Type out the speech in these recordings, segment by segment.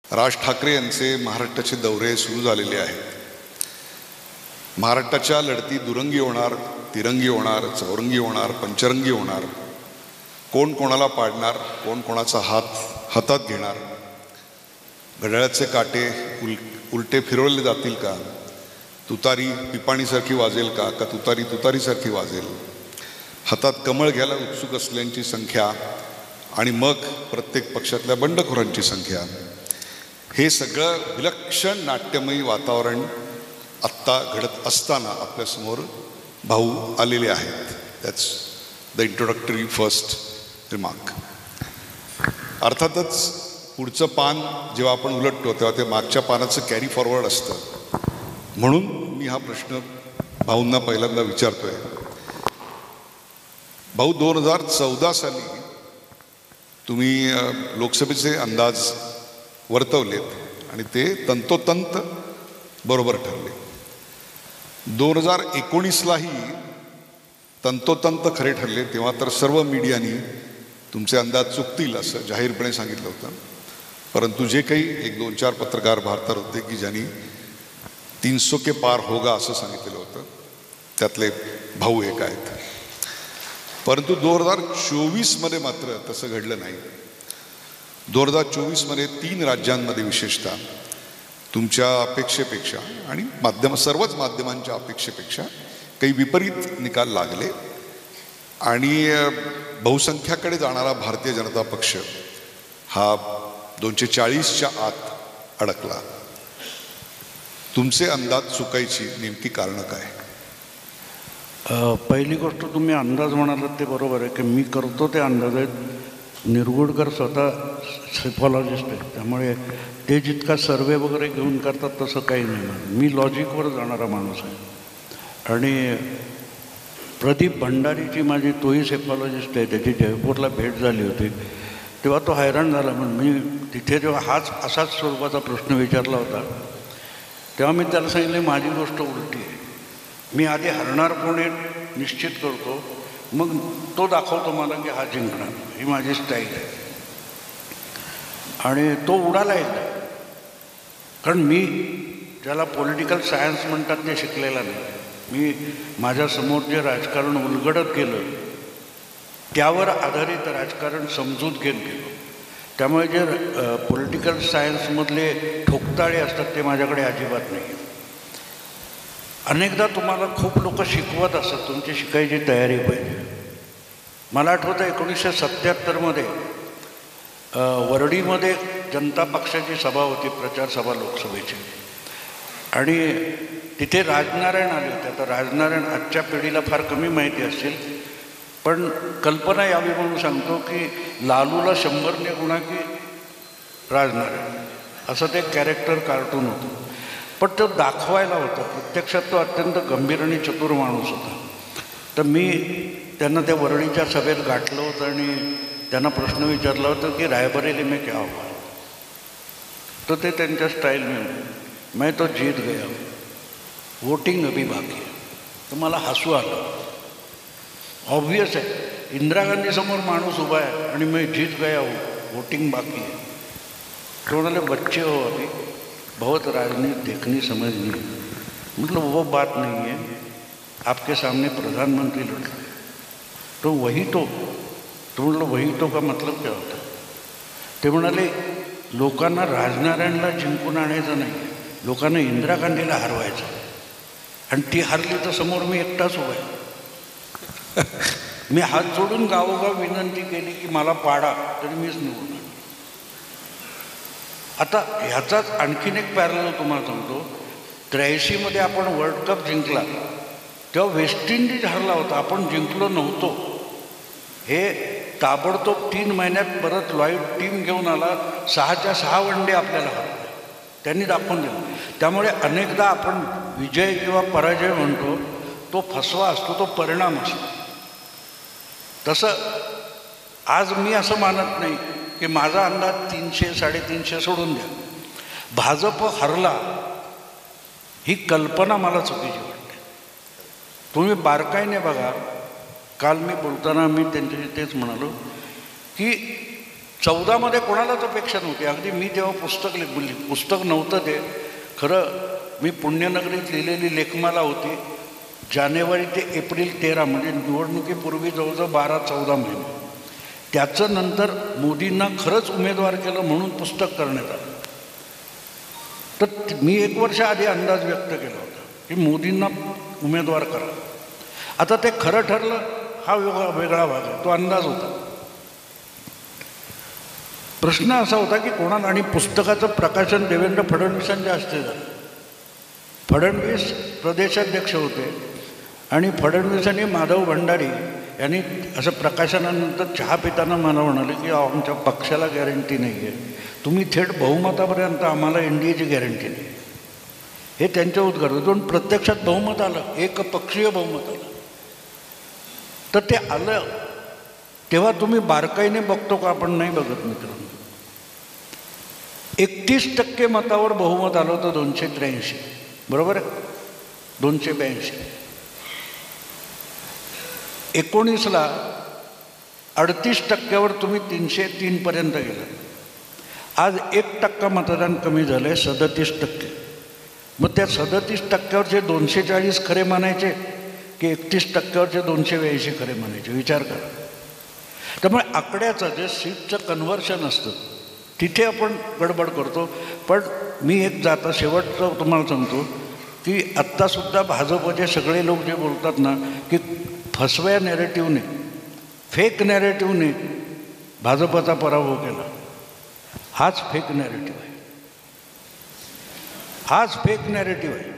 राज ठाकरे यांचे महाराष्ट्राचे दौरे सुरू झालेले आहेत. महाराष्ट्राच्या लढती दुरंगी होणार, तिरंगी होणार, चौरंगी होणार, पंचरंगी होणार. कोण कोणाला पाडणार, कोण कोणाचा हातात घेणार, घड्याळाचे काटे उलटे फिरवले जातील का, तुतारी पिपाणीसारखी वाजेल का तुतारी तुतारीसारखी वाजेल. हातात कमळ घ्यायला उत्सुक असलेल्यांची संख्या आणि मग प्रत्येक पक्षातल्या बंडखोरांची संख्या, हे सगळं विलक्षण नाट्यमयी वातावरण आत्ता घडत असताना आपल्यासमोर भाऊ आलेले आहेत. That's the introductory first remark. अर्थातच पुढचं पान जेव्हा आपण उलटतो तेव्हा ते मागच्या पानाचं कॅरी फॉरवर्ड असतं. म्हणून मी हा प्रश्न भाऊंना पहिल्यांदा विचारतोय. भाऊ, 2014 साली तुम्ही लोकसभेचे अंदाज वर्तवलेत आणि ते तंतोतंत बरोबर ठरले. 2019लाही तंतोतंत खरे ठरले. तेव्हा तर सर्व मीडियानी तुमचे अंदाज चुकतील असं जाहीरपणे सांगितलं होतं. परंतु जे काही 1-2-4 पत्रकार भारतात होते की ज्यांनी 300 के पार होगा असं सांगितलेलं होतं, त्यातले भाऊ एक आहेत. परंतु 2024मध्ये मात्र तसं घडलं नाही. 2024मध्ये 3 राज्यांमध्ये विशेषतः तुमच्या अपेक्षेपेक्षा आणि सर्वच माध्यमांच्या अपेक्षेपेक्षा काही विपरीत निकाल लागले आणि बहुसंख्याकडे जाणारा भारतीय जनता पक्ष हा 240च्या आत अडकला. तुमचे अंदाज चुकायची नेमकी कारणं काय? पहिली गोष्ट, तुम्ही अंदाज म्हणालात ते बरोबर आहे की मी करतो ते अंदाज आहेत. निरगुडकर स्वतः सायकॉलॉजिस्ट आहेत, त्यामुळे ते जितका सर्वे वगैरे घेऊन करतात तसं काही नाही. मी लॉजिकवर जाणारा माणूस आहे. आणि प्रदीप भंडारीची माझी तोही सायकॉलॉजिस्ट आहे, त्याची जयपूरला भेट झाली होती. तेव्हा तो हैराण झाला. मी तिथे जेव्हा असाच स्वरूपाचा प्रश्न विचारला होता तेव्हा मी त्याला सांगितलं माझी गोष्ट उलटी आहे. मी आधी हरणार कोण आहे निश्चित करतो, मग तो दाखवतो मला की हा जिंकणार. ही माझी स्टाईल आहे. आणि तो उडाला एकदा, कारण मी ज्याला पॉलिटिकल सायन्स म्हणतात ते शिकलेला नाही. मी माझ्यासमोर जे राजकारण उलगडत गेलं त्यावर आधारित राजकारण समजूत घेत गेलो. त्यामुळे जे पॉलिटिकल सायन्समधले ठोकताळे असतात ते माझ्याकडे अजिबात नाही. अनेकदा तुम्हाला खूप लोक शिकवत असतात, तुमची शिकायची तयारी पाहिजे. मला आठवतं 1977मध्ये वरडीमध्ये जनता पक्षाची सभा होती, प्रचार सभा लोकसभेची. आणि तिथे राजनारायण आले होते. आता राजनारायण आजच्या पिढीला फार कमी माहिती असेल, पण कल्पना यावी म्हणून सांगतो की लालूला 100ने गुणा की राजनारायण असं ते कॅरेक्टर कार्टून होतं. पण तो दाखवायला होता, प्रत्यक्षात तो अत्यंत गंभीर आणि चतुर माणूस होता. तर मी त्यांना त्या वरळीच्या सभेत गाठलं होतं आणि त्यांना प्रश्न विचारला होता की रायबरेली में क्या हुआ. तो ते त्यांच्या स्टाईल मैं तो जीत गया, वोटिंग अभी बाकी है. तर मला हसू आलं. ऑब्वियस आहे, इंदिरा गांधीसमोर माणूस उभा आहे आणि मैं जीत गया हूँ, वोटिंग बाकी है. तो म्हणाले बच्चे हो अभी बहुत राजनीति देखनी समझनी. मतलब वो बात नहीं है, आपके सामने प्रधानमंत्री लड़ रहे तो वही तो म्हटलं वही तो का मतलब क्या होता. ते म्हणाले लोकांना राजनारायणला जिंकून आणायचं नाही, लोकांना इंदिरा गांधीला हरवायचं. आणि ती हरली तर समोर मी एकटाच उभा आहे. मी हात जोडून गावोगाव विनंती केली की मला पाडा, तरी मीच निवडून. आता ह्याचाच आणखीन एक पॅरल तुम्हाला सांगतो. 83मध्ये आपण वर्ल्ड कप जिंकला तेव्हा वेस्ट इंडिज हरला होता, आपण जिंकलो नव्हतो. हे ताबडतोब 3 महिन्यात परत लॉईड टीम घेऊन आला, 6च्या 6 वनडे आपल्याला हरवले, त्यांनी दाखवून दिलं. त्यामुळे अनेकदा आपण विजय किंवा पराजय म्हणतो तो फसवा असतो, तो परिणाम असतो. तसं आज मी असं मानत नाही की माझा अंदाज 300-350 सोडून द्या, भाजप हरला ही कल्पना मला चुकीची वाटते. तुम्ही बारकाईने बघा. काल मी बोलताना मी त्यांच्याशी तेच म्हणालो की 14मध्ये कोणालाच अपेक्षा नव्हती. अगदी मी जेव्हा पुस्तक नव्हतं ते खरं, मी पुण्यनगरीत लिहिलेली लेखमाला होती. जानेवारी ते एप्रिल 13 म्हणजे निवडणुकीपूर्वी जवळजवळ 12-14 महिने. त्याचं नंतर मोदींना खरंच उमेदवार केलं म्हणून पुस्तक करण्यात आलं. तर मी 1 वर्ष आधी अंदाज व्यक्त केला होता की मोदींना उमेदवार करा. आता ते खरं ठरलं हा वेगळा भाग आहे, तो अंदाज होता. प्रश्न असा होता की कोणाला, आणि पुस्तकाचं प्रकाशन देवेंद्र फडणवीसांच्या हस्ते झालं. फडणवीस प्रदेशाध्यक्ष होते आणि फडणवीसांनी माधव भंडारी यांनी असं प्रकाशनानंतर चहा पिताना मला म्हणाले की आमच्या पक्षाला गॅरंटी नाही आहे, तुम्ही थेट बहुमतापर्यंत, आम्हाला NDAची गॅरंटी नाही. हे त्यांच्या उद्गार होते. पण प्रत्यक्षात बहुमत आलं, एकपक्षीय बहुमत आलं. तर ते आलं तेव्हा तुम्ही बारकाईने बघतो का? आपण नाही बघत मित्रांनो. 31% मतावर बहुमत आलं होतं 283, बरोबर आहे, 282. 19ला 38%वर तुम्ही 303पर्यंत गेला. आज 1% मतदान कमी झालं आहे, 37%. मग त्या 37%वरचे 240 खरे मानायचे की 31%वरचे 282 खरे म्हणायचे? विचार करा. त्यामुळे आकड्याचं जे सीटचं कन्व्हर्शन असतं तिथे आपण गडबड करतो. पण मी एक जाता शेवटचं तुम्हाला सांगतो की आत्तासुद्धा भाजपचे सगळे लोक जे बोलतात ना की फसव्या नॅरेटिव्हने, फेक नॅरेटिव्हने भाजपचा पराभव केला, हाच फेक नॅरेटिव्ह आहे. हाच फेक नॅरेटिव्ह आहे.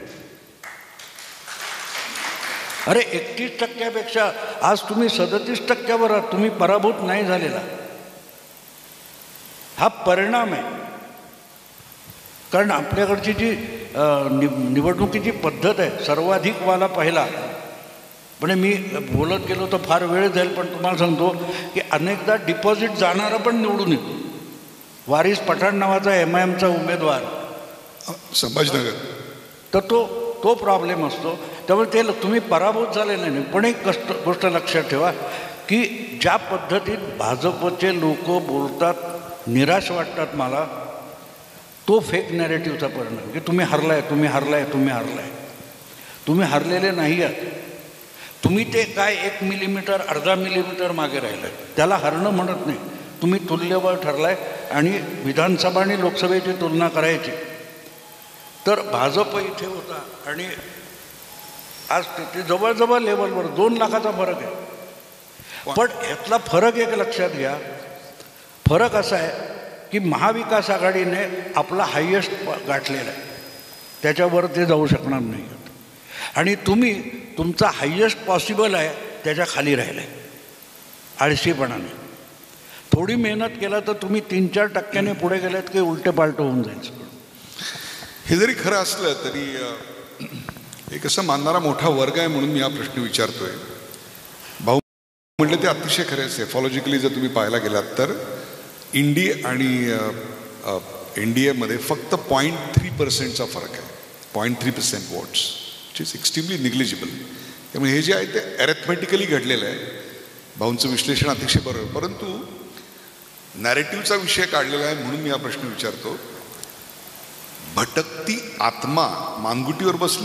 अरे 31%पेक्षा आज तुम्ही 37%वर आहात, तुम्ही पराभूत नाही झालेला. हा परिणाम आहे. कारण आपल्याकडची जी निवडणुकीची पद्धत आहे, सर्वाधिक वाला पहिला. पण मी बोलत गेलो तर फार वेळ जाईल, पण तुम्हाला सांगतो की अनेकदा डिपॉझिट जाणारा पण निवडून येतो. वारिस पठाण नावाचा MIMचा उमेदवार संभाजीनगर, तर तो प्रॉब्लेम असतो. त्यामुळे ते तुम्ही पराभूत झाले नाही. पण एक गोष्ट लक्षात ठेवा की ज्या पद्धतीत भाजपचे लोक बोलतात, निराश वाटतात मला, तो फेक नॅरेटिव्हचा परिणाम की तुम्ही हरलाय, तुम्ही हरलाय, तुम्ही हरलाय. तुम्ही हरलेले नाही आहात. तुम्ही ते काय 1 मिलीमीटर, अर्धा मिलीमीटर मागे राहिलं, त्याला हरणं म्हणत नाही. तुम्ही तुल्यबळ ठरलाय. आणि विधानसभा आणि लोकसभेची तुलना करायची तर भाजप इथे होता आणि आज तिथे जवळजवळ लेवलवर 2 लाखाचा फरक आहे. पण ह्यातला फरक एक लक्षात घ्या. फरक असा आहे की महाविकास आघाडीने आपला हायेस्ट गाठलेला आहे, त्याच्यावर ते जाऊ शकणार नाही. आणि तुम्ही तुमचा हायेस्ट पॉसिबल आहे त्याच्या खाली राहिला आहे आळशीपणाने. थोडी मेहनत केला तर तुम्ही 3-4% पुढे गेलात की उलटे पालटं होऊन जायचं. हे जरी खरं असलं तरी एक असं मानणारा मोठा वर्ग आहे म्हणून मी हा प्रश्न विचारतोय. भाऊ म्हटलं ते अतिशय खरे. सेफॉलॉजिकली जर तुम्ही पाहायला गेलात तर इंडी आणि NDAमध्ये फक्त 0.3%चा फरक आहे. 0.3% votes, which is extremely negligible. त्यामुळे हे जे आहे ते ॲरेथमॅटिकली घडलेलं आहे. भाऊंचं विश्लेषण अतिशय बरोबर. परंतु नॅरेटिव्हचा विषय काढलेला आहे म्हणून मी हा प्रश्न विचारतो. भटकती आत्मा मानगुटीवर बसली?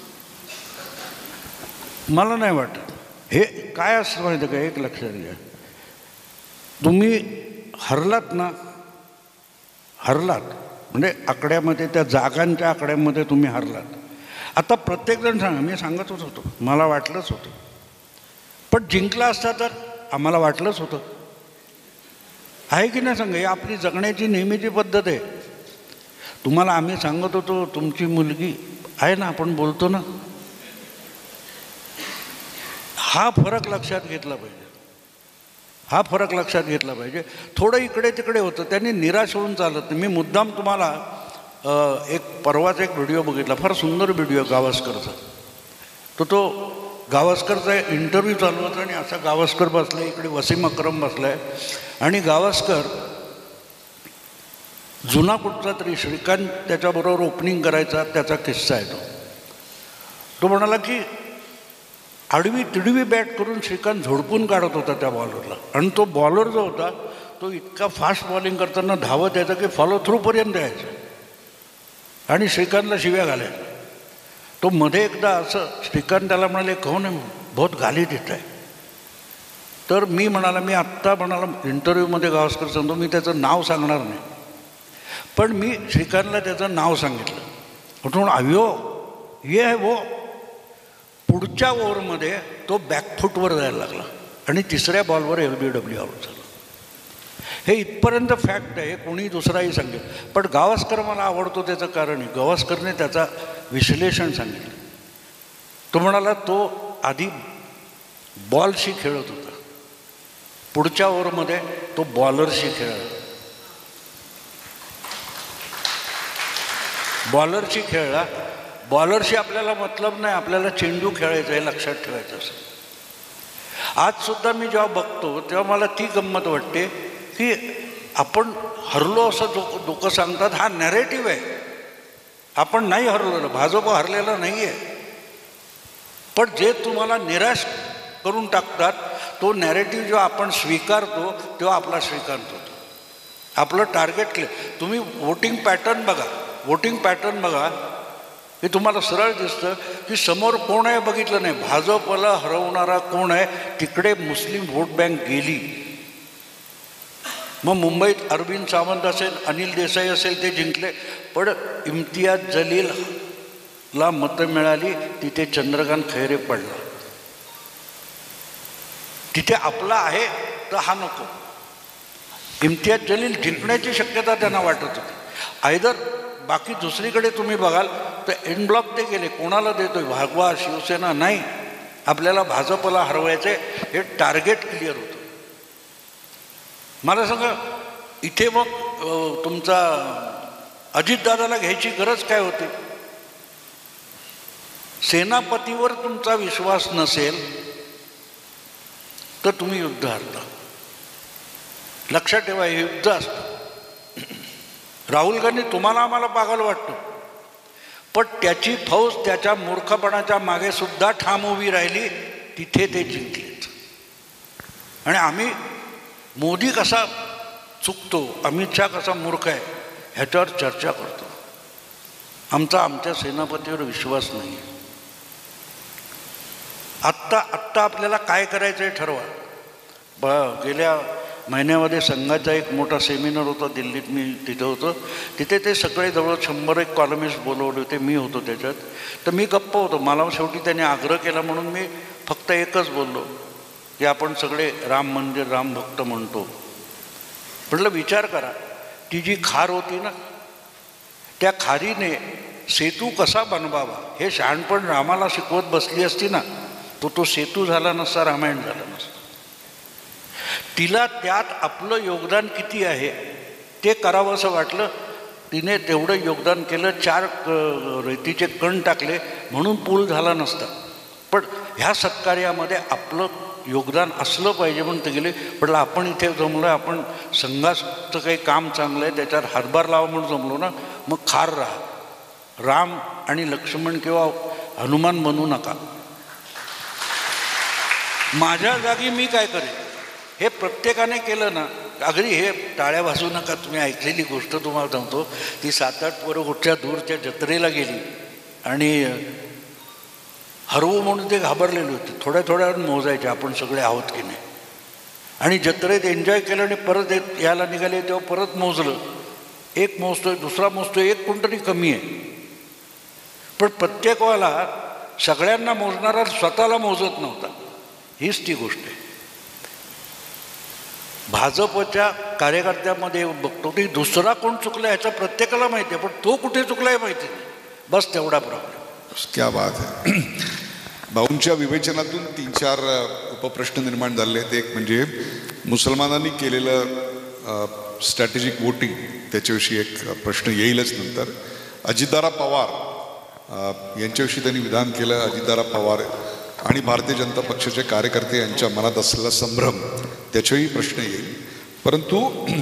मला नाही वाटत. हे काय असतं माहिती का, एक लक्षात घ्या. तुम्ही हरलात ना, हरलात म्हणजे आकड्यामध्ये, त्या जागांच्या आकड्यामध्ये तुम्ही हरलात. आता प्रत्येकजण सांगा, मी सांगतच होतो, मला वाटलंच होतं. पण जिंकला असता तर आम्हाला वाटलंच होतं. आहे की नाही सांगा? ही आपली जगण्याची नेहमीची पद्धत आहे. तुम्हाला आम्ही सांगत होतो तुमची मुलगी आहे ना, आपण बोलतो ना, हा फरक लक्षात घेतला पाहिजे. हा फरक लक्षात घेतला पाहिजे. थोडं इकडे तिकडे होतं, त्यांनी निराश होऊन चालत नाही. मी मुद्दाम तुम्हाला परवाच एक व्हिडिओ बघितला, फार सुंदर व्हिडिओ गावस्करचा. तो गावस्करचा इंटरव्ह्यू चालू होता आणि असा गावस्कर बसलाय, इकडे वसीम अक्रम बसलाय. आणि गावस्कर जुना कुठचा तरी श्रीकांत त्याच्याबरोबर ओपनिंग करायचा, त्याचा किस्सा आहे तो म्हणाला की आडवी तिडवी बॅट करून श्रीकांत झोडपून काढत होता त्या बॉलरला. आणि तो बॉलर जो होता तो इतका फास्ट बॉलिंग करताना धावत यायचा की फॉलो थ्रूपर्यंत यायचं आणि श्रीकांतला शिव्या घालायचा. तो मध्ये एकदा असं श्रीकांत त्याला म्हणाले कौन आहे बहुत गाली देत आहे. तर मी म्हणाला मी आत्ता म्हणाला इंटरव्ह्यूमध्ये गावस्कर सांगतो मी त्याचं नाव सांगणार नाही, पण मी श्रीकांतला त्याचं नाव सांगितलं. म्हणून अयो ये आहे वो. पुढच्या ओव्हरमध्ये तो बॅकफूटवर जायला लागला आणि तिसऱ्या बॉलवर LBW आउट झाला. हे इथपर्यंत फॅक्ट आहे, कोणी दुसराही सांगेल. पण गावस्कर मला आवडतो त्याचं कारण आहे, गावस्करने त्याचा विश्लेषण सांगितलं. तो म्हणाला तो आधी बॉलशी खेळत होता, पुढच्या ओव्हरमध्ये तो बॉलरशी खेळला. बॉलरशी आपल्याला मतलब नाही, आपल्याला चेंडू खेळायचा आहे, लक्षात ठेवायचं असं. आजसुद्धा मी जेव्हा बघतो तेव्हा मला ती गंमत वाटते की आपण हरलो असं लोक सांगतात. हा नॅरेटिव्ह आहे, आपण नाही हरलेलो, भाजप हरलेला नाही आहे. पण जे तुम्हाला निराश करून टाकतात तो नॅरेटिव्ह जेव्हा आपण स्वीकारतो तेव्हा आपला श्रीकांत होतो. आपलं टार्गेट क्लिअर. तुम्ही वोटिंग पॅटर्न बघा हे तुम्हाला सरळ दिसतं की समोर कोण आहे बघितलं नाही, भाजपला हरवणारा कोण आहे तिकडे मुस्लिम व्होट बँक गेली. मग मुंबईत अरविंद सावंत असेल, अनिल देसाई असेल, ते जिंकले. पण इम्तियाज जलीलला मतं मिळाली, तिथे चंद्रकांत खैरे पडला. तिथे आपला आहे तर हा नको. इम्तियाज जलील जिंकण्याची शक्यता त्यांना वाटत होती. आयदर बाकी दुसरीकडे तुम्ही बघाल तर एन ब्लॉक ते गेले, कोणाला देतोय, भागवा शिवसेना नाही, आपल्याला भाजपला हरवायचे, हे टार्गेट क्लिअर होतं. मला सांगा इथे मग तुमचा अजितदादाला घ्यायची गरज काय होती? सेनापतीवर तुमचा विश्वास नसेल तर तुम्ही युद्ध हरता. लक्षात ठेवा, हे युद्ध असतं. राहुल गांधी तुम्हाला आम्हाला पागल वाटतो, पण त्याची फौज त्याच्या मूर्खपणाच्या मागे सुद्धा ठाम उभी राहिली, तिथे ते जिंकलेत. आणि आम्ही मोदी कसा चुकतो, अमित शहा कसा मूर्ख आहे ह्याच्यावर चर्चा करतो. आमच्या सेनापतीवर विश्वास नाही. आत्ता आपल्याला काय करायचं आहे ठरवा. गेल्या महिन्यामध्ये संघाचा एक मोठा सेमिनार होता दिल्लीत, मी तिथं होतो. तिथे ते सगळे जवळ 100 कॉलमिस्ट बोलवले होते, मी होतो त्याच्यात. तर मी गप्प होतो. मला शेवटी त्याने आग्रह केला म्हणून मी फक्त एकच बोललो की आपण सगळे राम मंदिर राम भक्त म्हणतो. म्हटलं विचार करा, ती जी खार होती ना, त्या खारीने सेतू कसा बनवावा हे शहाणपण रामाला शिकवत बसली असती ना, तो सेतू झाला नसता, रामायण झालं नसतं. तिला त्यात आपलं योगदान किती आहे ते करावं असं वाटलं. तिने तेवढं योगदान केलं, 4 रेतीचे कण टाकले म्हणून पूल झाला नसता. पण ह्या सत्कार्यामध्ये आपलं योगदान असलं पाहिजे म्हणून ते गेले. म्हटलं आपण इथे जमलो, आपण संघाचं काही काम चांगलं आहे त्याच्यावर हातभार लावा म्हणून जमलो ना, मग खार राहा. राम आणि लक्ष्मण किंवा हनुमान बनू नका. माझ्या जागी मी काय करेन हे प्रत्येकाने केलं ना, अगदी हे टाळ्या वाजवू नका. तुम्ही ऐकलेली गोष्ट तुम्हाला सांगतो, ती 7-8 पोरं कुठच्या दूरच्या जत्रेला गेली आणि हरवू म्हणून ते घाबरलेले होते. थोड्या वेळ मोजायचे आपण सगळे आहोत की नाही. आणि जत्रेत एन्जॉय केलं आणि परत यायला निघाले तेव्हा परत मोजलं. एक मोजतोय, दुसरा मोजतोय, एक कोणतरी कमी आहे. पण प्रत्येक वेळेला सगळ्यांना मोजणारा स्वतःला मोजत नव्हता. हीच ती गोष्ट आहे. भाजपच्या कार्यकर्त्यामध्ये बघतो की दुसरा कोण चुकला ह्याचं प्रत्येकाला माहिती आहे, पण तो कुठे चुकला हे माहिती नाही. बस तेवढा प्रॉब्लेम. क्या बात आहे. भाऊंच्या विवेचनातून 3-4 उपप्रश्न निर्माण झाले आहेत. एक म्हणजे मुसलमानांनी केलेलं स्ट्रॅटेजिक वोटिंग, त्याच्याविषयी एक प्रश्न येईलच नंतर. अजितदादा पवार यांच्याविषयी त्यांनी विधान केलं. अजितदादा पवार आणि भारतीय जनता पक्षाचे कार्यकर्ते यांच्या मनात असलेला संभ्रम, त्याच्याही प्रश्न येईल. परंतु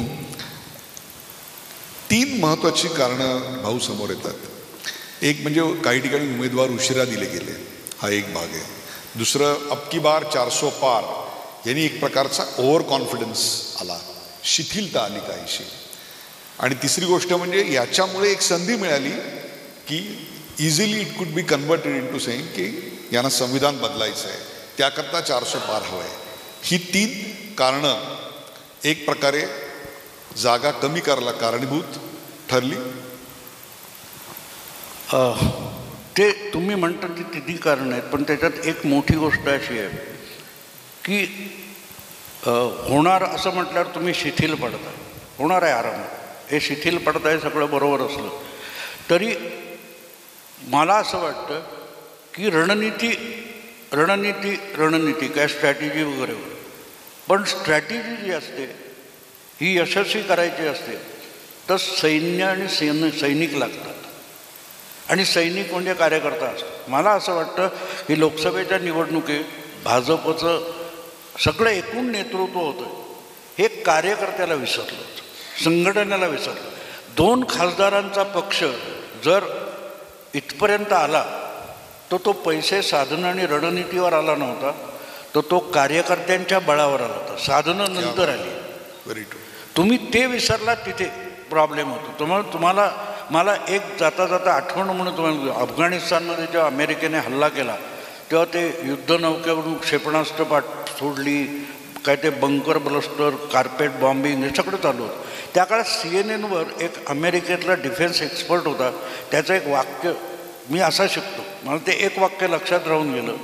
3 महत्त्वाची कारणं भाऊ समोर येतात. एक म्हणजे काही ठिकाणी उमेदवार उशिरा दिले गेले, हा एक भाग आहे. दुसरं, अब की बार 400 पार यांनी एक प्रकारचा ओव्हर कॉन्फिडन्स आला शिथिलता आली काहीशी. आणि तिसरी गोष्ट म्हणजे याच्यामुळे एक संधी मिळाली की easily it could be converted in to saying की यांना संविधान बदलायचं आहे, त्याकरता 400 पार हवं आहे. ही 3 कारणं एक प्रकारे जागा कमी करायला कारणीभूत ठरली. ते तुम्ही म्हणता ती तिन्ही कारणं आहेत, पण त्याच्यात एक मोठी गोष्ट अशी आहे की होणार असं म्हटल्यावर तुम्ही शिथिल पडता. होणार आहे आरामात, हे शिथिल पडताय सगळं बरोबर असलं तरी मला असं वाटतं की रणनीती काय स्ट्रॅटेजी वगैरे, पण स्ट्रॅटेजी जी असते ही यशस्वी करायची असते तर सैन्य आणि सैनिक लागतात आणि सैनिक म्हणजे कार्यकर्ता असतात. मला असं वाटतं की लोकसभेच्या निवडणुकीत भाजपचं सगळं एकूण नेतृत्व होतं हे कार्यकर्त्याला विसरलं होतं, संघटनेला विसरलं. 2 खासदारांचा पक्ष जर इथपर्यंत आला तर तो पैसे साधनं आणि रणनीतीवर आला नव्हता, तर तो कार्यकर्त्यांच्या बळावर आला होता. साधनं नंतर आली. Very true. तुम्ही ते विसरलात, तिथे प्रॉब्लेम होतो. तुम्हाला मला एक जाता जाता आठवण म्हणून तुम्हाला, अफगाणिस्तानमध्ये जेव्हा अमेरिकेने हल्ला केला तेव्हा ते युद्धनौकेवरून क्षेपणास्त्र सोडली, काय ते बंकर ब्लस्टर, कार्पेट बॉम्बिंग हे सगळं चालू होतं. त्या काळात CNN एक अमेरिकेतला डिफेन्स एक्सपर्ट होता, त्याचं एक वाक्य मी असा शिकतो, मला ते एक वाक्य लक्षात राहून गेलं.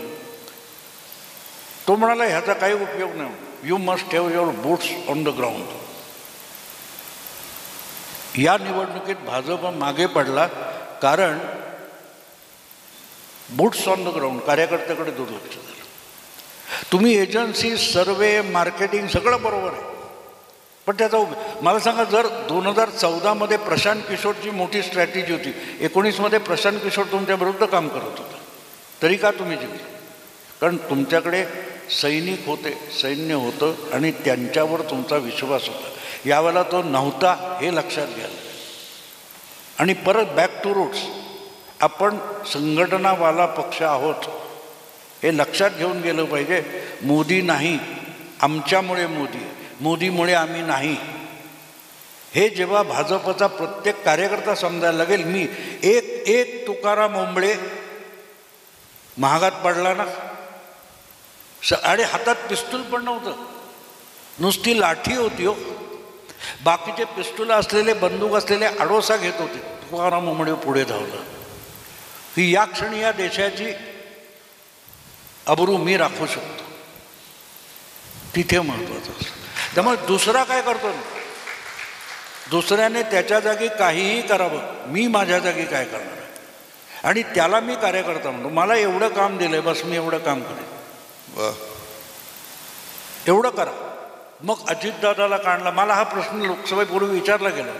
तो म्हणाला ह्याचा काही उपयोग नाही, you must have your boots on the ground. या निवडणुकीत भाजप मागे पडला कारण बूट्स ऑन द ग्राउंड, कार्यकर्त्याकडे दुर्लक्ष झालं. तुम्ही एजन्सी, सर्वे, मार्केटिंग सगळं बरोबर आहे, पण त्याचा मला सांगा, जर 2014 प्रशांत किशोरची मोठी स्ट्रॅटेजी होती, 19 प्रशांत किशोर तुमच्या विरुद्ध काम करत होता, तरी का तुम्ही जिंकले? कारण तुमच्याकडे सैनिक होते, सैन्य होतं आणि त्यांच्यावर तुमचा विश्वास होता. यावेळेला तो नव्हता, हे लक्षात घ्या. आणि परत बॅक टू रूट्स, आपण संघटनावाला पक्ष आहोत हे लक्षात घेऊन गेलं पाहिजे. मोदी नाही, आमच्यामुळे मोदी, मोदीमुळे आम्ही नाही, हे जेव्हा भाजपचा प्रत्येक कार्यकर्ता समजायला लागेल. मी एक तुकाराम ओंबळे महागात पडला ना, आणि हातात पिस्तूल पण नव्हतं, नुसती लाठी होती हो. बाकीचे पिस्तूल असलेले, बंदूक असलेले आडोसा घेत होते. तुकाराम ओंबळे पुढे धावला की या क्षणी या देशाची अब्रू मी राखू शकतो, तिथे महत्त्वाचं असतं. त्यामुळे दुसरा काय करतो ना, दुसऱ्याने त्याच्या जागी काहीही करावं, मी माझ्या जागी काय करणार आहे, आणि त्याला मी कार्यकर्ता म्हणतो. मला एवढं काम दिलंय, बस मी एवढं काम करेन, एवढं करा. मग अजितदादाला काढला. मला हा प्रश्न लोकसभेपूर्वी विचारला गेला,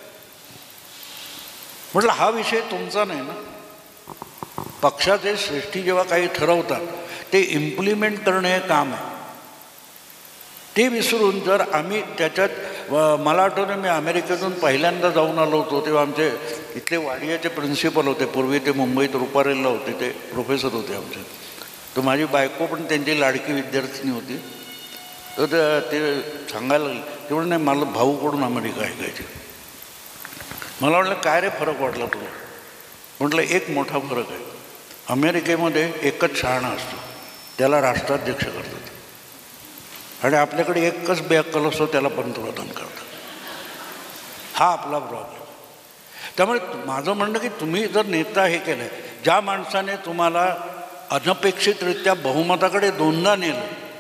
म्हटलं हा विषय तुमचा नाही ना. पक्षाचे श्रेष्ठी जेव्हा काही ठरवतात ते इम्प्लिमेंट करणं हे काम आहे. ते विसरून जर आम्ही त्याच्यात, मला आठवतं मी अमेरिकेतून पहिल्यांदा जाऊन आलो होतो तेव्हा आमचे इथले वाडियाचे प्रिन्सिपल होते, पूर्वी ते मुंबईत रुपारेलला होते, ते प्रोफेसर होते आमचे. तर माझी बायको पण त्यांची लाडकी विद्यार्थिनी होती. तर ते सांगायला लागले, ते म्हणून नाही मला भाऊकडून अमेरिका ऐकायची. मला वाटलं काय रे फरक वाटला तुला? म्हटलं एक मोठा फरक आहे, अमेरिकेमध्ये एकच शहाणा असतो, त्याला राष्ट्राध्यक्ष करतात, आणि आपल्याकडे एकच बेअक्कल असतो, त्याला पंतप्रधान करतात. हा आपला प्रॉब्लेम. त्यामुळे माझं म्हणणं की तुम्ही जर नेता हे केलं आहे, ज्या माणसाने तुम्हाला अनपेक्षितरित्या बहुमताकडे 2दा नेलं,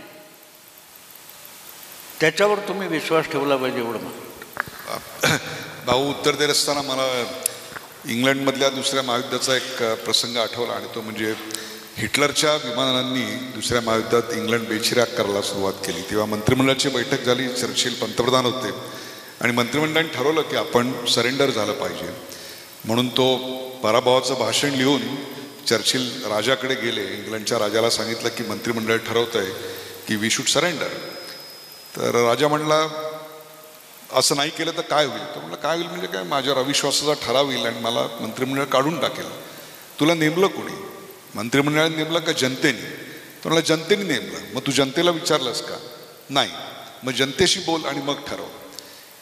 त्याच्यावर तुम्ही विश्वास ठेवला पाहिजे. एवढं मला भाऊ उत्तर देत असताना मला इंग्लंडमधल्या दुसऱ्या महायुद्धाचा एक प्रसंग आठवला, आणि तो म्हणजे हिटलरच्या विमानांनी दुसऱ्या महायुद्धात इंग्लंड बेचिराख करायला सुरुवात केली. तेव्हा मंत्रिमंडळाची बैठक झाली, चर्चिल पंतप्रधान होते, आणि मंत्रिमंडळाने ठरवलं की आपण सरेंडर झालं पाहिजे. म्हणून तो पराभवाचं भाषण लिहून चर्चिल राजाकडे गेले. इंग्लंडच्या राजाला सांगितलं की मंत्रिमंडळ ठरवतं आहे की वी शूड सरेंडर. तर राजा म्हणला असं नाही केलं तर काय होईल? तर म्हणलं काय होईल म्हणजे काय, माझ्यावर अविश्वासाचा ठराव येईल आणि मला मंत्रिमंडळ काढून टाकेल. तुला नेमलं कोणी? मंत्रिमंडळाने नेमलं का जनतेने? तर म्हणलं जनतेने नेमलं. मग तू जनतेला विचारलंस का? नाही. मग जनतेशी बोल आणि मग ठरव.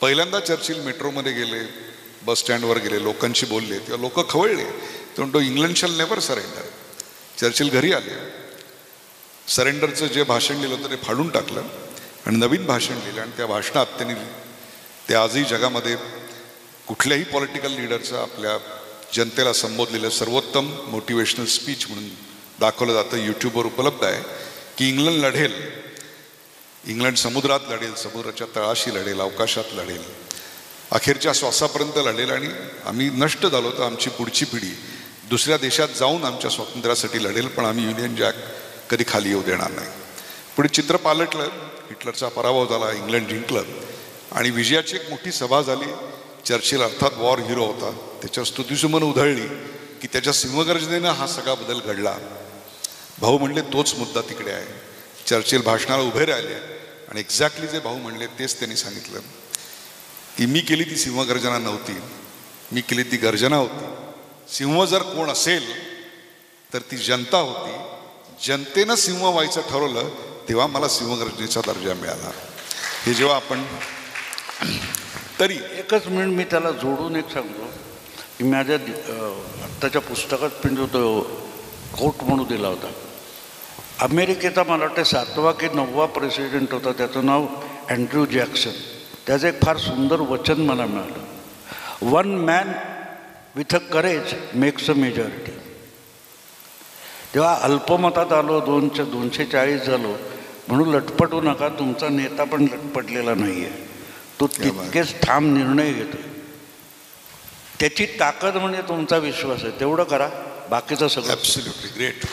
पहिल्यांदा चर्चिल मेट्रोमध्ये गेले, बस स्टँडवर गेले, लोकांशी बोलले, तेव्हा लोक खवळले. ते म्हणतो England shall never surrender. Churchill घरी आले, सरेंडरचं जे भाषण लिहिलं होतं ते फाडून टाकलं आणि नवीन भाषण लिहिलं. आणि त्या भाषणात त्यांनी ते आजही जगामध्ये कुठल्याही पॉलिटिकल लीडरचं आपल्या जनतेला संबोधलेलं सर्वोत्तम मोटिवेशनल स्पीच म्हणून दाखवलं जातं. यूट्यूबवर उपलब्ध आहे की इंग्लंड लढेल, इंग्लंड समुद्रात लढेल, समुद्राच्या तळाशी लढेल, अवकाशात लढेल, अखेरच्या श्वासापर्यंत लढेल. आणि आम्ही नष्ट झालो तर आमची पुढची पिढी दुसऱ्या देशात जाऊन आमच्या स्वातंत्र्यासाठी लढेल, पण आम्ही युनियन जॅक कधी खाली येऊ देणार नाही. पुढे चित्र पालटलं, हिटलरचा पराभव झाला, इंग्लंड जिंकलं आणि विजयाची एक मोठी सभा झाली. चर्चिल अर्थात वॉर हिरो होता, त्याच्या स्तुतीसुमन उधळली की त्याच्या सिंहगर्जनेनं हा सगळा बदल घडला. भाऊ म्हणले तोच मुद्दा तिकडे आहे. चर्चिल भाषणाला उभे राहिले आणि एक्झॅक्टली जे भाऊ म्हणले तेच त्यांनी सांगितलं की मी केली ती सिंहगर्जना नव्हती, मी केली ती गर्जना होती. सिंह जर कोण असेल तर ती जनता होती. जनतेनं सिंह व्हायचं ठरवलं तेव्हा मला सिंहगर्जनेचा दर्जा मिळाला. हे जेव्हा आपण तरी एकच मिनिट मी त्याला जोडून एक सांगतो की माझ्या आत्ताच्या पुस्तकात पण जो तो कोट म्हणून दिला होता. अमेरिकेचा मला वाटतं 7वा की 9वा प्रेसिडेंट होता, त्याचं नाव अँड्र्यू जॅक्सन. त्याचं एक फार सुंदर वचन मला मिळालं, one man with a courage makes a majority. तेव्हा अल्पमतात आलो, 240 झालो म्हणून लटपटू नका, तुमचा नेता पण लटपटलेला नाही आहे, तो तितकेच ठाम निर्णय घेतो. त्याची ताकद म्हणजे तुमचा विश्वास आहे, तेवढं करा, बाकीचं सगळं. Absolutely great.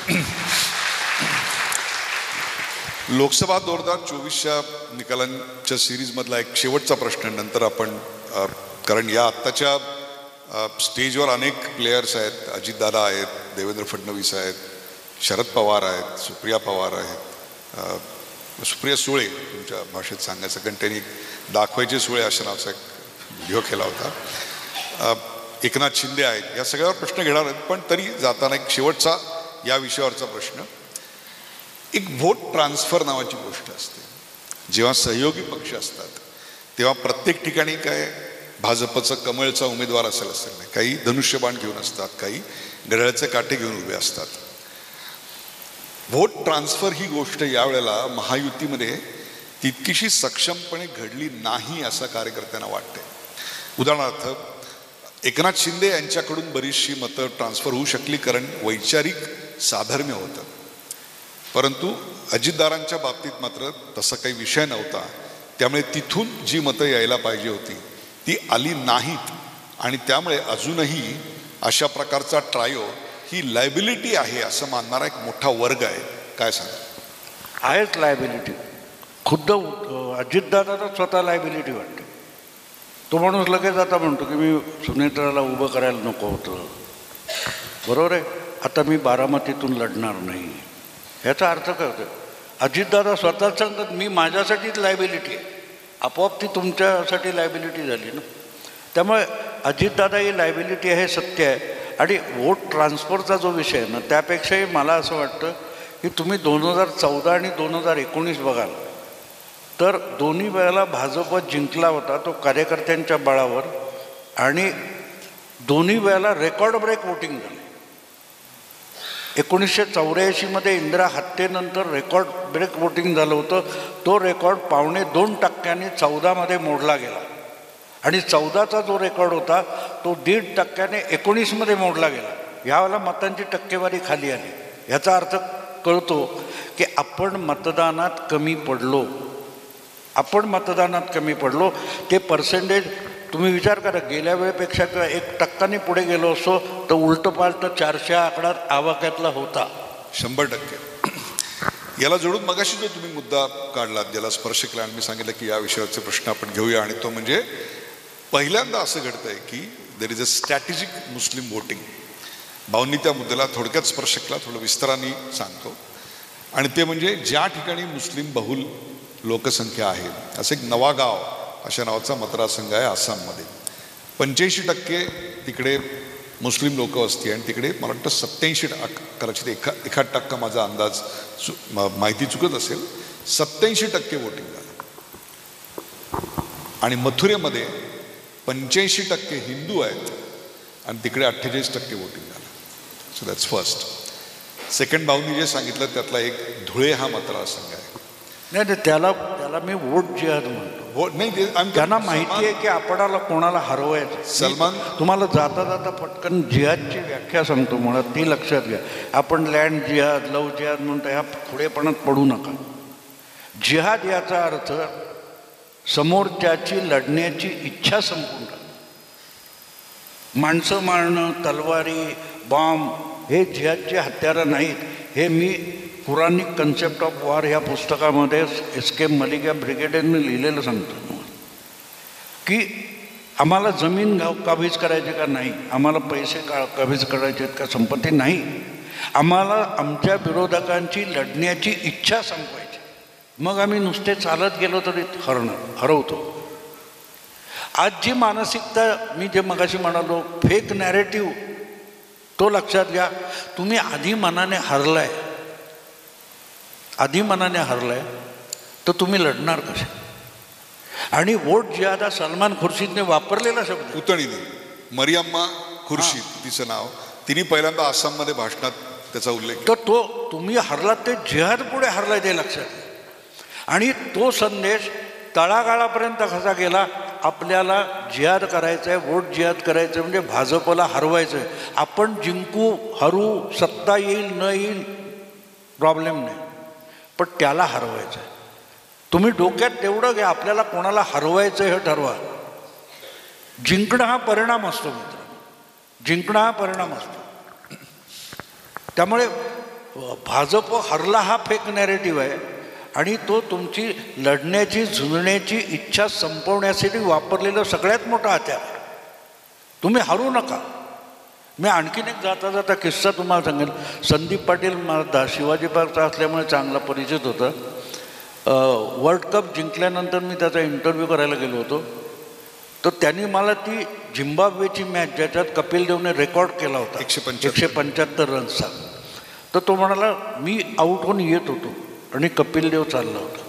लोकसभा 2024च्या निकालांच्या सिरीजमधला एक शेवटचा प्रश्न नंतर आपण, कारण या आत्ताच्या स्टेजवर अनेक प्लेयर्स आहेत. अजितदादा आहेत, देवेंद्र फडणवीस आहेत, शरद पवार आहेत, सुप्रिया पवार आहेत, सुप्रिया सुळे तुमच्या भाषेत सांगायचं, कारण त्यांनी दाखवायचे सुळे अशा नावाचा एक व्हिडिओ केला होता. एकनाथ शिंदे आहेत. या सगळ्यावर प्रश्न घेणार आहेत, पण तरी जाताना एक शेवटचा या विषयावरचा प्रश्न. एक व्होट ट्रान्सफर नावाची गोष्ट असते. जेव्हा सहयोगी पक्ष असतात तेव्हा प्रत्येक ठिकाणी काय भाजपचं कमळचा उमेदवार असेल असं नाही, काही धनुष्यबाण घेऊन असतात, काही घड्याळाचे काटे घेऊन उभे असतात. व्होट ट्रान्सफर ही गोष्ट यावेळेला महायुतीमध्ये तितकीशी सक्षमपणे घडली नाही असं कार्यकर्त्यांना वाटते. उदाहरणार्थ एकनाथ शिंदे यांच्याकडून बरीचशी मतं ट्रान्सफर होऊ शकली कारण वैचारिक साधर्म्य होतं, परंतु अजितदारांच्या बाबतीत मात्र तसा काही विषय नव्हता. त्यामुळे तिथून जी मतं यायला पाहिजे होती ती आली नाहीत आणि त्यामुळे अजूनही अशा प्रकारचा ट्रायो ही लायबिलिटी आहे असं मानणारा एक मोठा वर्ग आहे. काय सांगा? आहेच लायबिलिटी. खुद्द अजितदादाला स्वतः लायबिलिटी वाटते. तो माणूस लगेच आता म्हणतो की मी सुनेत्राला उभं करायला नको होतं, बरोबर आहे, आता मी बारामतीतून लढणार नाही. ह्याचा अर्थ काय होतो? अजितदादा स्वतःच सांगतात मी माझ्यासाठीच लायबिलिटी आहे, आपोआप ती तुमच्यासाठी लायबिलिटी झाली ना. त्यामुळे अजितदादा ही लायबिलिटी आहे, सत्य आहे. आणि वोट ट्रान्सफरचा जो विषय आहे ना, त्यापेक्षाही मला असं वाटतं की तुम्ही 2014 आणि 2019 बघाल तर दोन्ही वेळेला भाजप जिंकला होता तो कार्यकर्त्यांच्या बळावर, आणि दोन्ही वेळेला रेकॉर्ड ब्रेक वोटिंग झालं. 1984 इंदिरा हत्येनंतर रेकॉर्ड ब्रेक वोटिंग झालं होतं. तो रेकॉर्ड 2.25% 14 मोडला गेला, आणि 14चा जो रेकॉर्ड होता तो 1.5% 19 मोडला गेला. यावेळेला मतांची टक्केवारी खाली आली. ह्याचा अर्थ कळतो की आपण मतदानात कमी पडलो. ते पर्सेंटेज तुम्ही विचार करा, गेल्या वेळेपेक्षा 1% पुढे गेलो असतो तर उलटं पालटं 400 आकडा आवाक्यातला होता. 100%. याला जोडून मगाशी जो तुम्ही मुद्दा काढलात, ज्याला स्पर्श केला आणि मी सांगितलं की या विषयाचे प्रश्न आपण घेऊया, आणि तो म्हणजे पहिल्यांदा असं घडतंय की there is a strategic Muslim voting. भाऊंनी त्या मुद्द्याला थोडक्यात स्पर्श केला, थोडं विस्ताराने सांगतो. आणि ते म्हणजे ज्या ठिकाणी मुस्लिम बहुल लोकसंख्या आहे, असं एक नवागाव अशा नावाचा मतदारसंघ आहे आसाममध्ये. 85% तिकडे मुस्लिम लोक असते आणि तिकडे मला वाटतं 87%, कदाचित 1% माझा अंदाज माहिती चुकत असेल, 87% वोटिंग झालं. आणि मथुरेमध्ये 85% हिंदू आहेत आणि तिकडे 48% वोटिंग झालं. So that's first. सेकंड भाऊनी जे सांगितलं त्यातला एक धुळे हा मतदारसंघ आहे. नाही त्याला मी वोट जिहाद म्हणतो. नाही, त्यांना माहिती आहे की आपणाला कोणाला हरवायचं. सलमान, तुम्हाला जाता जाता पटकन जिहादची व्याख्या सांगतो मला, ती लक्षात घ्या. आपण लँड जिहाद, लव जिहाद म्हणतो, ह्या पुढेपणात पडू नका. जिहाद याचा अर्थ समोरच्याची लढण्याची इच्छा संपून टाक. माणसं मारणं, तलवारी, बॉम्ब हे जिहादची हत्यारं नाहीत. हे मी पुराणिक कन्सेप्ट ऑफ वॉर ह्या पुस्तकामध्ये एस.के. मलिक या ब्रिगेडियरने लिहिलेलं सांगतो की आम्हाला जमीन काबीज करायची का नाही, आम्हाला पैसे काबीज करायचे का संपत्ती नाही, आम्हाला आमच्या विरोधकांची लढण्याची इच्छा संपवायची. मग आम्ही नुसते चालत गेलो तरी हरवतो. आज जी मानसिकता मी जे मगाशी म्हणालो फेक नॅरेटिव्ह, तो लक्षात घ्या. तुम्ही आधी मनाने हरलाय तर तुम्ही लढणार कसे? आणि वोट जिहाद हा सलमान खुर्शीदने वापरलेला शब्द. पुतणीने मरियम्मा खुर्शीद तिचं नाव, तिने पहिल्यांदा आसाममध्ये भाषणात त्याचा उल्लेख. तर तो तुम्ही हरलात ते जिहाद पुढे हरलाय ते लक्षात घ्या. आणि तो संदेश तळागाळापर्यंत कसा गेला, आपल्याला जिहाद करायचं आहे, वोट जिहाद करायचं आहे म्हणजे भाजपला हरवायचं आहे. आपण जिंकू, हरू, सत्ता येईल न येईल प्रॉब्लेम नाही, पण त्याला हरवायचं आहे. तुम्ही डोक्यात तेवढं घ्या, आपल्याला कोणाला हरवायचं हे ठरवा. जिंकणं हा परिणाम असतो मित्र, जिंकणं हा परिणाम असतो. त्यामुळे भाजप हरला हा फेक नॅरेटिव्ह आहे आणि तो तुमची लढण्याची, झुंजण्याची इच्छा संपवण्यासाठी वापरलेलं सगळ्यात मोठं हत्यार आहे. तुम्ही हरू नका. मी आणखीन एक जाता जाता किस्सा तुम्हाला सांगेल. संदीप पाटील मला शिवाजी पार्कचा असल्यामुळे चांगला परिचित होता. वर्ल्ड कप जिंकल्यानंतर मी त्याचा इंटरव्ह्यू करायला गेलो होतो. तर त्यांनी मला ती झिम्बाब्वेची मॅच ज्याच्यात कपिल देवने रेकॉर्ड केला होता 175 रन्सचा, तर तो म्हणाला मी आऊट होऊन येत होतो आणि कपिल देव चालला होता.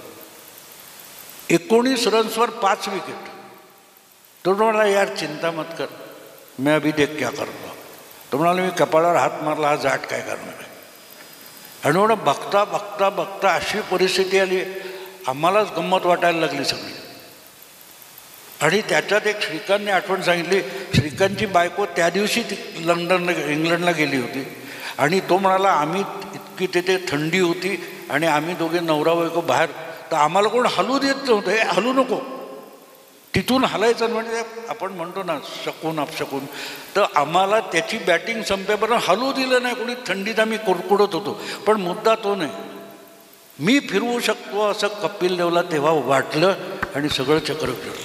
19 रन्सवर 5 विकेट. तो म्हणाला यार चिंता मत कर, मैं अभी देख क्या करतो. तो म्हणाला मी कपाळावर हात मारला, हा जाट काय करणार आहे. आणि म्हणून बघता बघता बघता अशी परिस्थिती आली, आम्हालाच गंमत वाटायला लागली सगळी. आणि त्याच्यात एक श्रीकांतने आठवण सांगितली. श्रीकांतची बायको त्या दिवशी इंग्लंडला गेली होती आणि तो म्हणाला आम्ही इतकी तिथे थंडी होती आणि आम्ही दोघे नवरा बायको बाहेर, तर आम्हाला कोण हलू देत नव्हतं. हे हलू नको, तिथून हलायचं म्हणजे आपण म्हणतो ना शकून अपशकून. तर आम्हाला त्याची बॅटिंग संपेपर्यंत हलू दिलं नाही कोणी. थंडीत आम्ही कुडकुडत होतो. पण मुद्दा तो नाही, मी फिरवू शकतो असं कपिल देवला तेव्हा वाटलं आणि सगळं चक्र फिरलं.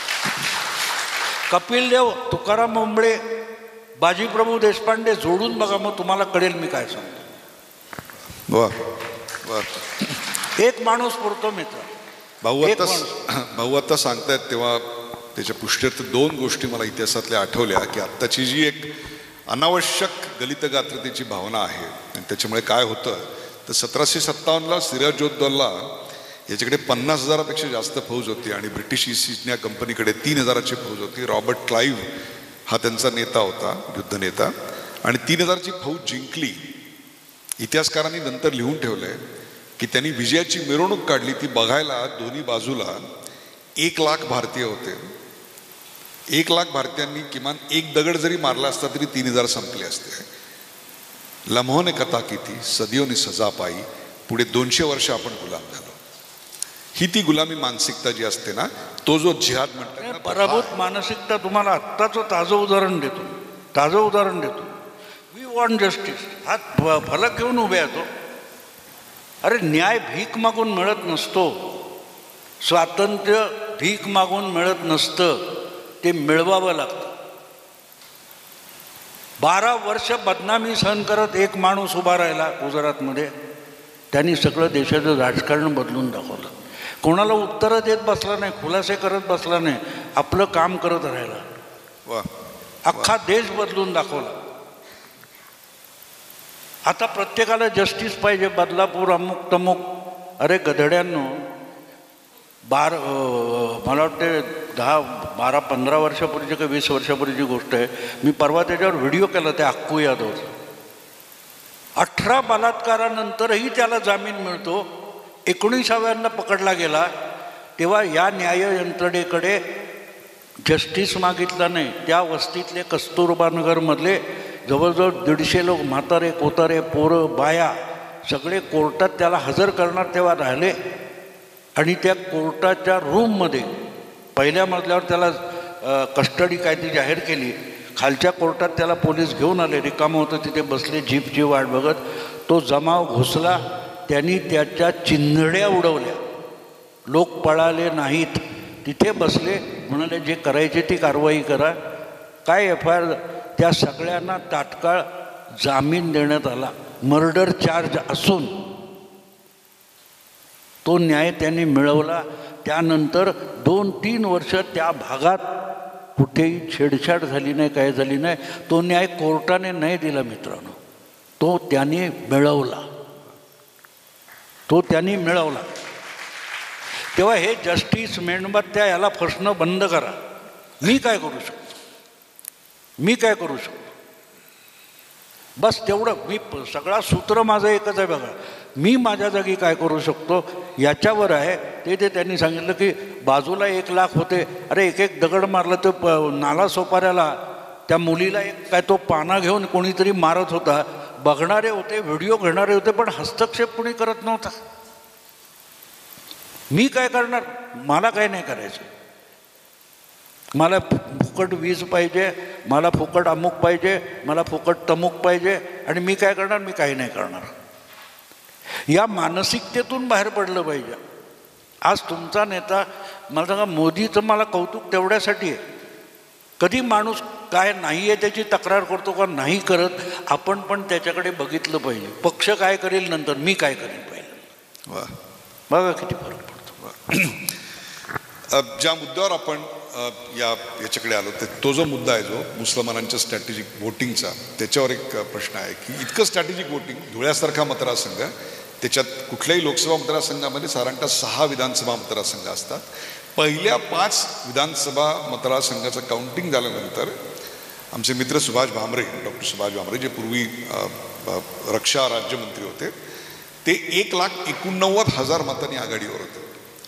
कपिल देव, तुकाराम मुंबळे, बाजीप्रभू देशपांडे जोडून बघा, मग तुम्हाला कळेल मी काय सांगतो. एक माणूस पुरतो मित्र. भाऊ आता सांगतायत तेव्हा त्याच्या पुष्टीर्थ 2 गोष्टी मला इतिहासातल्या आठवल्या की आत्ताची जी एक अनावश्यक दलितगात्रतेची भावना आहे आणि त्याच्यामुळे काय होतं तर 1757ला सिराजउद्दौला याच्याकडे 50,000पेक्षा जास्त फौज होती आणि ब्रिटिश ईस्ट इंडिया कंपनीकडे 3,000ची फौज होती. रॉबर्ट क्लाईव्ह हा त्यांचा नेता होता, युद्धनेता, आणि 3,000ची फौज जिंकली. इतिहासकारांनी नंतर लिहून ठेवलंय की त्यांनी विजयाची मिरवणूक काढली. ती बघायला दोन्ही बाजूला 1,00,000 भारतीय होते. 1,00,000 भारतीयांनी किमान एक दगड जरी मारला असता तरी 3,000 संपले असते. लम्होने कथा कीती, सदियोने सजा पाई, पुढे 200 वर्ष आपण गुलाम झालो. ही ती गुलामी मानसिकता जी असते ना, तो जो जिहाद म्हणतात, पराभूत मानसिकता. तुम्हाला आत्ताचं ताजं उदाहरण देतो. We want justice. हात फलक घेऊन उभे येतो. अरे न्याय भीक मागून मिळत नसतो, स्वातंत्र्य भीक मागून मिळत नसतं, ते मिळवावं लागतं. 12 वर्ष बदनामी सहन करत एक माणूस उभा राहिला गुजरातमध्ये. त्यांनी सगळं देशाचं राजकारण बदलून दाखवलं. कोणाला उत्तरं देत बसला नाही, खुलासे करत बसला नाही, आपलं काम करत राहिला. अख्खा देश बदलून दाखवला. आता प्रत्येकाला जस्टिस पाहिजे. बदलापूर अमुक तमुक. अरे गधड्यांनो, मला वाटते 10-12-15 वर्षापूर्वीची का 20 वर्षापूर्वीची गोष्ट आहे. मी परवा त्याच्यावर व्हिडिओ केला त्या अक्कू यादवचा. 18 बलात्कारानंतरही त्याला जामीन मिळतो. 19व्यांदा पकडला गेला तेव्हा या न्याय यंत्रणेकडे जस्टिस मागितला नाही. त्या वस्तीतले कस्तुरबा नगरमधले जवळजवळ 150 लोक, म्हातारे कोतारे पोरं बाया सगळे कोर्टात त्याला हजर करणार तेव्हा राहिले. आणि त्या कोर्टाच्या रूममध्ये पहिल्या मजल्यावर त्याला कस्टडी कायदी जाहीर केली. खालच्या कोर्टात त्याला पोलीस घेऊन आले. रिकामं होतं तिथे बसले जीपची वाट बघत. तो जमाव घुसला. त्यांनी त्याच्या चिंधड्या उडवल्या. लोक पळाले नाहीत, तिथे बसले. म्हणाले जे करायचे ती कारवाई करा. काय FIR? त्या सगळ्यांना तात्काळ जामीन देण्यात आला. मर्डर चार्ज असून तो न्याय त्यांनी मिळवला. त्यानंतर 2-3 वर्ष त्या भागात कुठेही छेडछाड झाली नाही, काय झाली नाही. तो न्याय कोर्टाने नाही दिला मित्रांनो, तो त्यांनी मिळवला. तेव्हा हे जस्टिस मेणबत्त्या याला फसणं बंद करा. मी काय करू शकतो? बस तेवढं. सगळा सूत्र माझं एकच आहे बघा. मी माझ्या जागी काय करू शकतो याच्यावर आहे. ते त्यांनी सांगितलं की बाजूला 1 लाख होते. अरे एक दगड मारलं तर नाला सोपाऱ्याला त्या मुलीला एक काय तो पाना घेऊन कोणीतरी मारत होता. बघणारे होते, व्हिडिओ घेणारे होते, पण हस्तक्षेप कोणी करत नव्हता. मी काय करणार? मला काय नाही करायचं. मला फुकट वीज पाहिजे, मला फुकट अमुक पाहिजे, मला फुकट तमुक पाहिजे. आणि मी काय करणार? मी काही नाही करणार. या मानसिकतेतून बाहेर पडलं पाहिजे. आज तुमचा नेता मला सांगा, मोदीचं मला कौतुक तेवढ्यासाठी आहे. कधी माणूस काय नाही आहे त्याची तक्रार करतो का नाही करत, आपण पण त्याच्याकडे बघितलं पाहिजे. पक्ष काय करेल नंतर, मी काय करेल पाहिजे. बघा किती फरक पडतो. ज्या मुद्द्यावर आपण याच्याकडे आलो तो जो मुद्दा आहे जो मुसलमानांच्या स्ट्रॅटेजिक वोटिंगचा, त्याच्यावर एक प्रश्न आहे की इतकं स्ट्रॅटेजिक वोटिंग, धुळ्यासारखा मतदारसंघ, त्याच्यात कुठल्याही लोकसभा मतदारसंघामध्ये साधारणतः 6 विधानसभा मतदारसंघ असतात. पहिल्या 5 विधानसभा मतदारसंघाचं काउंटिंग झाल्यानंतर आमचे मित्र सुभाष भामरे, डॉक्टर सुभाष भामरे, जे पूर्वी रक्षा राज्यमंत्री होते, ते 1,89,000 मतांनी आघाडीवर होते.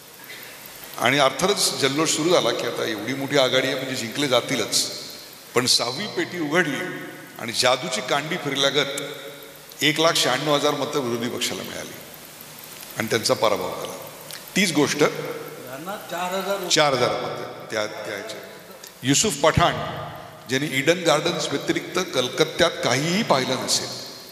आणि अर्थातच जल्लोष सुरू झाला की आता एवढी मोठी आघाडी आहे म्हणजे जिंकले जातीलच. पण 6वी पेटी उघडली आणि जादूची कांडी फिरल्यागत 1,96,000 मतं विरोधी पक्षाला मिळाली आणि त्यांचा पराभव झाला. तीच गोष्ट 4,000 मतं द्यायचे. युसुफ पठाण, ज्यांनी ईडन गार्डन्स व्यतिरिक्त कलकत्त्यात काहीही पाहिलं नसेल,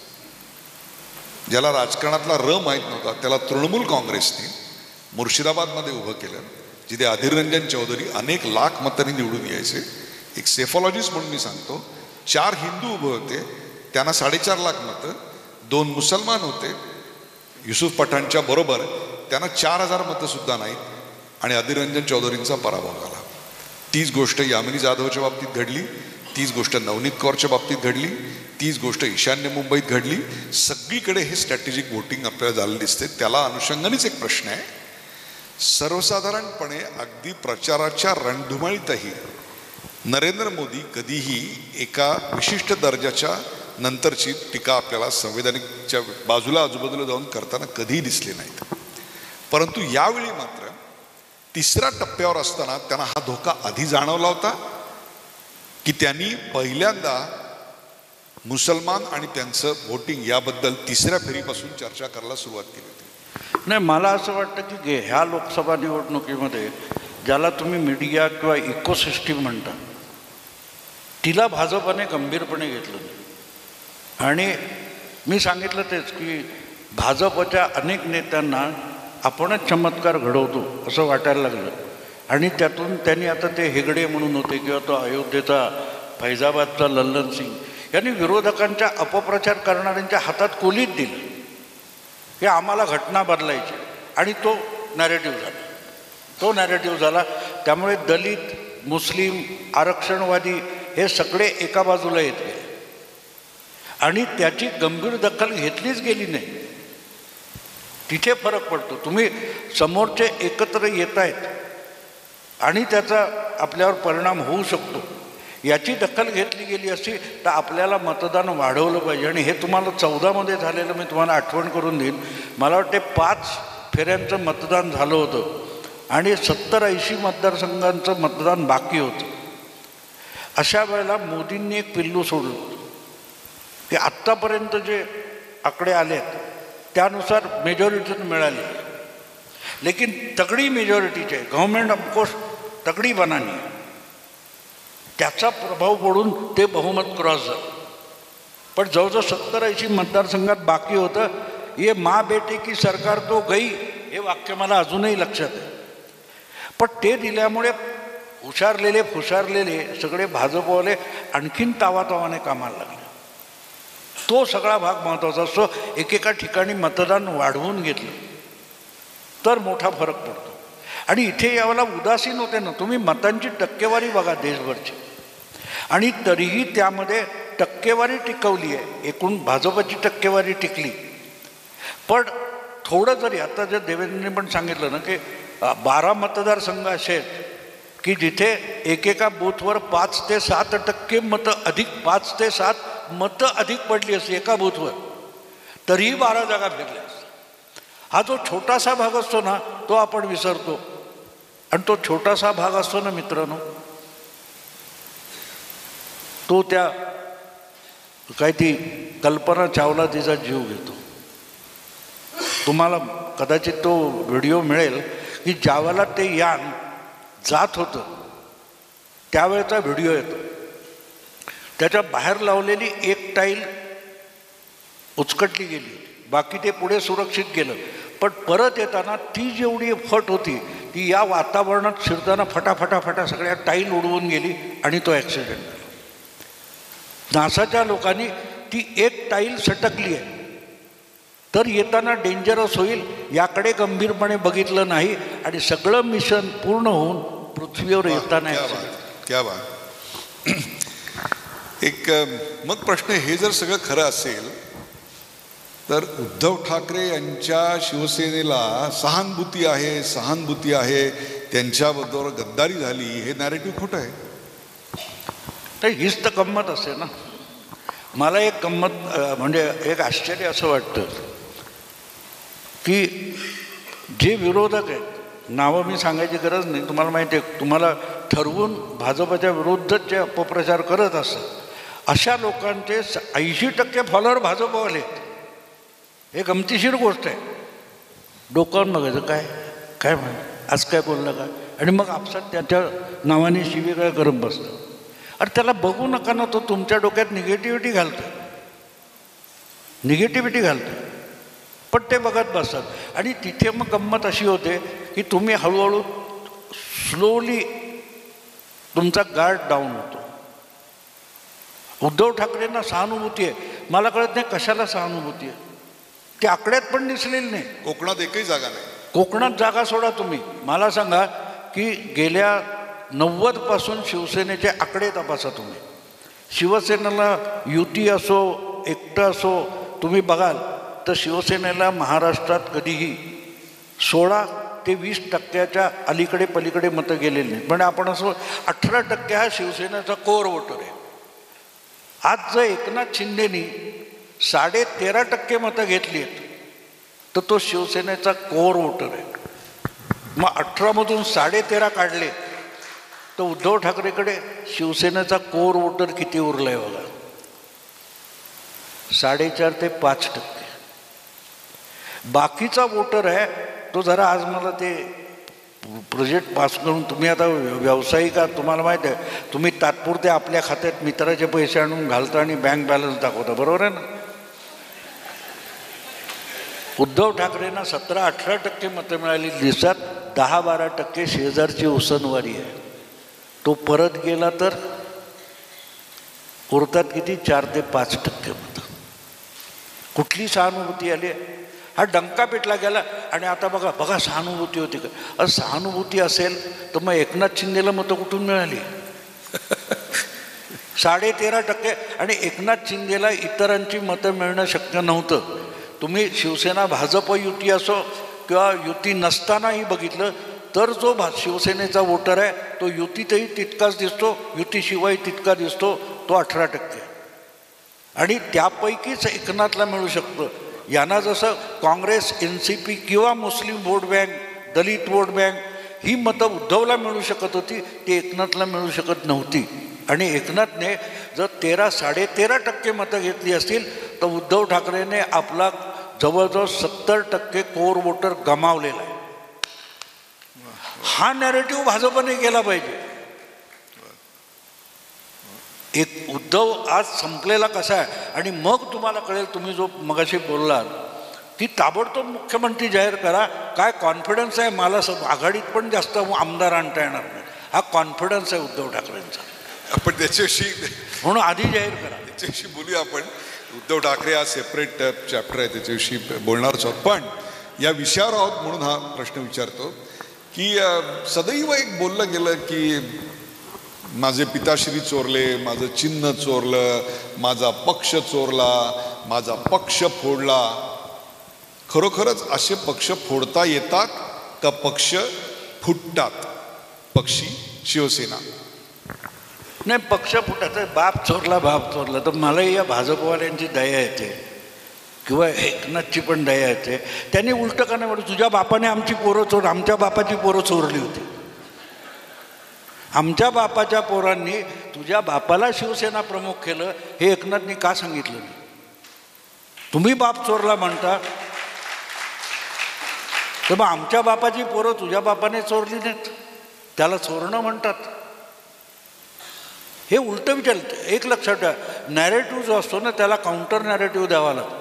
ज्याला राजकारणातला माहीत नव्हता, त्याला तृणमूल काँग्रेसने मुर्शिदाबादमध्ये उभं केलं, जिथे अधीर रंजन चौधरी अनेक लाख मतांनी निवडून यायचे. एक सेफॉलॉजिस्ट म्हणून मी सांगतो, 4 हिंदू उभे होते, त्यांना 4.5 लाख मतं. 2 मुसलमान होते युसुफ पठाणच्या बरोबर, त्यांना 4,000 मतं सुद्धा नाहीत आणि अधीर रंजन चौधरींचा पराभव झाला. तीच गोष्ट यामिनी जाधवच्या बाबतीत घडली, तीच गोष्ट नवनीत कौरच्या बाबतीत घडली, तीच गोष्ट ईशान्य मुंबईत घडली. सगळीकडे हे स्ट्रॅटेजिक वोटिंग आपल्याला झालं दिसते. त्याला अनुषंगानेच एक प्रश्न आहे, सर्वसाधारणपणे अगदी प्रचाराच्या रणधुमाळीतही नरेंद्र मोदी कधीही एका विशिष्ट दर्जाच्या नंतरची टीका आपल्याला संवैधानिकच्या बाजूला आजूबाजूला जाऊन करताना कधीही दिसले नाहीत. परंतु यावेळी मात्र 3ऱ्या टप्प्यावर असताना त्यांना हा धोका आधी जाणवला होता की त्यांनी पहिल्यांदा मुसलमान आणि त्यांचं वोटिंग याबद्दल 3ऱ्या फेरीपासून चर्चा करायला सुरुवात केली होती. नाही, मला असं वाटतं की ह्या लोकसभा निवडणुकीमध्ये ज्याला तुम्ही मीडिया किंवा इकोसिस्टीम म्हणता, तिला भाजपाने गंभीरपणे घेतलं. आणि मी सांगितलं तेच की भाजपच्या अनेक नेत्यांना आपणच चमत्कार घडवतो असं वाटायला लागलं. आणि त्यातून त्यांनी आता ते हेगडे म्हणून होते किंवा तो अयोध्येचा फैजाबादचा लल्लन सिंग यांनी विरोधकांच्या अपप्रचार करणाऱ्यांच्या हातात कोलीत दिलं की आम्हाला घटना बदलायची. आणि तो नॅरेटिव्ह झाला. त्यामुळे दलित, मुस्लिम, आरक्षणवादी हे सगळे एका बाजूला येत गेले आणि त्याची गंभीर दखल घेतलीच गेली नाही. तिथे फरक पडतो. तुम्ही समोरचे एकत्र येत आहेत आणि त्याचा आपल्यावर परिणाम होऊ शकतो, याची दखल घेतली गेली असती तर आपल्याला मतदान वाढवलं पाहिजे. आणि हे तुम्हाला 14मध्ये झालेलं मी तुम्हाला आठवण करून देईन. मला वाटते 5 फेऱ्यांचं मतदान झालं होतं आणि 70-80 मतदारसंघांचं मतदान बाकी होतं. अशा वेळेला मोदींनी एक पिल्लू सोडलं होतं की आत्तापर्यंत जे आकडे आले आहेत त्यानुसार मेजॉरिटी मिळाली, लेकिन तगड़ी मेजॉरिटीचे गव्हर्नमेंट ऑफकोर्स तगड़ी बनानी है, त्याचा प्रभाव पडून ते बहुमत क्रॉस झालं. पण जवळजवळ 70-80 मतदारसंघात बाकी होतं. ये माँ बेटे की सरकार तो गई, हे वाक्य मला अजूनही लक्षात आहे. पण ते दिल्यामुळे फुशारलेले सगळे भाजपवाले आणखीन तावातावाने कामाला लागले. तो सगळा भाग महत्त्वाचा असतो. एकेका ठिकाणी मतदान वाढवून घेतलं तर मोठा फरक पडतो. आणि इथे यावेळेला उदासीन होते ना, तुम्ही मतांची टक्केवारी बघा देशभरची, आणि तरीही त्यामध्ये टक्केवारी टिकवली आहे, एकूण भाजपची टक्केवारी टिकली. पण थोडं जरी आता जे देवेंद्रने पण सांगितलं ना की 12 मतदारसंघ असे आहेत की जिथे एकेका बूथवर 5 ते 7% मतं अधिक, 5 ते 7 मतं अधिक पडली असती एका बूथवर, तरीही 12 जागा फिरल्या असतात. हा जो छोटासा भाग असतो ना तो आपण विसरतो. आणि तो छोटासा भाग असतो ना मित्रांनो, तो त्या काय ती कल्पना चावला तिचा जीव घेतो. तुम्हाला कदाचित तो व्हिडिओ मिळेल की ज्यावेळेला ते यान जात होतं त्यावेळेचा व्हिडिओ येतो. त्याच्या बाहेर लावलेली एक टाईल उचकटली गेली, बाकी ते पुढे सुरक्षित गेलं. पण परत येताना ती जेवढी फट होती ती या वातावरणात शिरताना फटाफटा सगळ्या टाईल उडवून गेली आणि तो ॲक्सिडेंट झाला. नासाच्या लोकांनी ती एक टाईल सटकली आहे तर येताना डेंजरस होईल याकडे गंभीरपणे बघितलं नाही आणि सगळं मिशन पूर्ण होऊन पृथ्वीवर येताना क्या बात. एक मग प्रश्न, हे जर सगळं खरं असेल तर उद्धव ठाकरे यांच्या शिवसेनेला सहानुभूती आहे, त्यांच्याबरोबर गद्दारी झाली, हे नॅरेटिव्ह खोटं आहे. तर हीच तर गंमत असते ना. मला एक गंमत म्हणजे एक आश्चर्य असं वाटतं की जे विरोधक आहेत, नावं मी सांगायची गरज नाही, तुम्हाला माहिती आहे, तुम्हाला ठरवून भाजपच्या विरुद्धच जे अपप्रचार करत असतात अशा लोकांचे 80% फॉलोअर भाजपवाले आहेत. हे गमतीशीर गोष्ट आहे. डोकावून बघायचं काय आज काय बोललं काय, आणि मग आपसात त्याच्या नावाने शिवीगाळ करत बसतं. अरे त्याला बघू नका ना, तो तुमच्या डोक्यात निगेटिव्हिटी घालतं. पण ते बघत बसतात. आणि तिथे मग गंमत अशी होते की तुम्ही हळूहळू स्लोली तुमचा गार्ड डाऊन होतो. उद्धव ठाकरेंना सहानुभूती आहे, मला कळत नाही कशाला सहानुभूती आहे. ते आकड्यात पण दिसलेली नाही. कोकणात एकही जागा नाही. कोकणात जागा सोडा, तुम्ही मला सांगा की गेल्या 90 पासून शिवसेनेचे आकडे तपासा तुम्ही. शिवसेनेला युती असो एकटं असो तुम्ही बघाल तर शिवसेनेला महाराष्ट्रात कधीही 16 ते 20% अलीकडे पलीकडे मतं गेलेली नाहीत. म्हणजे आपण असं 18% हा शिवसेनेचा कोर वोटर आहे. आज जर एकनाथ शिंदेनी 13.5% मतं घेतली आहेत तर तो शिवसेनेचा कोर वोटर आहे. मग 18मधून 13.5 काढले तर उद्धव ठाकरेकडे शिवसेनेचा कोर वोटर किती उरलाय बघा, 4.5 ते 5%. बाकीचा वोटर आहे तो जरा, आज मला ते प्रोजेक्ट पास करून तुम्ही आता व्यावसायिक आहात, तुम्हाला माहीत आहे, तुम्ही तात्पुरते आपल्या खात्यात मित्राचे पैसे आणून घालता आणि बँक बॅलन्स दाखवता, बरोबर आहे ना. उद्धव ठाकरेंना 17-18% मतं मिळाली, दिवसात 10-12% शेजारची उसनवारी आहे. तो परत गेला तर उरतात किती, 4 ते 5% मतं. कुठली सहानुभूती आली, हा डंका पेटला गेला. आणि आता बघा सहानुभूती होती का, सहानुभूती असेल तर मग एकनाथ शिंदेला मतं कुठून मिळाली. 13.5%. आणि एकनाथ शिंदेला इतरांची मतं मिळणं शक्य नव्हतं. तुम्ही शिवसेना भाजप युती असो किंवा युती नसतानाही बघितलं तर जो शिवसेनेचा वोटर आहे तो युतीतही तितकाच दिसतो, युतीशिवाय तितका दिसतो, तो 18%. आणि त्यापैकीच एकनाथला मिळू शकतं. यांना जसं काँग्रेस, NCP किंवा Muslim vote bank, Dalit vote bank ही मतं उद्धवला मिळू शकत होती, ती एकनाथला मिळू शकत नव्हती. आणि एकनाथने जर 13-13.5% मतं घेतली असतील तर उद्धव ठाकरेने आपला जवळजवळ 70% कोर वोटर गमावलेला आहे. हा नॅरेटिव्ह भाजपने केला पाहिजे. एक उद्धव आज संपलेला कसा आहे. आणि मग तुम्हाला कळेल, तुम्ही जो मगाशी बोललात की ताबडतोब मुख्यमंत्री जाहीर करा. काय कॉन्फिडन्स आहे मला, आघाडीत पण जास्त आमदार आणता येणार नाही, हा कॉन्फिडन्स आहे उद्धव ठाकरेंचा. आपण त्याच्याविषयी म्हणून आधी जाहीर करा. त्याच्याविषयी बोलूया आपण. उद्धव ठाकरे हा सेपरेट चॅप्टर आहे, त्याच्याविषयी बोलणारच आहोत. पण या विषयावर आहोत म्हणून हा प्रश्न विचारतो की सदैव एक बोललं गेलं की माझे पिताश्री चोरले, माझं चिन्ह चोरलं, माझा पक्ष चोरला, माझा पक्ष फोडला. खरोखरच असे पक्ष फोडता येतात का पक्ष फुटतात? पक्षी शिवसेना नाही, पक्ष फुटायचं. बाप चोरला तर मलाही या भाजपवाल्यांची दया येते किंवा एकनाथची पण दया येते. त्यांनी उलटं का नाही म्हणून, तुझ्या बापाने आमची पोरं आमच्या बापाची पोरं चोरली होती. आमच्या बापाच्या पोरांनी तुझ्या बापाला शिवसेना प्रमुख केलं, हे एकनाथनी का सांगितलं नाही? तुम्ही बाप चोरला म्हणता, तर मग आमच्या बापाची पोरं तुझ्या बापाने चोरली नाहीत, त्याला चोरणं म्हणतात. हे उलटं विचारलं. एक लक्षात ठेवा, नॅरेटिव्ह जो असतो ना त्याला काउंटर नॅरेटिव्ह द्यावा लागतो.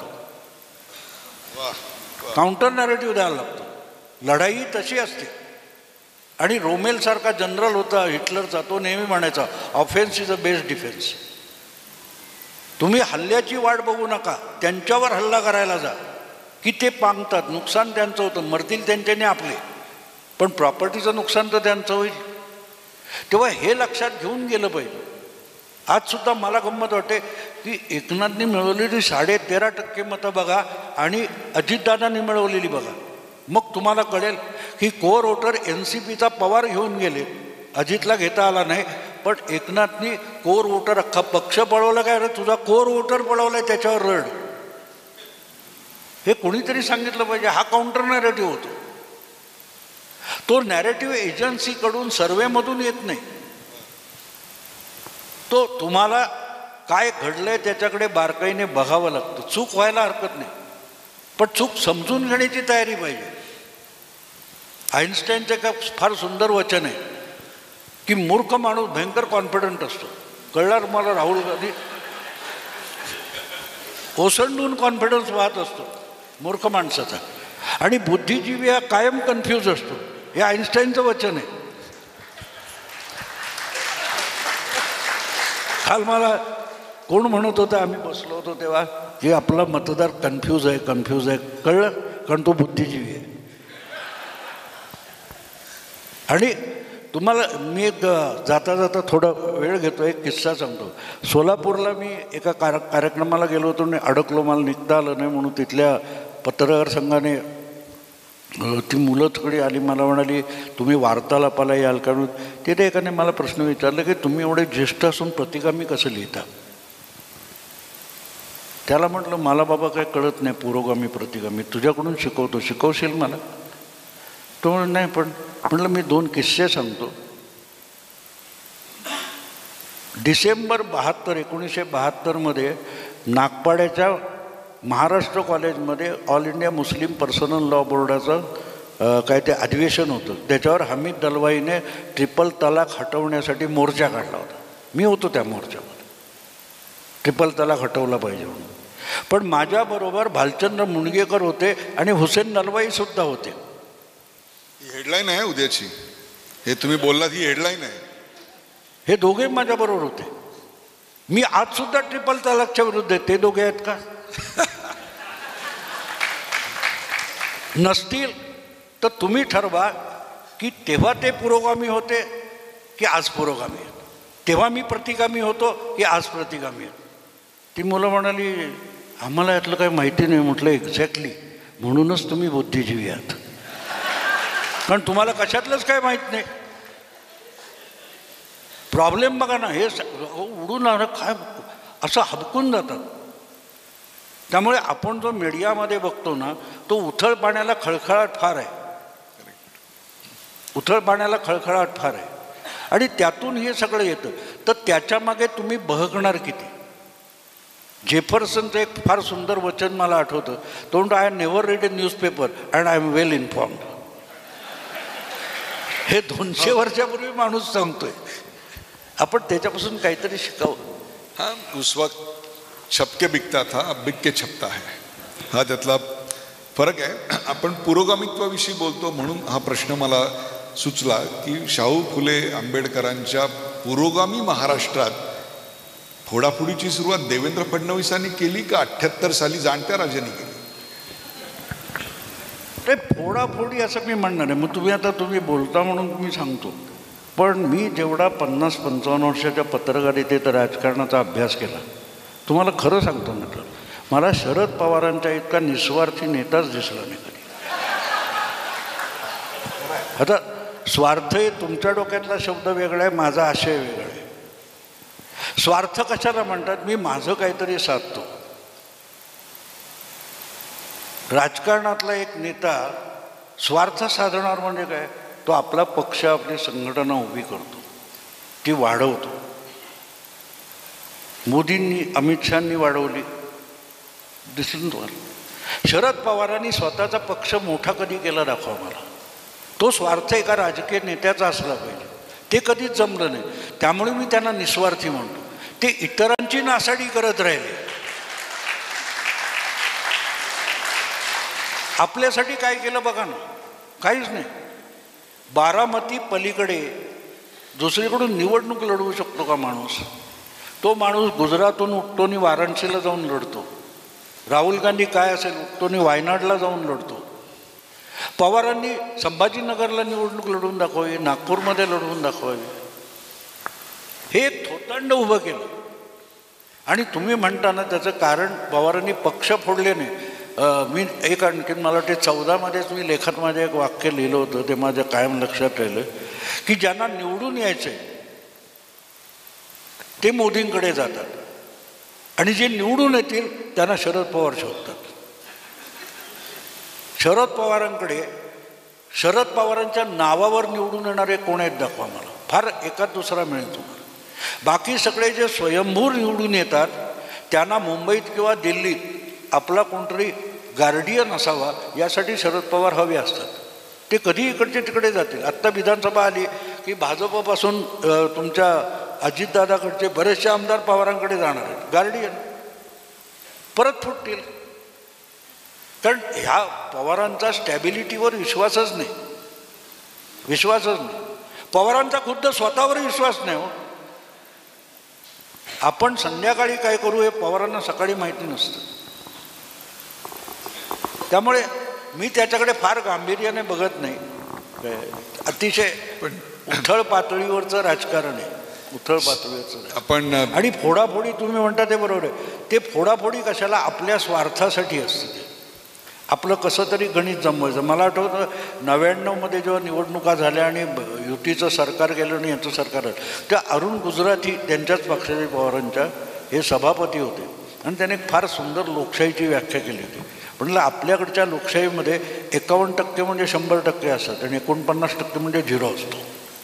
काउंटर नॅरेटिव्ह द्यावा लागतो. लढाई तशी असते. आणि रोमेलसारखा जनरल होता हिटलरचा, तो नेहमी म्हणायचा offence is a best defence. तुम्ही हल्ल्याची वाट बघू नका, त्यांच्यावर हल्ला करायला जा की ते पांगतात. नुकसान त्यांचं होतं, मरतील त्यांच्याने आपले, पण प्रॉपर्टीचं नुकसान तर त्यांचं होईल. तेव्हा हे लक्षात घेऊन गेलं पाहिजे. आजसुद्धा मला गंमत वाटते की एकनाथनी मिळवलेली 13.5% मतं बघा आणि अजितदादांनी मिळवलेली बघा. मग तुम्हाला कळेल की कोर वोटर NCPचा पवार घेऊन गेले, अजितला घेता आला नाही. पण एकनाथनी कोर वोटर अख्खा पक्ष पळवला. काय रे, तुझा कोर वोटर पळवलाय त्याच्यावर रड. हे कोणीतरी सांगितलं पाहिजे. हा काउंटर नॅरेटिव्ह होतो. तो नॅरेटिव्ह एजन्सीकडून, सर्वेमधून येत नाही. तो तुम्हाला काय घडलंय त्याच्याकडे बारकाईने बघावं लागतं. चूक व्हायला हरकत नाही, पण चूक समजून घेण्याची तयारी पाहिजे. आईन्स्टाईनचं का फार सुंदर वचन आहे की मूर्ख माणूस भयंकर कॉन्फिडंट असतो. कळणार मला राहुल गांधी ओसंडून कॉन्फिडन्स वाहत असतो मूर्ख माणसाचा, आणि बुद्धिजीवी हा कायम कन्फ्यूज असतो. हे आईन्स्टाईनचं वचन आहे. काल मला कोण म्हणत होतं, आम्ही बसलो होतो तेव्हा, की आपला मतदार कन्फ्यूज आहे. कळलं, कारण तो बुद्धिजीवी आहे. आणि तुम्हाला मी एक जाता जाता थोडा वेळ घेतो, एक किस्सा सांगतो. सोलापूरला मी एका कार्यक्रमाला गेलो होतो आणि अडकलो, मला निघता आलं नाही. म्हणून तिथल्या पत्रकार संघाने ती मुलं थोडी आली, मला म्हणाली तुम्ही वार्तालापाला याल का? तिथे एकाने मला प्रश्न विचारला की तुम्ही एवढे ज्येष्ठ असून प्रतिगामी कसं लिहिता? त्याला म्हटलं मला बाबा काय कळत नाही पुरोगामी प्रतिगामी, तुझ्याकडून शिकवतो, शिकवशील मला? तो म्हणून नाही, पण म्हटलं मी 2 किस्से सांगतो. डिसेंबर 1972 नागपाड्याच्या महाराष्ट्र कॉलेजमध्ये All India Muslim Personal Law बोर्डाचं काय ते अधिवेशन होतं. त्याच्यावर हमीद दलवाईने ट्रिपल तलाक हटवण्यासाठी मोर्चा काढला होता. मी होतो त्या मोर्चामध्ये. ट्रिपल तलाक हटवला पाहिजे म्हणून. पण माझ्याबरोबर भालचंद्र मुणगेकर होते आणि हुसेन दलवाईसुद्धा होते. हेडलाईन आहे उद्याची, हे तुम्ही बोललात ही हेडलाईन आहे. हे दोघे माझ्याबरोबर होते. मी आजसुद्धा ट्रिपल तलाकच्या विरुद्ध आहे. ते दोघे आहेत का? नसतील तर तुम्ही ठरवा की तेव्हा ते पुरोगामी होते की आज पुरोगामी आहेत. तेव्हा मी प्रतिगामी होतो की आज प्रतिगामी आहेत. ती मुलं म्हणाली आम्हाला यातलं काही माहिती नाही. म्हटलं एक्झॅक्टली, म्हणूनच तुम्ही बुद्धिजीवी आहात. कारण तुम्हाला कशातलंच काय माहीत नाही. प्रॉब्लेम बघा ना, हे उडून काय असं हबकून जातात. त्यामुळे आपण जो मीडियामध्ये बघतो ना, तो उथळ पाण्याला खळखळाट फार आहे. उथळ पाण्याला खळखळाट फार आहे आणि त्यातून हे सगळं येतं. तर त्याच्यामागे तुम्ही बहकणार किती? जेफरसनचं एक फार सुंदर वचन मला आठवतं. तो म्हणतो, I never read a newspaper and I am well informed. हे 200 वर्षापूर्वी माणूस सांगतोय. आपण त्याच्यापासून काहीतरी शिकावं. हाँ, उस वक्त छप के बिकता था, अब बिक के छपता है. हा त्यातला फरक आहे. आपण पुरोगामित्वाविषयी बोलतो म्हणून हा प्रश्न मला सुचला की शाहू फुले आंबेडकरांच्या पुरोगामी महाराष्ट्रात फोडाफोडीची सुरुवात देवेंद्र फडणवीसांनी केली का 78 साली जाणत्या राजांनी केली? ते फोडाफोडी असं मी म्हणणार आहे. मग तुम्ही बोलता म्हणून तुम्ही सांगतो. पण मी जेवढा 50-55 वर्षाच्या पत्रकारितेत राजकारणाचा अभ्यास केला, तुम्हाला खरं सांगतो म्हटलं, मला शरद पवारांच्या इतका निस्वार्थी नेताच दिसला नाही कधी. आता स्वार्थ हे तुमच्या डोक्यातला शब्द वेगळा आहे, माझा आशय वेगळा आहे. स्वार्थ कशाला म्हणतात? मी माझं काहीतरी साधतो. राजकारणातला एक नेता स्वार्थ साधणार म्हणजे काय? तो आपला पक्ष, आपली संघटना उभी करतो, ती वाढवतो. मोदींनी, अमित शहांनी वाढवली, दिसून तुम्हाला. शरद पवारांनी स्वतःचा पक्ष मोठा कधी केला दाखवा मला. तो स्वार्थ एका राजकीय नेत्याचा असला पाहिजे. ते कधीच जमलं नाही. त्यामुळे मी त्यांना निस्वार्थी म्हणतो. ते इतरांची नासाडी करत राहिले. आपल्यासाठी काय केलं बघा ना, काहीच नाही. बारामती पलीकडे दुसरीकडून निवडणूक लढवू शकतो का माणूस? तो माणूस गुजरातहून उठतो आणि वाराणसीला जाऊन लढतो. राहुल गांधी काय असेल, उठतो आणि वायनाडला जाऊन लढतो. पवारांनी संभाजीनगरला निवडणूक लढवून दाखवावी, नागपूरमध्ये लढवून दाखवावी. हे एक थोतांड उभं केलं. आणि तुम्ही म्हणता ना त्याचं कारण पवारांनी पक्ष फोडले नाही. मी एक आणखीन मला वाटते 14मध्येच मी लेखात माझं एक वाक्य लिहिलं होतं, ते माझ्या कायम लक्षात राहिलं की ज्यांना निवडून यायचं आहे ते मोदींकडे जातात आणि जे निवडून येतील त्यांना शरद पवार शोधतात. शरद पवारांकडे, शरद पवारांच्या नावावर निवडून येणारे कोण आहेत दाखवा मला. फार एकाच दुसरा मिळेल तुम्हाला. बाकी सगळे जे स्वयंभू निवडून येतात त्यांना मुंबईत किंवा दिल्लीत आपला कोणतरी गार्डियन असावा यासाठी शरद पवार हवे असतात. ते कधी इकडचे तिकडे जातील. आत्ता विधानसभा आली की भाजपपासून तुमच्या अजितदादाकडचे बरेचसे आमदार पवारांकडे जाणार आहेत. गार्डियन परत फुटतील. कारण ह्या पवारांचा स्टॅबिलिटीवर विश्वासच नाही. पवारांचा खुद्द स्वतःवर विश्वास नाही हो. आपण संध्याकाळी काय करू हे पवारांना सकाळी माहिती नसतं. त्यामुळे मी त्याच्याकडे फार गांभीर्याने बघत नाही. अतिशय उथळ पातळीवरचं राजकारण आहे. उथळ पातळीवरचं आपण. आणि फोडाफोडी तुम्ही म्हणता ते बरोबर आहे. ते फोडाफोडी कशाला? आपल्या स्वार्थासाठी असते. ते आपलं कसं तरी गणित जमवायचं. मला आठवतं 99मध्ये जेव्हा निवडणुका झाल्या आणि युतीचं सरकार गेलं आणि यांचं सरकार आलं, त्या अरुण गुजराथी त्यांच्याच पक्षाचे पवारांच्या हे सभापती होते आणि त्याने फार सुंदर लोकशाहीची व्याख्या केली होती. म्हणलं आपल्याकडच्या लोकशाहीमध्ये 51% म्हणजे 100% असतात आणि 49% म्हणजे 0 असतो.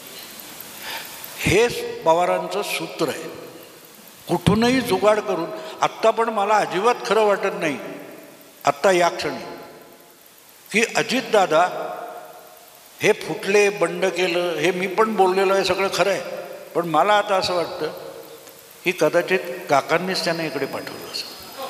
हे पवारांचं सूत्र आहे. कुठूनही जुगाड करून. आत्ता पण मला अजिबात खरं वाटत नाही आत्ता या क्षणी की अजितदादा हे फुटले, बंड केलं, हे मी पण बोललेलो आहे, सगळं खरं आहे. पण मला आता असं वाटतं की कदाचित काकांनीच त्यांना इकडे पाठवलं असं.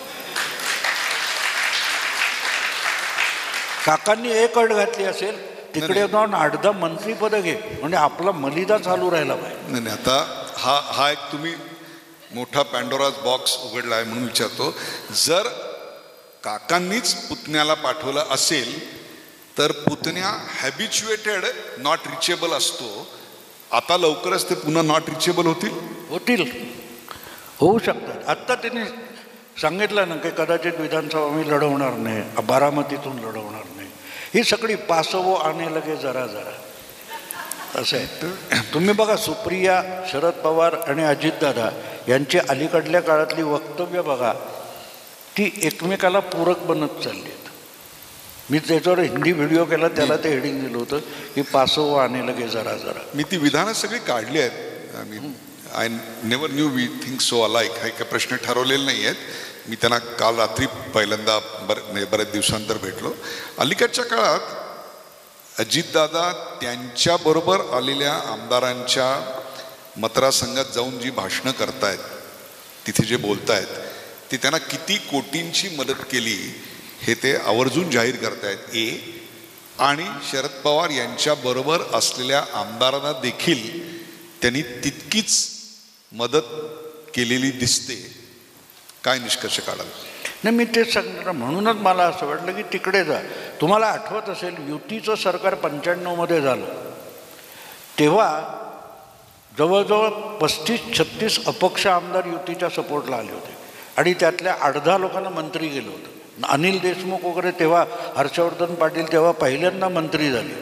काकांनी एक अट घातली असेल, तिकडे जाऊन 8-10 मंत्रीपदं घे म्हणजे आपला मलिदा चालू राहिला पाहिजे. नाही, आता हा एक तुम्ही मोठा पॅन्डोराज बॉक्स उघडला आहे म्हणून विचारतो. जर काकांनीच पुतण्याला पाठवलं असेल तर पुतण्या हॅबिच्युएटेड नॉट रिचेबल असतो. आता लवकरच ते पुन्हा नॉट रिचेबल होतील. होऊ शकतात. आत्ता त्यांनी सांगितलं ना की कदाचित विधानसभा मी लढवणार नाही, बारामतीतून लढवणार नाही. ही सगळी पासवो आणे लगे जरा जरा असं आहे. तुम्ही बघा सुप्रिया, शरद पवार आणि अजितदादा यांची अलीकडल्या काळातली वक्तव्य बघा, ती एकमेकाला पूरक बनत चालली आहेत. मी त्याच्यावर हिंदी व्हिडिओ केला, त्याला ते हेडिंग दिलं होतं की पासवो आणे लगे जरा जरा. मी ती विधानं सगळी काढली आहेत. I never knew we think so alike. हा काही प्रश्न ठरवलेले नाही आहेत. मी त्यांना काल रात्री पहिल्यांदा बऱ्याच दिवसांतर भेटलो. अलीकडच्या काळात अजितदादा त्यांच्याबरोबर आलेल्या आमदारांच्या मतदारसंघात जाऊन जी भाषणं करतायत, तिथे जे बोलतायत, ते त्यांना किती कोटींची मदत केली हे ते आवर्जून जाहीर करतायत. आणि शरद पवार यांच्याबरोबर असलेल्या आमदारांना देखील त्यांनी तितकीच मदत केलेली दिसते. काय निष्कर्ष काढाल? नाही, मी तेच सांगणार. म्हणूनच मला असं वाटलं की तिकडे जा. तुम्हाला आठवत असेल, युतीचं सरकार 95मध्ये झालं तेव्हा जवळजवळ 35-36 अपक्ष आमदार युतीच्या सपोर्टला आले होते आणि त्यातल्या 8-10 लोकांना मंत्री गेलं होतं. अनिल देशमुख वगैरे तेव्हा, हर्षवर्धन पाटील तेव्हा पहिल्यांदा मंत्री झाले.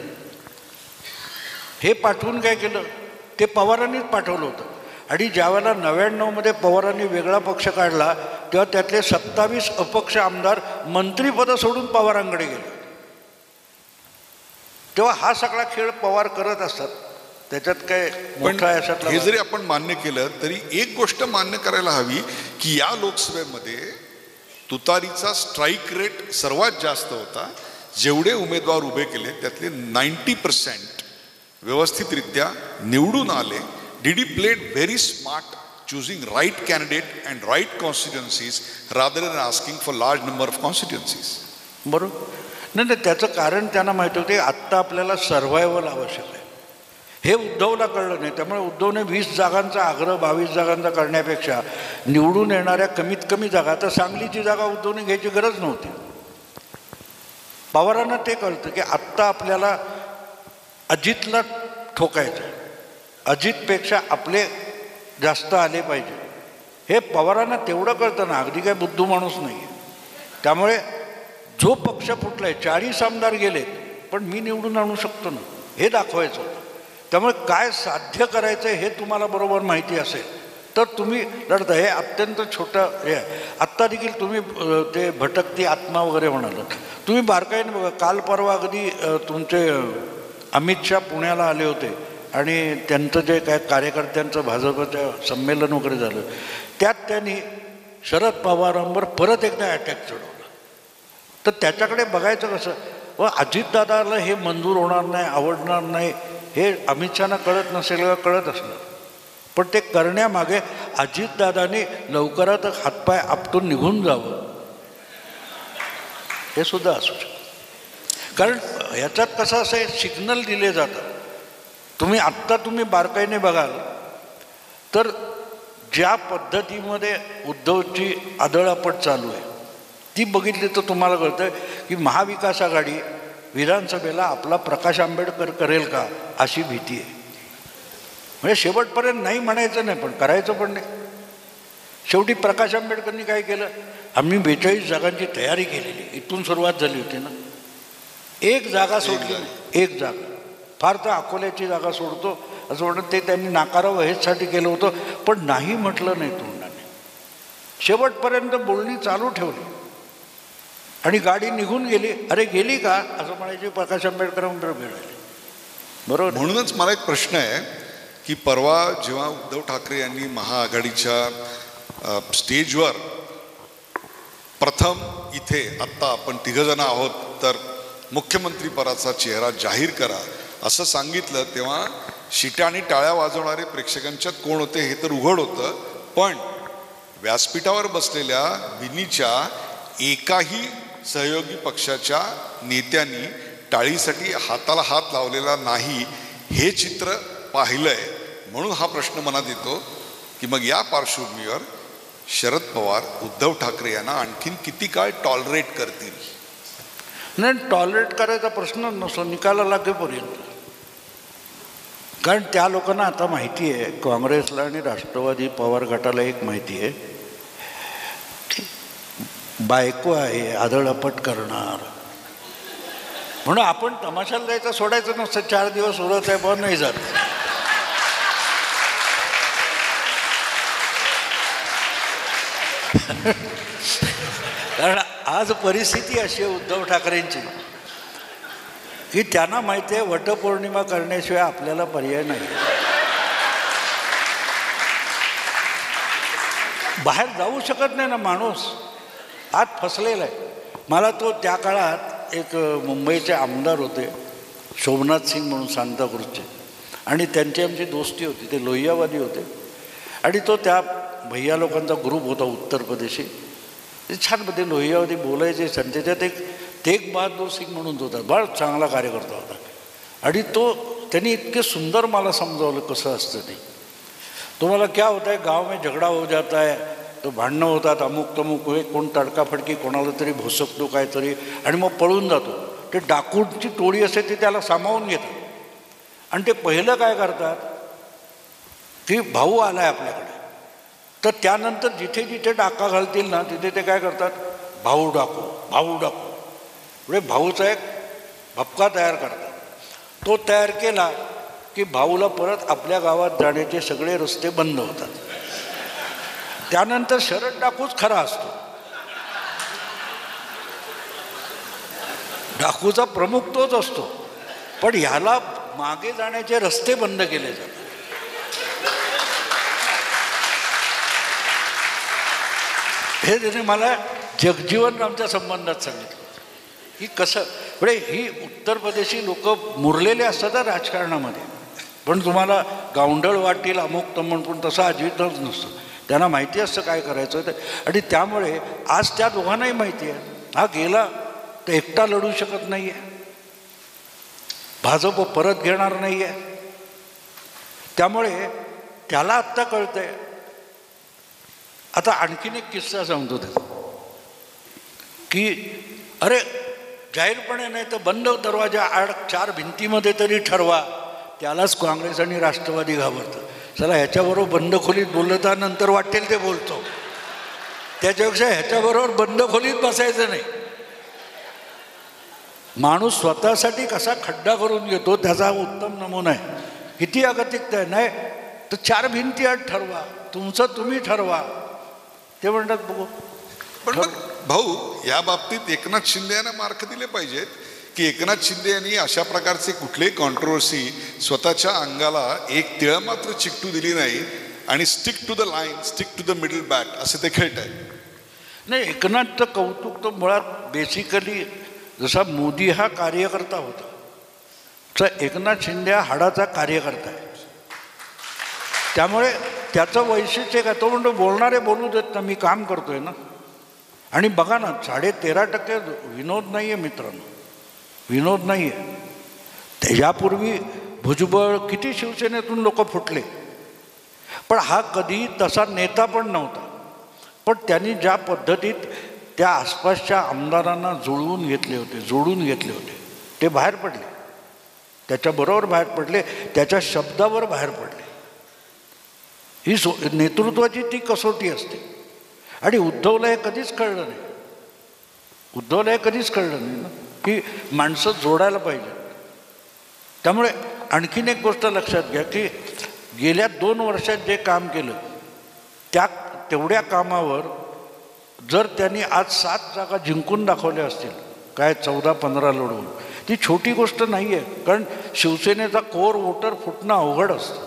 हे पाठवून काय केलं, ते पवारांनीच पाठवलं होतं. आणि ज्यावेळेला 99मध्ये पवारांनी वेगळा पक्ष काढला तेव्हा त्यातले 27 अपक्ष आमदार मंत्रीपदं सोडून पवारांकडे गेले. तेव्हा हा सगळा खेळ पवार करत असतात. त्याच्यात काय मोठा अशातला. हे जरी आपण मान्य केलं तरी एक गोष्ट मान्य करायला हवी की या लोकसभेमध्ये तुतारीचा स्ट्राईक रेट सर्वात जास्त होता. जेवढे उमेदवार उभे केले त्यातले 90% व्यवस्थितरित्या निवडून आले. Didi played very smart, choosing right candidate and right constituencies rather than asking for large number of constituencies. बरोबर. नाही, त्याचं कारण त्यांना माहिती होते आत्ता आपल्याला सर्व्हायवल आवश्यक आहे. हे उद्धवला कळलं नाही. त्यामुळे उद्धवने 20 जागांचा आग्रह 22 जागांचा करण्यापेक्षा निवडून येणाऱ्या कमीत कमी जागा, तर सांगलीची जागा उद्धवने घ्यायची गरज नव्हती. पवारांना ते कळतं की आत्ता आपल्याला अजितला ठोकायचं आहे, अजितपेक्षा आपले जास्त आले पाहिजे. हे पवारांना तेवढं कळतं ना, अगदी काय बुद्धू माणूस नाही. त्यामुळे जो पक्ष फुटलाय, 40 आमदार गेलेत पण मी निवडून आणू शकतो ना, हे दाखवायचं होतं. त्यामुळे काय साध्य करायचं हे तुम्हाला बरोबर माहिती असेल तर तुम्ही लढता. हे अत्यंत छोटं हे आहे. आत्ता देखील तुम्ही ते भटकती आत्मा वगैरे म्हणाल, तुम्ही बारकाईने बघा. काल परवा अगदी तुमचे अमित शहा पुण्याला आले होते आणि त्यांचं जे काय कार्यकर्त्यांचं भाजपचं संमेलन वगैरे झालं, त्यात त्यांनी शरद पवारांवर परत एकदा अटॅक चढवला. तर त्याच्याकडे बघायचं कसं, व अजितदादाला हे मंजूर होणार नाही, आवडणार नाही, हे अमित शहाना कळत नसेल किंवा कळत असणार. पण ते करण्यामागे अजितदादांनी लवकरात हातपाय आपटून निघून जावं हे सुद्धा असू शकतं. कारण ह्याच्यात कसं असं आहे, सिग्नल दिले जातात. तुम्ही बारकाईने बघाल तर ज्या पद्धतीमध्ये उद्धवची आदळआपट चालू आहे ती बघितली तर तुम्हाला कळतं की महाविकास आघाडी विधानसभेला आपला प्रकाश आंबेडकर करेल का अशी भीती आहे. म्हणजे शेवटपर्यंत नाही म्हणायचं नाही, पण करायचं पण नाही. शेवटी प्रकाश आंबेडकरनी काय केलं, आम्ही 42 जागांची तयारी केलेली, इथून सुरुवात झाली होती ना. एक जागा सोडली, एक जागा, फार तर अकोल्याची जागा सोडतो असं म्हणत ते त्यांनी नाकारावं हेचसाठी केलं होतं. पण नाही म्हटलं नाही तोंडाने, शेवटपर्यंत बोलणी चालू ठेवली आणि गाडी निघून गेली. अरे गेली का असं म्हणायचे, प्रकाश आंबेडकरांबरोबर भेटायला. बरोबर. म्हणूनच मला एक प्रश्न आहे की परवा जेव्हा उद्धव ठाकरे यांनी महाआघाडीच्या स्टेजवर प्रथम इथे आत्ता आपण 3 जण आहोत तर मुख्यमंत्री पदाचा चेहरा जाहीर करा असं सांगितलं, तेव्हा शिट्या आणि टाळ्या वाजवणारे प्रेक्षकांच्यात कोण होते हे तर उघड होतं. पण व्यासपीठावर बसलेल्या विनीच्या एकाही सहयोगी पक्षाच्या नेत्यांनी टाळीसाठी हाताला हात लावलेला नाही हे चित्र पाहिलंय. म्हणून हा प्रश्न मनात येतो की मग या पार्श्वभूमीवर शरद पवार उद्धव ठाकरे यांना आणखीन किती काळ टॉलरेट करतील? नाही, टॉलरेट करायचा प्रश्न नसतो निकाला लागेपर्यंत. कारण त्या लोकांना आता माहिती आहे, काँग्रेसला आणि राष्ट्रवादी पवार गटाला एक माहिती आहे की बायको आहे, आदळआपट करणार. म्हणून आपण तमाशाला जायचं सोडायचं नसतं. 4 दिवस उरत आहे पण नाही जात. कारण आज परिस्थिती अशी आहे उद्धव ठाकरेंची की त्यांना माहिती आहे वटपौर्णिमा करण्याशिवाय आपल्याला पर्याय नाही. बाहेर जाऊ शकत नाही ना माणूस, आत फसलेला आहे. मला तो त्या काळात एक मुंबईचे आमदार होते शोभनाथ सिंग म्हणून सांताक्रूजचे, आणि त्यांची आमची दोस्ती होती. ते लोहियावादी होते आणि तो त्या भैया लोकांचा ग्रुप होता उत्तर प्रदेशी. ते छान ते लोहियावादी बोलायचे. त्याच्यात एक तेग बहादूर सिंग म्हणून होता, फार चांगला कार्यकर्ता होता. आणि त्यांनी इतके सुंदर मला समजावलं कसं असतं ते. तुम्हाला क्या होता है, गाव में झगडा हो जाता है, तो भांडणं होतात, अमुक तमुक कोण तडकाफडकी कोणाला तरी भोसकतो काहीतरी आणि मग पळून जातो. ते डाकूची टोळी असते ती त्याला सामावून घेतात. आणि ते पहिलं काय करतात की भाऊ आलाय आपल्याकडे, तर त्यानंतर जिथे जिथे डाका घालतील ना तिथे ते काय करतात, भाऊ डाकू भाऊ डाकू. पुढे भाऊचा एक भपका तयार करतात. तो तयार केला की भाऊला परत आपल्या गावात जाण्याचे सगळे रस्ते बंद होतात. त्यानंतर शरद डाकूच खरा असतो. डाकूचा प्रमुख तोच असतो, पण ह्याला मागे जाण्याचे रस्ते बंद केले जातात. हे त्याने मला जगजीवन रामच्या संबंधात सांगितलं की कसं. म्हणजे ही उत्तर प्रदेशी लोक मुरलेले असतात राजकारणामध्ये, पण तुम्हाला गावंढळ वाटेल अमुक तमण, पण तसं अजिबातच नसतं. त्यांना माहिती असतं काय करायचं. आणि त्यामुळे आज त्या दोघांनाही माहिती आहे हा गेला तर एकटा लढू शकत नाही आहे, भाजप परत घेणार नाही आहे. त्यामुळे त्याला आत्ता कळतंय. आता आणखीन एक किस्सा सांगतो त्याचा की अरे जाहीरपणे नाही तर बंद दरवाजा आड 4 भिंतीमध्ये तरी ठरवा. त्यालाच काँग्रेस आणि राष्ट्रवादी घाबरतं. चला ह्याच्याबरोबर बंद खोलीत बोललं तर नंतर वाटेल ते बोलतो, त्याच्यापेक्षा ह्याच्याबरोबर बंद खोलीत बसायचं नाही. माणूस स्वतःसाठी कसा खड्डा करून घेतो त्याचा उत्तम नमुना आहे. किती अगतिकता आहे. नाही तर 4 भिंती आड ठरवा, तुमचं तुम्ही ठरवा. ते म्हणतात बघू. पण मग भाऊ या बाबतीत एकनाथ शिंदे यांना मार्क दिले पाहिजेत की एकनाथ शिंदे यांनी अशा प्रकारचे कुठलेही कॉन्ट्रोवर्सी स्वतःच्या अंगाला एक तिळा मात्र चिकटू दिली नाही आणि stick to the line, stick to the middle bat असे ते खेळत आहेत. नाही, एकनाथचं कौतुक तर मुळात बेसिकली जसा मोदी हा कार्यकर्ता होता तर एकनाथ शिंदे हा हाडाचा कार्यकर्ता आहे. त्यामुळे त्याचं वैशिष्ट्य काय, तो म्हणतो बोलणारे बोलू देत ना, मी काम करतोय ना. आणि बघा ना 13.5% विनोद नाही आहे मित्रांनो, विनोद नाही आहे. त्याच्यापूर्वी भुजबळ किती शिवसेनेतून लोक फुटले, पण हा कधी तसा नेता पण नव्हता. पण त्यांनी ज्या पद्धतीत त्या आसपासच्या आमदारांना जोडून घेतले होते ते बाहेर पडले, त्याच्याबरोबर बाहेर पडले, त्याच्या शब्दावर बाहेर पडले. ही नेतृत्वाची ती कसोटी असते. आणि उद्धवला हे कधीच कळलं नाही ना की माणसं जोडायला पाहिजे. त्यामुळे आणखीन एक गोष्ट लक्षात घ्या की गेल्या 2 वर्षात जे काम केलं तेवढ्या कामावर जर त्यांनी आज 7 जागा जिंकून दाखवल्या असतील, काय 14-15 लढवून, ती छोटी गोष्ट नाही आहे. कारण शिवसेनेचा कोर वोटर फुटणं अवघड असतं.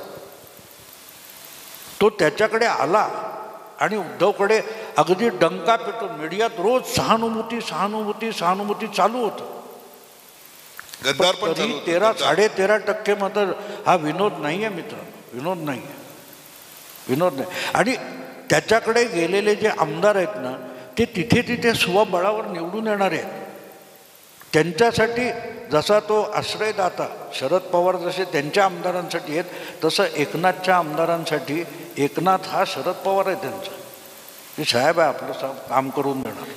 तो त्याच्याकडे आला आणि उद्धवकडे अगदी डंका पेटून मीडियात रोज सहानुभूती चालू होतं. गद्दार पण 13-13.5% मात्र हा विनोद नाही आहे मित्रांनो, विनोद नाही. आणि त्याच्याकडे गेलेले जे आमदार आहेत ना ते तिथे स्वबळावर निवडून येणारे आहेत. त्यांच्यासाठी जसा तो आश्रयदाता शरद पवार जसे त्यांच्या आमदारांसाठी आहेत, तसं एकनाथच्या आमदारांसाठी एकनाथ हा शरद पवार आहे त्यांचा, की साहेब आहे आपलं काम करून देणार.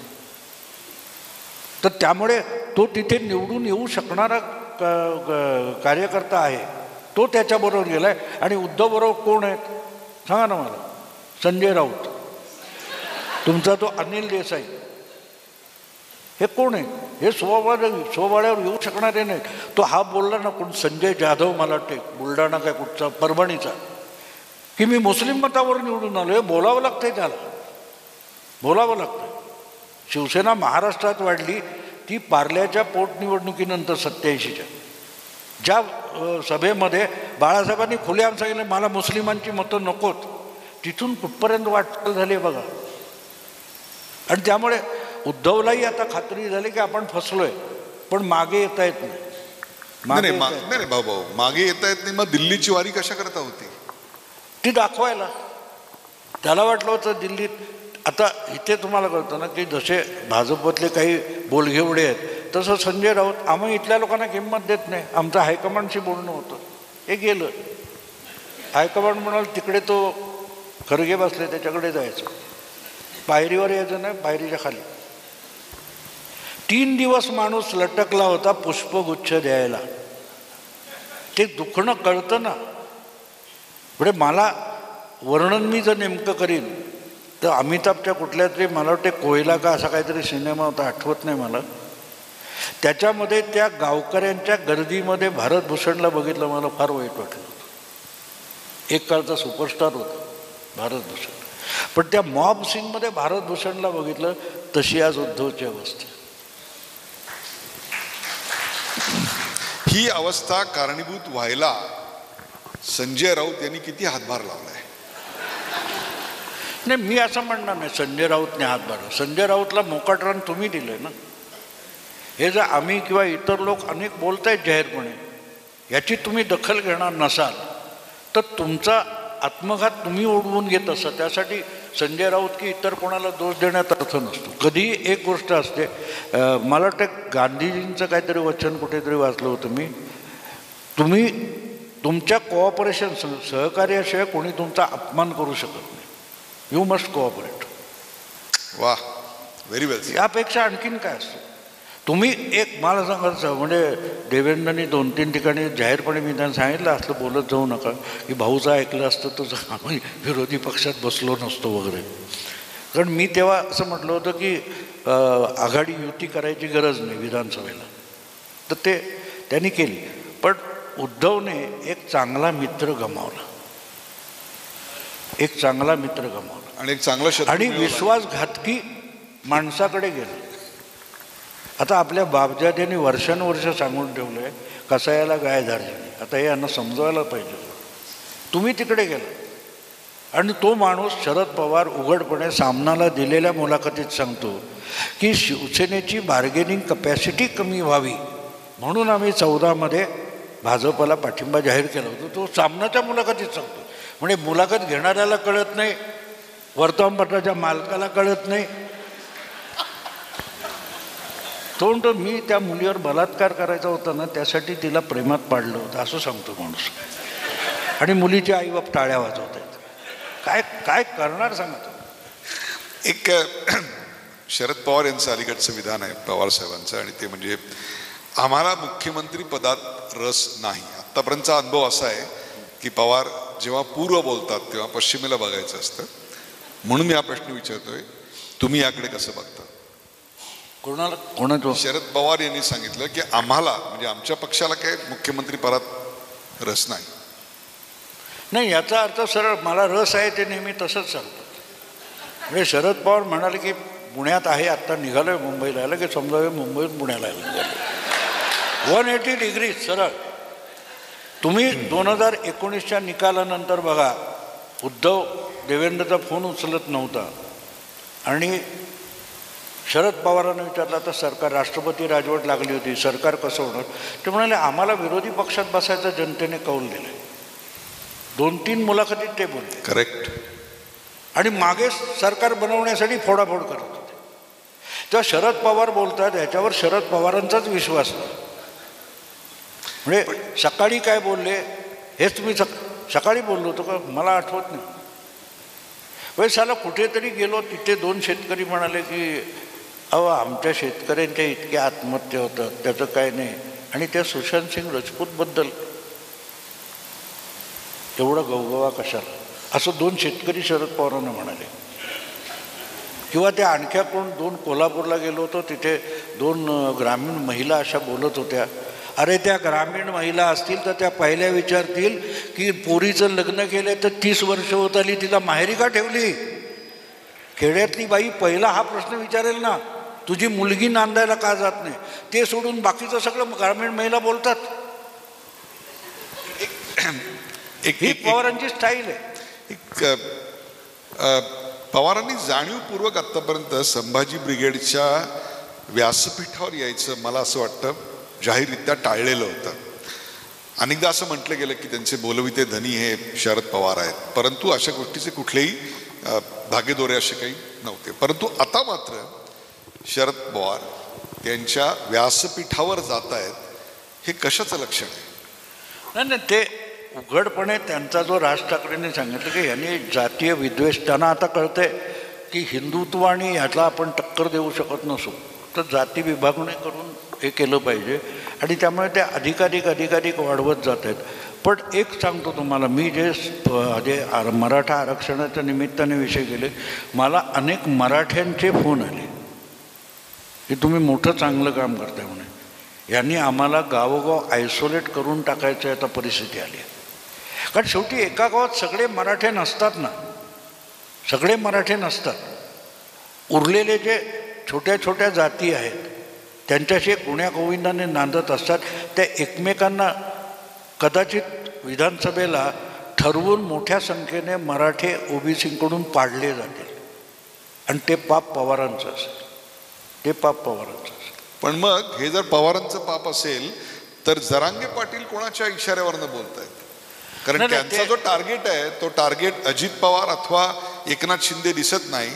तर त्यामुळे तो तिथे निवडून येऊ शकणारा कार्यकर्ता आहे. तो त्याच्याबरोबर गेला आहे. आणि उद्धवबरोबर कोण आहेत सांगा ना मला. संजय राऊत, तुमचा तो अनिल देसाई, हे कोण आहे? हे सोवाळ्यावर येऊ शकणारे नाही. तो हा बोलला ना, कोण संजय जाधव मला वाटते, बुलढाणा काय कुठचा, परभणीचा, की मी मुस्लिम मतावर निवडून आलो. हे बोलावं लागतंय, त्याला बोलावं लागतं. शिवसेना महाराष्ट्रात वाढली ती पार्ल्याच्या पोटनिवडणुकीनंतर 87च्या ज्या सभेमध्ये बाळासाहेबांनी खुलेआम सांगितलं मला मुस्लिमांची मतं नकोत, तिथून कुठपर्यंत वाटचाल झाली बघा. आणि त्यामुळे उद्धवलाही आता खात्री झाली की आपण फसलोय, पण मागे येता येत नाही. नाही भाऊ, मागे येता येत नाही. मग दिल्लीची वारी कशा करता होती ती दाखवायला त्याला वाटलं होतं दिल्लीत. आता इथे तुम्हाला कळतं ना की जसे भाजपतले काही बोलघेवडे आहेत, तसं संजय राऊत आम्ही इथल्या लोकांना किंमत देत नाही. आमचं हायकमांडशी बोलणं होतं, हे गेलं. हायकमांड म्हणाल तिकडे तो खरगे बसले त्याच्याकडे जायचं, पायरीवर यायचं नाही, पायरीच्या खाली. 3 दिवस माणूस लटकला होता पुष्पगुच्छ द्यायला. ते दुखणं कळतं ना. म्हणजे मला वर्णन मी जर नेमकं करीन तर अमिताभच्या कुठल्या तरी, मला वाटते कोयला का असा काहीतरी सिनेमा होता, आठवत नाही मला, त्याच्यामध्ये त्या गावकऱ्यांच्या गर्दीमध्ये भारतभूषणला बघितलं, मला फार वाईट वाटलं होतं. एक काळचा सुपरस्टार होता भारतभूषण, पण त्या मॉब सीनमध्ये भारतभूषणला बघितलं. तशी आज उद्धवची अवस्था. ही अवस्था कारणीभूत व्हायला संजय राऊत यांनी किती हातभार लावलाय? नाही, मी असं म्हणणार नाही संजय राऊतने हातभार. संजय राऊतला मोकाट रान तुम्ही दिलंय ना. हे जर आम्ही किंवा इतर लोक अनेक बोलतायत जाहीरपणे, याची तुम्ही दखल घेणार नसाल तर तुमचा आत्मघात तुम्ही ओढवून घेत असा. त्यासाठी संजय राऊत की इतर कोणाला दोष देण्यात अर्थ नसतो. कधी एक गोष्ट असते, मला वाटतं गांधीजींचं काहीतरी वचन कुठेतरी वाचलं होतं मी, तुम्ही तुमच्या कोऑपरेशन सहकार्याशिवाय कोणी तुमचा अपमान करू शकत नाही. You must cooperate. वा, व्हेरी वेल. यापेक्षा आणखीन काय असतं? तुम्ही एक मला सांगायचं म्हणजे देवेंद्रनी 2-3 ठिकाणी जाहीरपणे मी त्यांना सांगितलं असलं बोलत जाऊ नका, की भाऊचं ऐकलं असतं तर आम्ही विरोधी पक्षात बसलो नसतो वगैरे. कारण मी तेव्हा असं म्हटलं होतं की आघाडी युती करायची गरज नाही विधानसभेला, तर ते त्यांनी केली. पण उद्धवने एक चांगला मित्र गमावला, एक चांगला मित्र गमावला आणि एक चांगला आणि विश्वासघातकी माणसाकडे गेला. आता आपल्या बापजाद्यांनी वर्षानुवर्ष सांगून ठेवलं आहे कसायाला गाय धारली. आता हे यांना समजवायला पाहिजे. तुम्ही तिकडे गेला आणि तो माणूस शरद पवार उघडपणे सामनाला दिलेल्या मुलाखतीत सांगतो की शिवसेनेची बार्गेनिंग कपॅसिटी कमी व्हावी म्हणून आम्ही 14मध्ये भाजपला पाठिंबा जाहीर केला होता. तो सामनाच्या मुलाखतीत सांगतो. म्हणजे मुलाखत घेणाऱ्याला कळत नाही, वर्तमानपत्राच्या मालकाला कळत नाही. तो म्हणतो मी त्या मुलीवर बलात्कार करायचा होता ना, त्यासाठी तिला प्रेमात पाडलं होतं असं सांगतो माणूस. आणि मुलीचे आईबाप टाळ्या वाजवत आहेत. काय काय करणार सांगतो. एक शरद पवार यांचं अलीकडचं विधान आहे पवार साहेबांचं, आणि ते म्हणजे आम्हाला मुख्यमंत्री पदात रस नाही. आत्तापर्यंतचा अनुभव असा आहे की पवार जेव्हा पूर्व बोलतात तेव्हा पश्चिमेला बघायचं असतं. म्हणून मी हा प्रश्न विचारतोय, तुम्ही याकडे कसं बघता? कोणाचं? शरद पवार यांनी सांगितलं की आम्हाला म्हणजे आमच्या पक्षाला काय मुख्यमंत्री पदात रस नाही. नाही, याचा अर्थ सरळ मला रस आहे ते नेहमी तसंच सांगतात. म्हणजे शरद पवार म्हणाले की पुण्यात आहे, आत्ता निघालोय मुंबईला, यायला की समजावे मुंबईत पुण्याला निघालो. 180 डिग्री सरळ. तुम्ही 2019च्या निकालानंतर बघा, उद्धव देवेंद्रचा फोन उचलत नव्हता आणि शरद पवारांना विचारलं आता सरकार, राष्ट्रपती राजवट लागली होती, सरकार कसं होणार? ते म्हणाले आम्हाला विरोधी पक्षात बसायचं जनतेने कौल दिलं. 2-3 मुलाखतीत ते बोलले. करेक्ट. आणि मागे सरकार बनवण्यासाठी फोडाफोड करत होते. तेव्हा शरद पवार बोलतात ह्याच्यावर शरद पवारांचाच विश्वास नाही. म्हणजे सकाळी काय बोलले हेच तुम्ही सकाळी बोललो होतो का मला आठवत नाही. म्हणजे साला कुठेतरी गेलो तिथे 2 शेतकरी म्हणाले की अहो आमच्या शेतकऱ्यांच्या इतक्या आत्महत्या होतात त्याचं काय नाही, आणि त्या सुशांत सिंग राजपूतबद्दल एवढा गवगवा कशाला, असं 2 शेतकरी शरद पवारांना म्हणाले. किंवा त्या आणख्या दोन कोल्हापूरला गेलो होतो, तिथे 2 ग्रामीण महिला अशा बोलत होत्या. अरे त्या ग्रामीण महिला असतील तर त्या पहिल्या विचारतील की पोरीचं लग्न केलं तर 30 वर्ष होत आली, तिला माहेरी का ठेवली? खेड्यातली बाई पहिला हा प्रश्न विचारेल ना, तुझी मुलगी नांदायला का जात नाही? ते सोडून बाकीचं सगळं ग्रामीण महिला बोलतात. ही पवारांची स्टाईल आहे. पवारांनी जाणीवपूर्वक आत्तापर्यंत संभाजी ब्रिगेडच्या व्यासपीठावर यायचं मला असं वाटतं जाहीररित्या टाळलेलं होतं. अनेकदा असं म्हटलं गेलं की त्यांचे बोलविते धनी हे शरद पवार आहेत, परंतु अशा गोष्टीचे कुठलेही धागेदोरे असे काही नव्हते. परंतु आता मात्र शरद पवार त्यांच्या व्यासपीठावर जात आहेत, हे कशाचं लक्षण आहे? नाही, ते उघडपणे त्यांचा जो राज ठाकरेंनी सांगितलं की यांनी जातीय विद्वेष, त्यांना आता कळतंय की हिंदुत्व आणि ह्याला आपण टक्कर देऊ शकत नसू, तर जाती विभागणी करून हे केलं पाहिजे आणि त्यामुळे ते अधिकाधिक वाढवत जात आहेत. पण एक सांगतो तुम्हाला, मी जे मराठा आरक्षणाच्या निमित्ताने विषय केले, मला अनेक मराठ्यांचे फोन आले की तुम्ही मोठं चांगलं काम करताय म्हणे, यांनी आम्हाला गावोगाव आयसोलेट करून टाकायचं आता परिस्थिती आली. कारण शेवटी एका गावात सगळे मराठे नसतात ना, सगळे मराठे नसतात. उरलेले जे छोट्या छोट्या जाती आहेत त्यांच्याशी गुण्या गोविंदाने नांदत असतात. त्या एकमेकांना कदाचित विधानसभेला ठरवून मोठ्या संख्येने मराठे ओबीसीकडून पाडले जातील आणि ते पाप पवारांचं असेल, ते पाप पवारांचं असेल. पण मग हे जर पवारांचं पाप असेल तर जरांगे पाटील कोणाच्या इशाऱ्यावरनं बोलत आहेत? कारण त्यांचा जो टार्गेट आहे तो टार्गेट अजित पवार अथवा एकनाथ शिंदे दिसत नाही,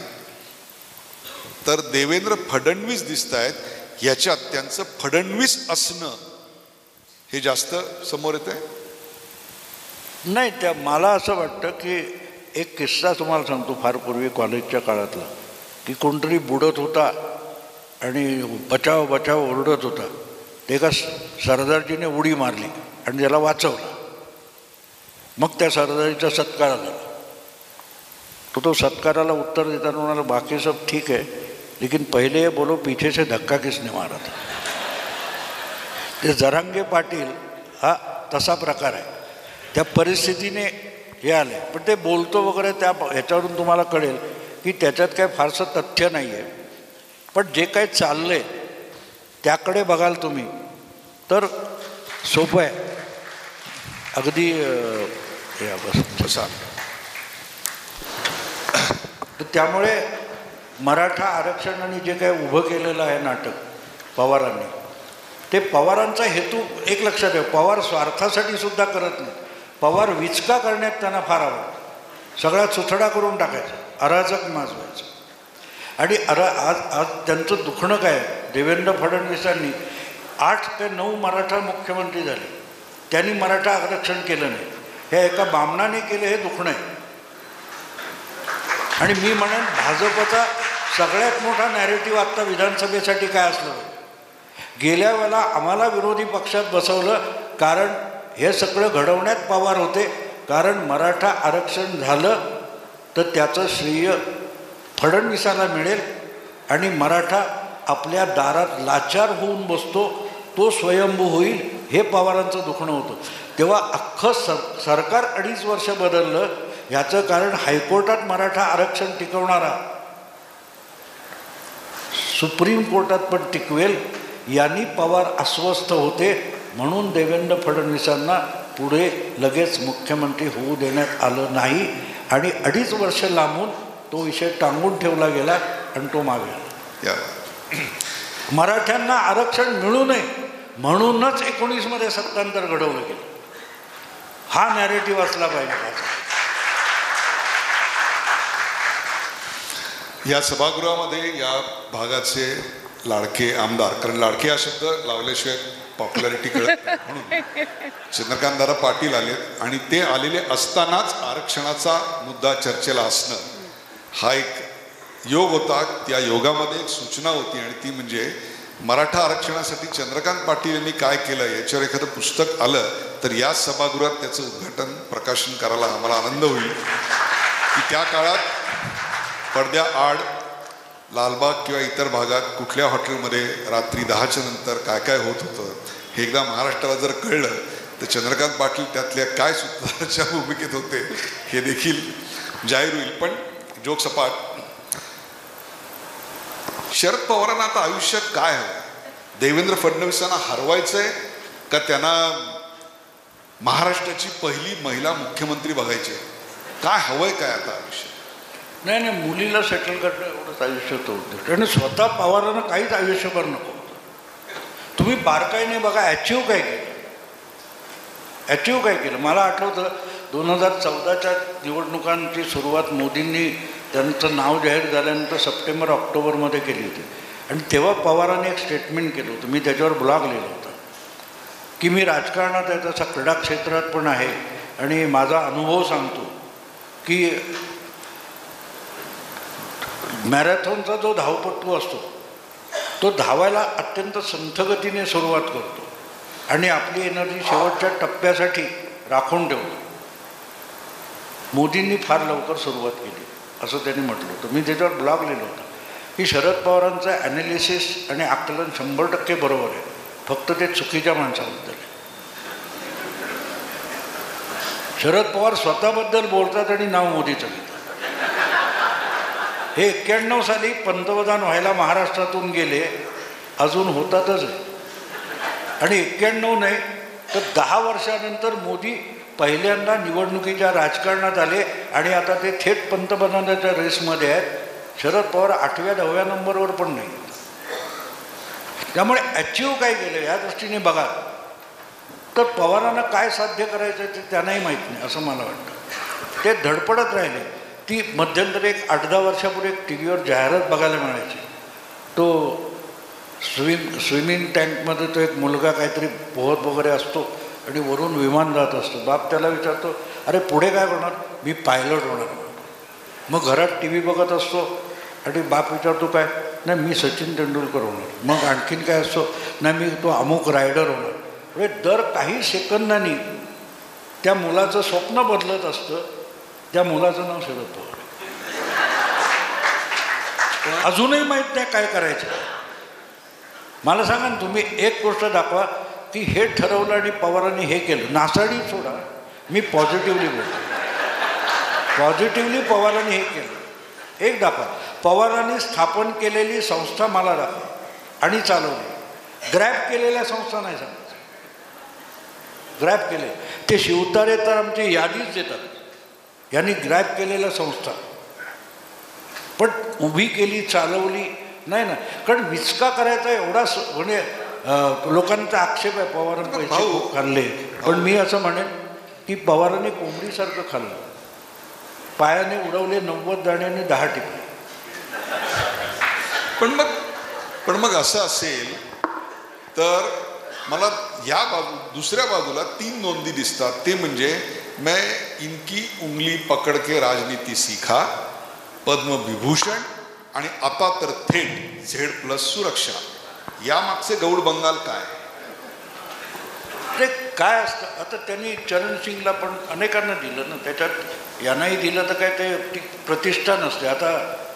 तर देवेंद्र फडणवीस दिसत आहेत. याच्यात त्यांचं फडणवीस असणं हे जास्त समोर येत आहे. नाही, त्या मला असं वाटतं की एक किस्सा तुम्हाला सांगतो फार पूर्वी कॉलेजच्या काळातला, की कोणतरी बुडत होता आणि बचाव बचाव ओरडत होता. ते एका सरदारजीने उडी मारली आणि त्याला वाचवलं. मग त्या सरदारीचा सत्कार झाला. तो सत्काराला उत्तर देताना म्हणाला, बाकी सब ठीक है लेकिन पहले बोलो पीछे से धक्का किसने मारा था. ते जरांगे पाटील हा तसा प्रकार आहे. त्या परिस्थितीने हे आले, पण ते बोलतो वगैरे त्या ह्याच्यावरून तुम्हाला कळेल की त्याच्यात काय फारसं तथ्य नाही आहे. पण जे काही चाललं आहे त्याकडे बघाल तुम्ही तर सोपं आहे अगदी. बसा. तर त्यामुळे मराठा आरक्षणाने जे काय उभं केलेलं आहे नाटक पवारांनी, ते पवारांचा हेतू एक लक्षात ठेव, पवार स्वार्थासाठी सुद्धा करत नाही. पवार विचका करण्यात त्यांना फार आवडतं. सगळा चुथडा करून टाकायचा, अराजक माजवायचं. आणि आज त्यांचं दुखणं काय, देवेंद्र फडणवीसांनी 8 ते 9 मराठा मुख्यमंत्री झाले, त्यांनी मराठा आरक्षण केलं नाही. हे एका बामणाने केलं, हे दुखणं आहे. आणि मी म्हणेन भाजपचा सगळ्यात मोठा नॅरेटिव्ह आत्ता विधानसभेसाठी काय असलं, गेल्या वेळेला आम्हाला विरोधी पक्षात बसवलं कारण हे सगळं घडवण्यात पवार होते. कारण मराठा आरक्षण झालं तर त्याचं श्रेय फडणवीसाला मिळेल आणि मराठा आपल्या दारात लाचार होऊन बसतो, तो स्वयंभू होईल, हे पवारांचं दुखणं होतं. तेव्हा अख्खं सरकार 2.5 वर्ष बदललं. याचं कारण हायकोर्टात मराठा आरक्षण टिकवणारा सुप्रीम कोर्टात पण टिकवेल यांनी पवार अस्वस्थ होते. म्हणून देवेंद्र फडणवीसांना पुढे लगेच मुख्यमंत्री होऊ देण्यात आलं नाही आणि 2.5 वर्ष लांबून तो विषय टांगून ठेवला गेला आणि तो मागे आला. मराठ्यांना आरक्षण मिळू नये म्हणूनच 19 मध्ये सत्तांतर घडवलं गेलं. हा नॅरेटिव्ह असला पाहिजे. या सभागृहामध्ये या भागाचे लाडके आमदार, कारण लाडके हा शब्द लावल्याशिवाय पॉप्युलॅरिटी कळत नाही, म्हणून चंद्रकांतदादा पाटील आलेत आणि ते आलेले असतानाच आरक्षणाचा मुद्दा चर्चेला असणं हा एक योग होता. त्या योगामध्ये एक सूचना होती आणि ती म्हणजे मराठा आरक्षणासाठी चंद्रकांत पाटील यांनी काय केलं याच्यावर एखादं पुस्तक आलं तर या सभागृहात त्याचं उद्घाटन प्रकाशन करायला आम्हाला आनंद होईल. की त्या काळात पडद्याआड लालबाग किंवा इतर भागात कुठल्या हॉटेलमध्ये रात्री 10च्या नंतर काय काय होत होतं हे एकदा महाराष्ट्राला जर कळलं तर चंद्रकांत पाटील त्यातल्या काय सूत्राच्या भूमिकेत होते हे देखील जाहीर होईल. पण जोक सपाट, शरद पवारांना आता आयुष्यात काय हवं? देवेंद्र फडणवीसांना हरवायचंय का त्यांना महाराष्ट्राची पहिली महिला मुख्यमंत्री बघायची? काय हवंय काय आता आयुष्यात? नाही, मुलीला सेटल करणं एवढंच आयुष्य होतं आणि स्वतः पवारांना काहीच आयुष्यभर नको होतं. तुम्ही बारकाईने बघा अचीव्ह काय केलं. मला आठवतं 2014च्या निवडणुकांची सुरुवात मोदींनी त्यांचं नाव जाहीर झाल्यानंतर सप्टेंबर ऑक्टोबरमध्ये केली होती आणि तेव्हा पवारांनी एक स्टेटमेंट केलं होतं. मी त्याच्यावर ब्लॉग लिहिलं होतं की मी राजकारणात आहे, तसा क्रीडा क्षेत्रात पण आहे आणि माझा अनुभव सांगतो की मॅरेथॉनचा जो धावपटू असतो तो धावायला अत्यंत संथगतीने सुरुवात करतो आणि आपली एनर्जी शेवटच्या टप्प्यासाठी राखून ठेवतो. मोदींनी फार लवकर सुरुवात केली असं त्यांनी म्हटलं होतं. मी त्याच्यावर ब्लॉग लिहिलं होतं की शरद पवारांचं ॲनालिसिस आणि आकलन 100% बरोबर आहे, फक्त ते चुकीच्या माणसाबद्दल आहे. शरद पवार स्वतःबद्दल बोलतात आणि नाव मोदीचं घेतात. हे 91 साली पंतप्रधान व्हायला महाराष्ट्रातून गेले, अजून होतातच आहे. आणि 91 नाही तर 10 वर्षानंतर मोदी पहिल्यांदा निवडणुकीच्या राजकारणात आले आणि आता ते थेट पंतप्रधानाच्या रेसमध्ये आहेत. शरद पवार 8व्या-10व्या नंबरवर पण नाही. त्यामुळे अचीव्ह काय केलं या दृष्टीने बघा तर पवारांना काय साध्य करायचं ते त्यांनाही माहीत नाही असं मला वाटतं. ते धडपडत राहिले. ती मध्यंतरी एक 8-10 वर्षापूर्वी एक टी व्हीवर जाहिरात बघायला मिळायची. तो स्विमिंग टँकमध्ये तो एक मुलगा काहीतरी पोहत वगैरे असतो आणि वरून विमान जात असतो. बाप त्याला विचारतो, अरे पुढे काय होणार? मी पायलट होणार. मग घरात टी व्ही बघत असतो आणि बाप विचारतो काय? नाही मी सचिन तेंडुलकर होणार. मग आणखीन काय असतो? नाही मी तो अमुक रायडर होणार. म्हणजे दर काही सेकंदांनी त्या मुलाचं स्वप्न बदलत असतं. त्या मुलाचं नाव शरद पवार. अजूनही माहीत नाही काय करायचं. मला सांगा ना तुम्ही एक गोष्ट दाखवा की हे ठरवलं आणि पवारांनी हे केलं. नासाडी सोडा, मी पॉझिटिव्हली बोलतो. पॉझिटिव्हली पवारांनी हे केलं. एक दाखवा, पवारांनी स्थापन केलेली संस्था मला दाखवा आणि चालवली. ग्रॅब केलेल्या संस्था नाही सांगायचं. ग्रॅब केले ते शिवतारे तर आमची यादीच देतात, यांनी ग्रॅब केलेल्या संस्था. पण उभी केली, चालवली नाही ना. कारण विचका करायचा एवढा म्हणजे लोकांचा आक्षेप आहे पवारांनी पैसे खाल्ले. पण मी असं म्हणेन की पवारांनी कोंबडीसारखं खाल्लं. पायाने उडवले 90 दाण्याने 10 टिपले. पण मग असं असेल तर मला या दुसऱ्या बाजूला 3 नोंदी दिसतात. ते म्हणजे मैं इनकी उंगली पकड के राजनीती सीखा, पद्मविभूषण आणि आता तर थेट Z+ सुरक्षा. या मागचे गौड बंगाल काय? ते काय असतं आता त्यांनी चरण सिंगला पण अनेकांना दिलं ना. त्याच्यात यांनाही दिलं तर काय ते ती प्रतिष्ठा नसते. आता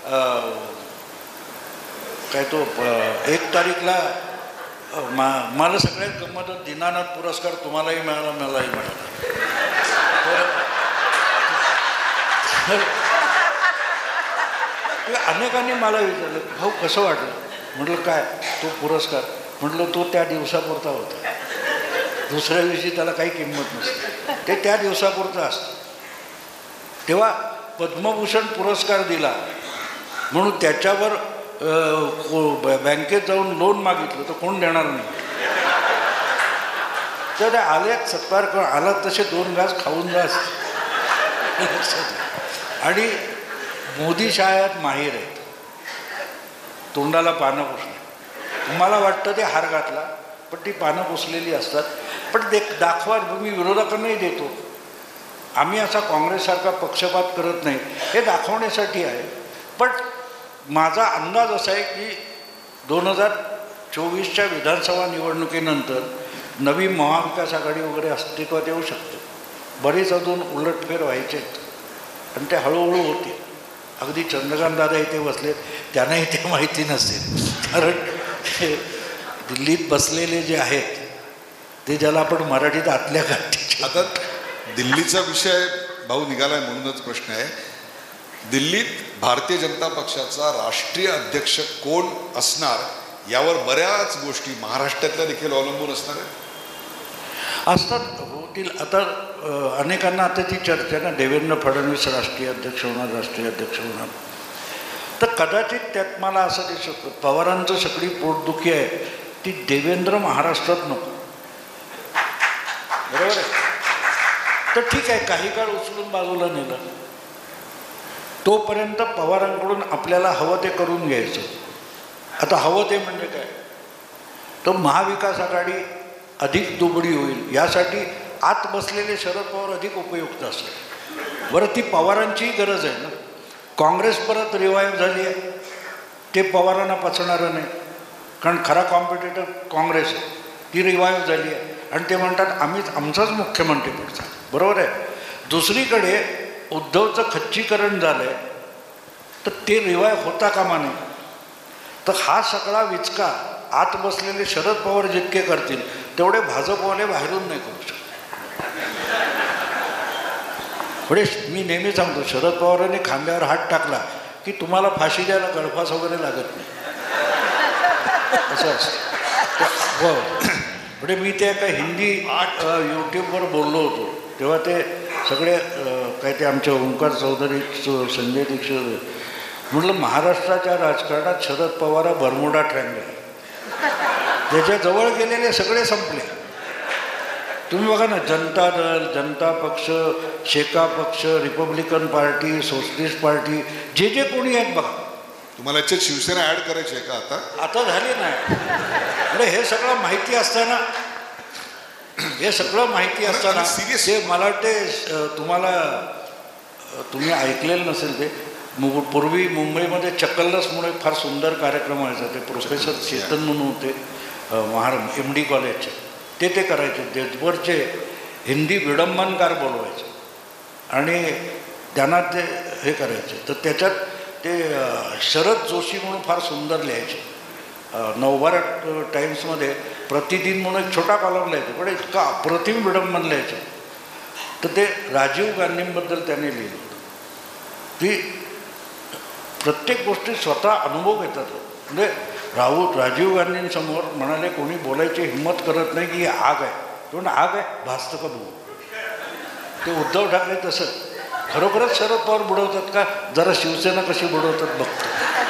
काय तो 1 तारीखला मला सगळ्यात गंमत दीनानाथ पुरस्कार तुम्हालाही मिळाला, मलाही मिळाला. अनेकांनी मला विचारलं, भाऊ कसं वाटलं? म्हटलं काय तो पुरस्कार? म्हटलं तो त्या दिवसापुरता होता, दुसऱ्या दिवशी त्याला काही किंमत नसते. ते त्या दिवसापुरतं असतं. तेव्हा पद्मभूषण पुरस्कार दिला म्हणून त्याच्यावर बँकेत जाऊन लोन मागितलं तर कोण देणार नाही. तर आल्यात सत्कार कर, आलात तसे 2 घास खाऊन जास. आणि मोदी शाळेत माहीर आहेत तोंडाला पानं पुसणे. मला वाटतं ते हार घातला पण ती पानं पुसलेली असतात. पण दाखवा, मी विरोधकांनाही देतो, आम्ही असा काँग्रेससारखा पक्षपात करत नाही, हे दाखवण्यासाठी आहे. पण माझा अंदाज असा आहे की 2024च्या विधानसभा निवडणुकीनंतर नवी महाविकास आघाडी वगैरे अस्तित्वात येऊ शकते. बरेच अजून उलटफेर व्हायचे आहेत आणि ते हळूहळू होते. अगदी चंद्रकांत दादा इथे बसले, त्यांनाही ते माहिती नसेल. कारण दिल्लीत बसलेले जे आहेत ते ज्याला आपण मराठीत आतल्या गाठी. आता दिल्लीचा विषय भाऊ निघालाय म्हणूनच प्रश्न आहे, दिल्लीत भारतीय जनता पक्षाचा राष्ट्रीय अध्यक्ष कोण असणार यावर बऱ्याच गोष्टी महाराष्ट्रातल्या देखील अवलंबून असणार आहे. असतात, होतील. आता अनेकांना आता ती चर्चा ना, देवेंद्र फडणवीस राष्ट्रीय अध्यक्ष होणार, राष्ट्रीय अध्यक्ष होणार. तर कदाचित त्यात मला असं दिसतं, पवारांचं सगळी पोटदुखी आहे ती देवेंद्र महाराष्ट्रात नको. बरोबर आहे. तर ठीक आहे, काही काळ उचलून बाजूला नेलं, तोपर्यंत पवारांकडून आपल्याला हवं ते करून घ्यायचं. आता हवं ते म्हणजे काय, तर महाविकास आघाडी अधिक दुबळी होईल यासाठी आत बसलेले शरद पवार अधिक उपयुक्त असेल. बरं, ती पवारांचीही गरज आहे ना. काँग्रेस परत रिवाईव्ह झाली आहे, ते पवारांना पचणारं नाही, कारण खरा कॉम्पिटिटर काँग्रेस आहे. ती रिवाईव्ह झाली आहे आणि ते म्हणतात आम्हीच आमचाच मुख्यमंत्री पडचा. बरोबर आहे. दुसरीकडे उद्धवचं खच्चीकरण झालं आहे, तर ते रिवाईव्ह होता कामा नये. तर हा सगळा विचका आत बसलेले शरद पवार जितके करतील तेवढे भाजपवाले बाहेरून नाही करू शकत. पुढे मी नेहमी सांगतो, शरद पवारांनी खांद्यावर हात टाकला की तुम्हाला फाशी द्यायला गळफास वगैरे लागत नाही, असं असतं. हो. पुढे मी ते एका हिंदी यूट्यूबवर बोललो होतो, तेव्हा ते सगळे काय ते आमचे ओंकार चौधरी, संजय दीक्षित, म्हटलं महाराष्ट्राच्या राजकारणात शरद पवार बर्मुडा ट्रँगल, त्याच्या जवळ गेलेले सगळे संपले. तुम्ही बघा ना, जनता दल, जनता पक्ष, शेका पक्ष, रिपब्लिकन पार्टी, सोशलिस्ट पार्टी, जे जे कोणी आहेत बघा. तुम्हाला याच्यात शिवसेना ऍड करायची आहे का आता झाली नाही. अरे हे सगळं माहिती असताना, हे सगळं माहिती असताना ते मला वाटते तुम्ही ऐकलेलं नसेल ते, पूर्वी मुंबईमध्ये चक्कलसमुळे फार सुंदर कार्यक्रम व्हायचा. ते प्रोफेसर चेतन म्हणून होते MD कॉलेजचे, ते करायचे. देशभरचे हिंदी विडंबनकार बोलवायचे आणि त्यांना ते हे करायचे. तर त्याच्यात ते शरद जोशी म्हणून फार सुंदर लिहायचे. नवभारत टाइम्समध्ये प्रतिदिन म्हणून एक छोटा कॉलम लिहायचे, पण इतका अप्रतिम विडंबन लिहायचं. तर ते राजीव गांधींबद्दल त्याने लिहिलं होतं की प्रत्येक गोष्टी स्वतः अनुभव घेतात. म्हणजे राजीव गांधींसमोर म्हणाले कोणी बोलायची हिंमत करत नाही की ही आग आहे, पण आग आहे भासतं का बघू. ते उद्धव ठाकरे तसं खरोखरच शरद पवार बुडवतात का, जरा शिवसेना कशी बुडवतात बघतो.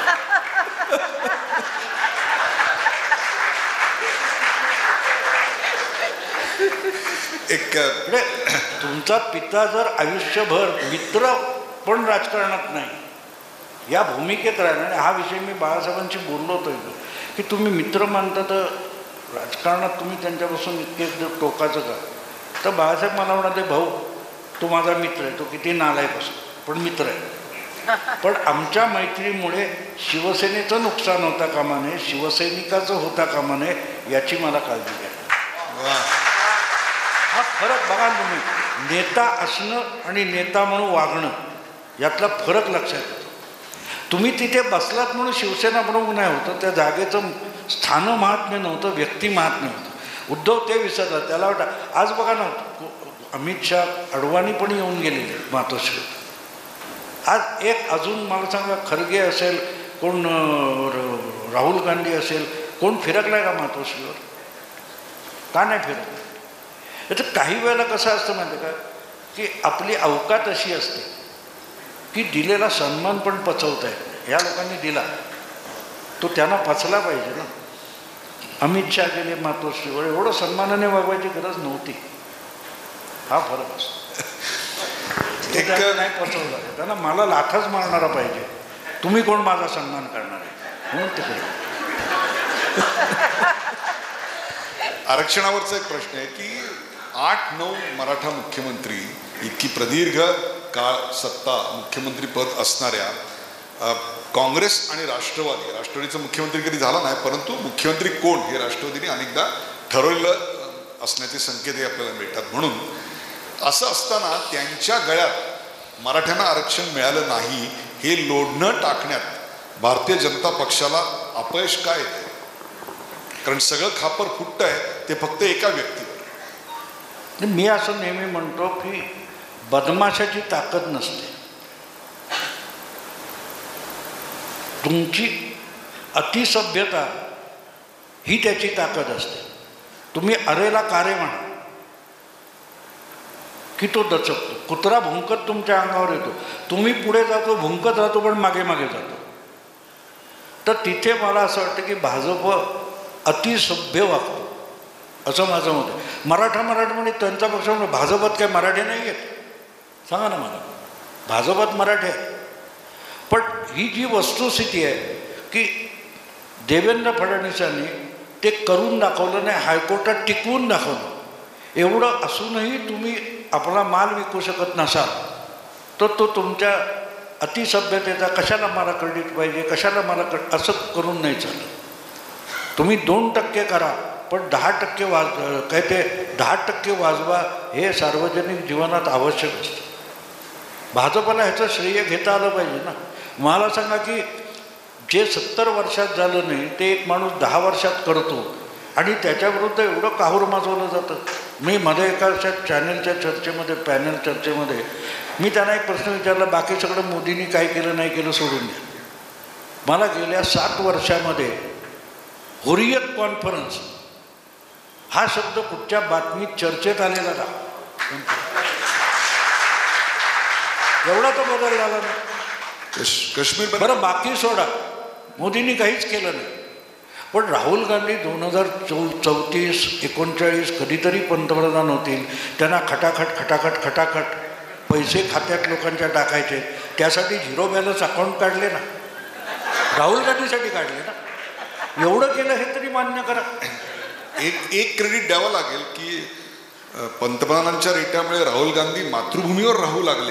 एक तुमचा पिता जर आयुष्यभर मित्र पण राजकारणात नाही या भूमिकेत राहिला, आणि हा विषय मी बाळासाहेबांशी बोललो होतो की तुम्ही मित्र मानता तर राजकारणात तुम्ही त्यांच्यापासून इतके टोकाचं का. तर बाळासाहेब मला म्हणाले, भाऊ तो माझा मित्र आहे, तो किती नालायक असतो पण मित्र आहे. पण आमच्या मैत्रीमुळे शिवसेनेचं नुकसान होता कामा नये, शिवसैनिकाचं होता कामा नये, याची मला काळजी घ्या. हा फरक बघा तुम्ही, नेता असणं आणि नेता म्हणून वागणं यातला फरक लक्षात येतो. तुम्ही तिथे बसलात म्हणून शिवसेना प्रमुख नाही होतं, त्या जागेचं स्थान महात्म्य नव्हतं, व्यक्ती महात्म्य होतं. उद्धव ते विसरला. त्याला वाटतं, आज बघा ना अमित शाह, अडवाणी पण येऊन गेलेले मातोश्री. आज एक अजून मला सांगा, खरगे असेल, कोण राहुल गांधी असेल, कोण फिरकलाय का मातोश्रीवर? का नाही फिरकलं? तर काही वेळेला कसं असतं माहिती का, की आपली अवकात अशी असते की दिलेला सन्मान पण पचवता येत नाही. या लोकांनी दिला तो त्यांना पचला पाहिजे ना. अमित शाह गेले मातोश्रीवर, एवढं सन्मानाने वागवायची गरज नव्हती. हा फरक असतो. नाही पचवला, त्यांना मला लाथच मारणारा पाहिजे, तुम्ही कोण माझा सन्मान करणार आहे म्हणून तिकडे. आरक्षणावरचा एक प्रश्न आहे की 8-9 मराठा मुख्यमंत्री, इतकी प्रदीर्घ काळ सत्ता मुख्यमंत्रीपद असणाऱ्या काँग्रेस आणि राष्ट्रवादीचं मुख्यमंत्री कधी झाला नाही, परंतु मुख्यमंत्री कोण हे राष्ट्रवादीने अनेकदा ठरवलेलं असण्याचे संकेतही आपल्याला मिळतात. म्हणून असं असताना त्यांच्या गळ्यात मराठ्यांना आरक्षण मिळालं नाही हे लोढणं टाकण्यात भारतीय जनता पक्षाला अपयश काय येते? कारण सगळं खापर फुटत आहे ते फक्त एका व्यक्तीवर. मी असं नेहमी म्हणतो की बदमाशाची ताकद नसते, तुमची अतिसभ्यता ही त्याची ताकद असते. तुम्ही अरेला कारे म्हणा की तो दचकतो. कुत्रा भुंकत तुमच्या अंगावर येतो, तुम्ही पुढे जातो, भुंकत राहतो, पण मागे मागे जातो. तर तिथे मला असं वाटतं की भाजप अतिसभ्य वागतो, असं माझं मत आहे. मराठा म्हणजे त्यांचा पक्ष म्हणजे भाजपात काय मराठे नाही आहेत? सांगा ना मला. भाजपात मराठे आहेत, पण ही जी वस्तुस्थिती आहे की देवेंद्र फडणवीसांनी ते करून दाखवलं नाही, हायकोर्टात टिकवून दाखवलं. एवढं असूनही तुम्ही आपला माल विकू शकत नसाल तर तो तुमच्या अतिसभ्यतेचा कशाला मला क्रेडिट पाहिजे, कशाला मला असं करून नाही चालत. तुम्ही 2% करा, पण 10% काय ते 10% वाजवा हे सार्वजनिक जीवनात आवश्यक असतं. भाजपला ह्याचं श्रेय घेता आलं पाहिजे ना. मला सांगा की जे 70 वर्षात झालं नाही ते एक माणूस 10 वर्षात करतो आणि त्याच्याविरुद्ध एवढं काहूर माजवलं जातं. मी मध्ये एका चॅनलच्या चर्चेमध्ये, पॅनल चर्चेमध्ये मी त्यांना एक प्रश्न विचारला, बाकी सगळं मोदींनी काय केलं नाही केलं सोडून द्या. मला गेल्या 7 वर्षामध्ये हुरियत कॉन्फरन्स हा शब्द कुठच्या बातमीत चर्चेत आलेला का? एवढा तो बदल झाला ना. काश्मीर बरं बाकी सोडा, मोदींनी काहीच केलं नाही, पण राहुल गांधी 2034, 39 कधीतरी पंतप्रधान होतील. त्यांना खटाखट पैसे खात्यात लोकांच्या टाकायचे. त्यासाठी 0 बॅलन्स अकाउंट काढले ना, राहुल गांधीसाठी काढले ना. एवढं केलं हे तरी मान्य करा. एक क्रेडिट द्यावं लागेल की पंतप्रधानांच्या रेट्यामुळे राहुल गांधी मातृभूमीवर राहू लागले.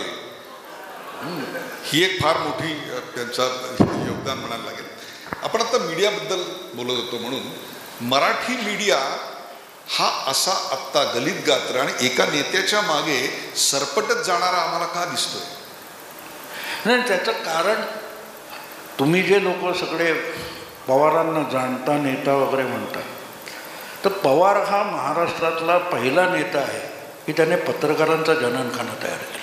ही एक फार मोठी त्यांचा योगदान म्हणायला लागेल. आपण आता मीडियाबद्दल बोलत होतो, म्हणून मराठी मीडिया हा असा आत्ता गलित गात्र आणि एका नेत्याच्या मागे सरपटत जाणारा आम्हाला का दिसतोय? नाही, त्याचं कारण तुम्ही जे लोक सगळे पवारांना जाणता नेता वगैरे म्हणतात, तर पवार हा महाराष्ट्रातला पहिला नेता आहे की त्याने पत्रकारांचा जनानखाना तयार केला.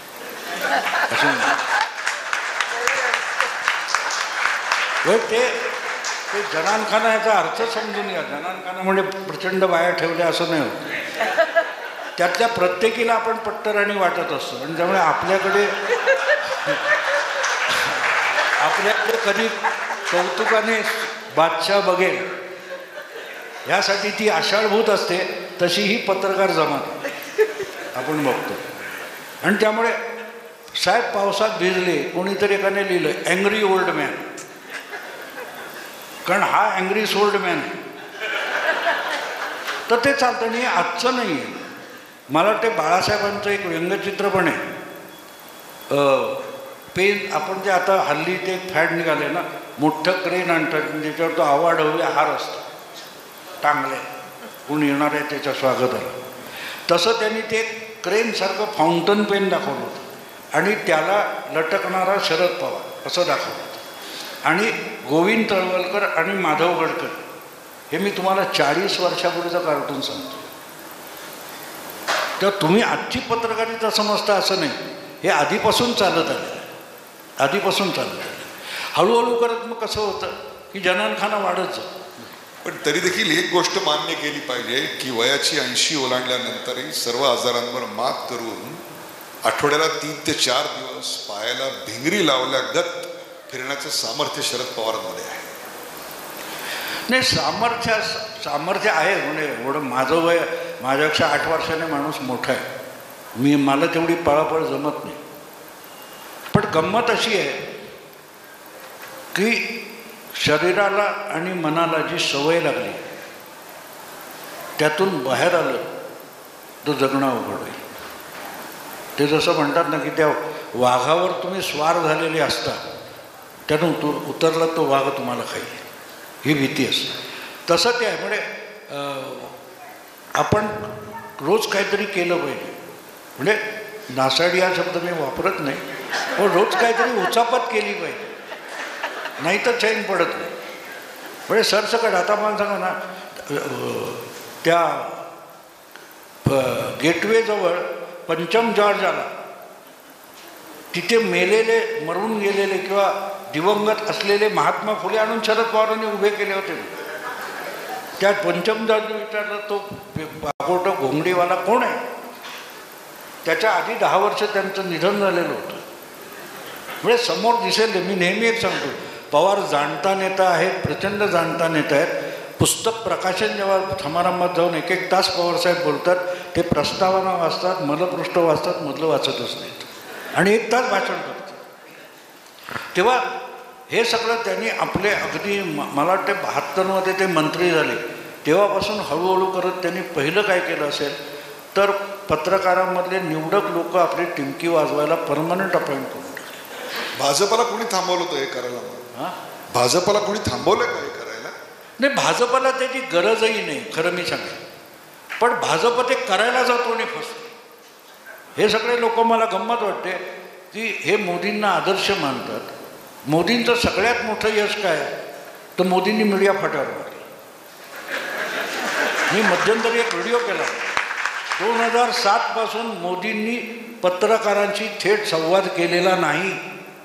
ते जनानखाना याचा अर्थ समजून घ्या. जनानखाना म्हणजे प्रचंड बाया ठेवल्या असं नाही होत. त्यातल्या प्रत्येकीला आपण पट्टराणी वाटत असतो आणि त्यामुळे आपल्याकडे कधी कौतुकाने बादशाह बघेल ह्यासाठी ती आषाढभूत असते, तशी ही पत्रकार जमात आपण बघतो. आणि त्यामुळे साहेब पावसात भिजले, कोणीतरी एकाने लिहिलं अँग्री ओल्ड मॅन, कारण हा अँग्री सोल्ड मॅन आहे. तर ते चालतं नाही, आजचं नाही आहे. मला वाटतं बाळासाहेबांचं एक व्यंगचित्र पण आहे. पेन आपण जे आता हल्ली ते फॅड निघाले ना, मोठं क्रेन आणतात ज्याच्यावर तो आवाढव्य हार असतो टांगले, कोण येणार आहे त्याच्या स्वागताला. तसं त्यांनी ते क्रेनसारखं फाउंटन पेन दाखवलं होतं आणि त्याला लटकणारा शरद पवार असं दाखवलं होतं. आणि गोविंद तळवलकर आणि माधव गडकर हे मी तुम्हाला 40 वर्षापूर्वीचं कार्टून सांगतो. तर तुम्ही आजची पत्रकारिता समजता असं नाही, हे आधीपासून चालत आलेलं आहे, आधीपासून चालत आलं. हळूहळू करत मग कसं होतं की जनानखाना वाढत जातं. पण तरी देखील एक गोष्ट मान्य केली पाहिजे की वयाची 80 ओलांडल्यानंतरही सर्व आजारांवर मात करून आठवड्याला 3 ते 4 दिवस पायाला भिंगरी लावल्यागत फिरण्याचं सामर्थ्य शरद पवारांमध्ये आहे. नाही, सामर्थ्य आहे. म्हणजे एवढं माझं वय, माझ्यापेक्षा 8 वर्षाने माणूस मोठा आहे, मला तेवढी पळापळ जमत नाही. पण गंमत अशी आहे की शरीराला आणि मनाला जी सवय लागली त्यातून बाहेर आलं तर जगणं अवघड होईल. ते जसं म्हणतात ना की त्या वाघावर तुम्ही स्वार झालेले असता, त्यातून उतरला तो वाघ तुम्हाला खाईल, ही भीती असते. तसं ते आहे. म्हणजे आपण रोज काहीतरी केलं पाहिजे. म्हणजे नासाडी हा शब्द मी वापरत नाही, पण रोज काहीतरी उचापत केली पाहिजे, नाही तर चैन पडत नाही. म्हणजे सरसकट आता मला सांगा ना, त्या गेटवेजवळ पंचम जॉर्ज आला, तिथे मेलेले, मरून गेलेले किंवा दिवंगत असलेले महात्मा फुले आणून शरद पवारांनी उभे केले होते. त्यात पंचम जॉर्जने विचारलं, तो पाकोट घोंगडीवाला कोण आहे? त्याच्या आधी 10 वर्ष त्यांचं निधन झालेलं होतं. म्हणजे समोर दिसेल. मी नेहमी एक सांगतो, पवार जाणता नेता आहेत, प्रचंड जाणता नेता आहेत. पुस्तक प्रकाशन जेव्हा समारंभात जाऊन 1-1 तास पवारसाहेब बोलतात, ते प्रस्तावना वाचतात, मलपृष्ठ वाचतात, मधलं वाचतच नाहीत आणि 1 तास भाषण करतात. तेव्हा हे सगळं त्यांनी आपले अगदी मला वाटते 72मध्ये ते मंत्री झाले, तेव्हापासून हळूहळू करत त्यांनी पहिलं काय केलं असेल तर पत्रकारांमधले निवडक लोक आपली टिमकी वाजवायला परमनंट अपॉइंट करून टाकले. भाजपला कोणी थांबवलं होतं हे करायला? हां, भाजपला कोणी थांबवलं का हे करायला? नाही, भाजपला त्याची गरजही नाही खरं मी सांगेन. पण भाजप ते करायला जातो आणि फसतो. हे सगळे लोक मला गंमत वाटते की हे मोदींना आदर्श मानतात. मोदींचं सगळ्यात मोठं यश काय तर मोदींनी मीडिया फाट्यावर मारली. मी मध्यंतरी एक व्हिडिओ केला. 2007 पासून मोदींनी पत्रकारांशी थेट संवाद केलेला नाही.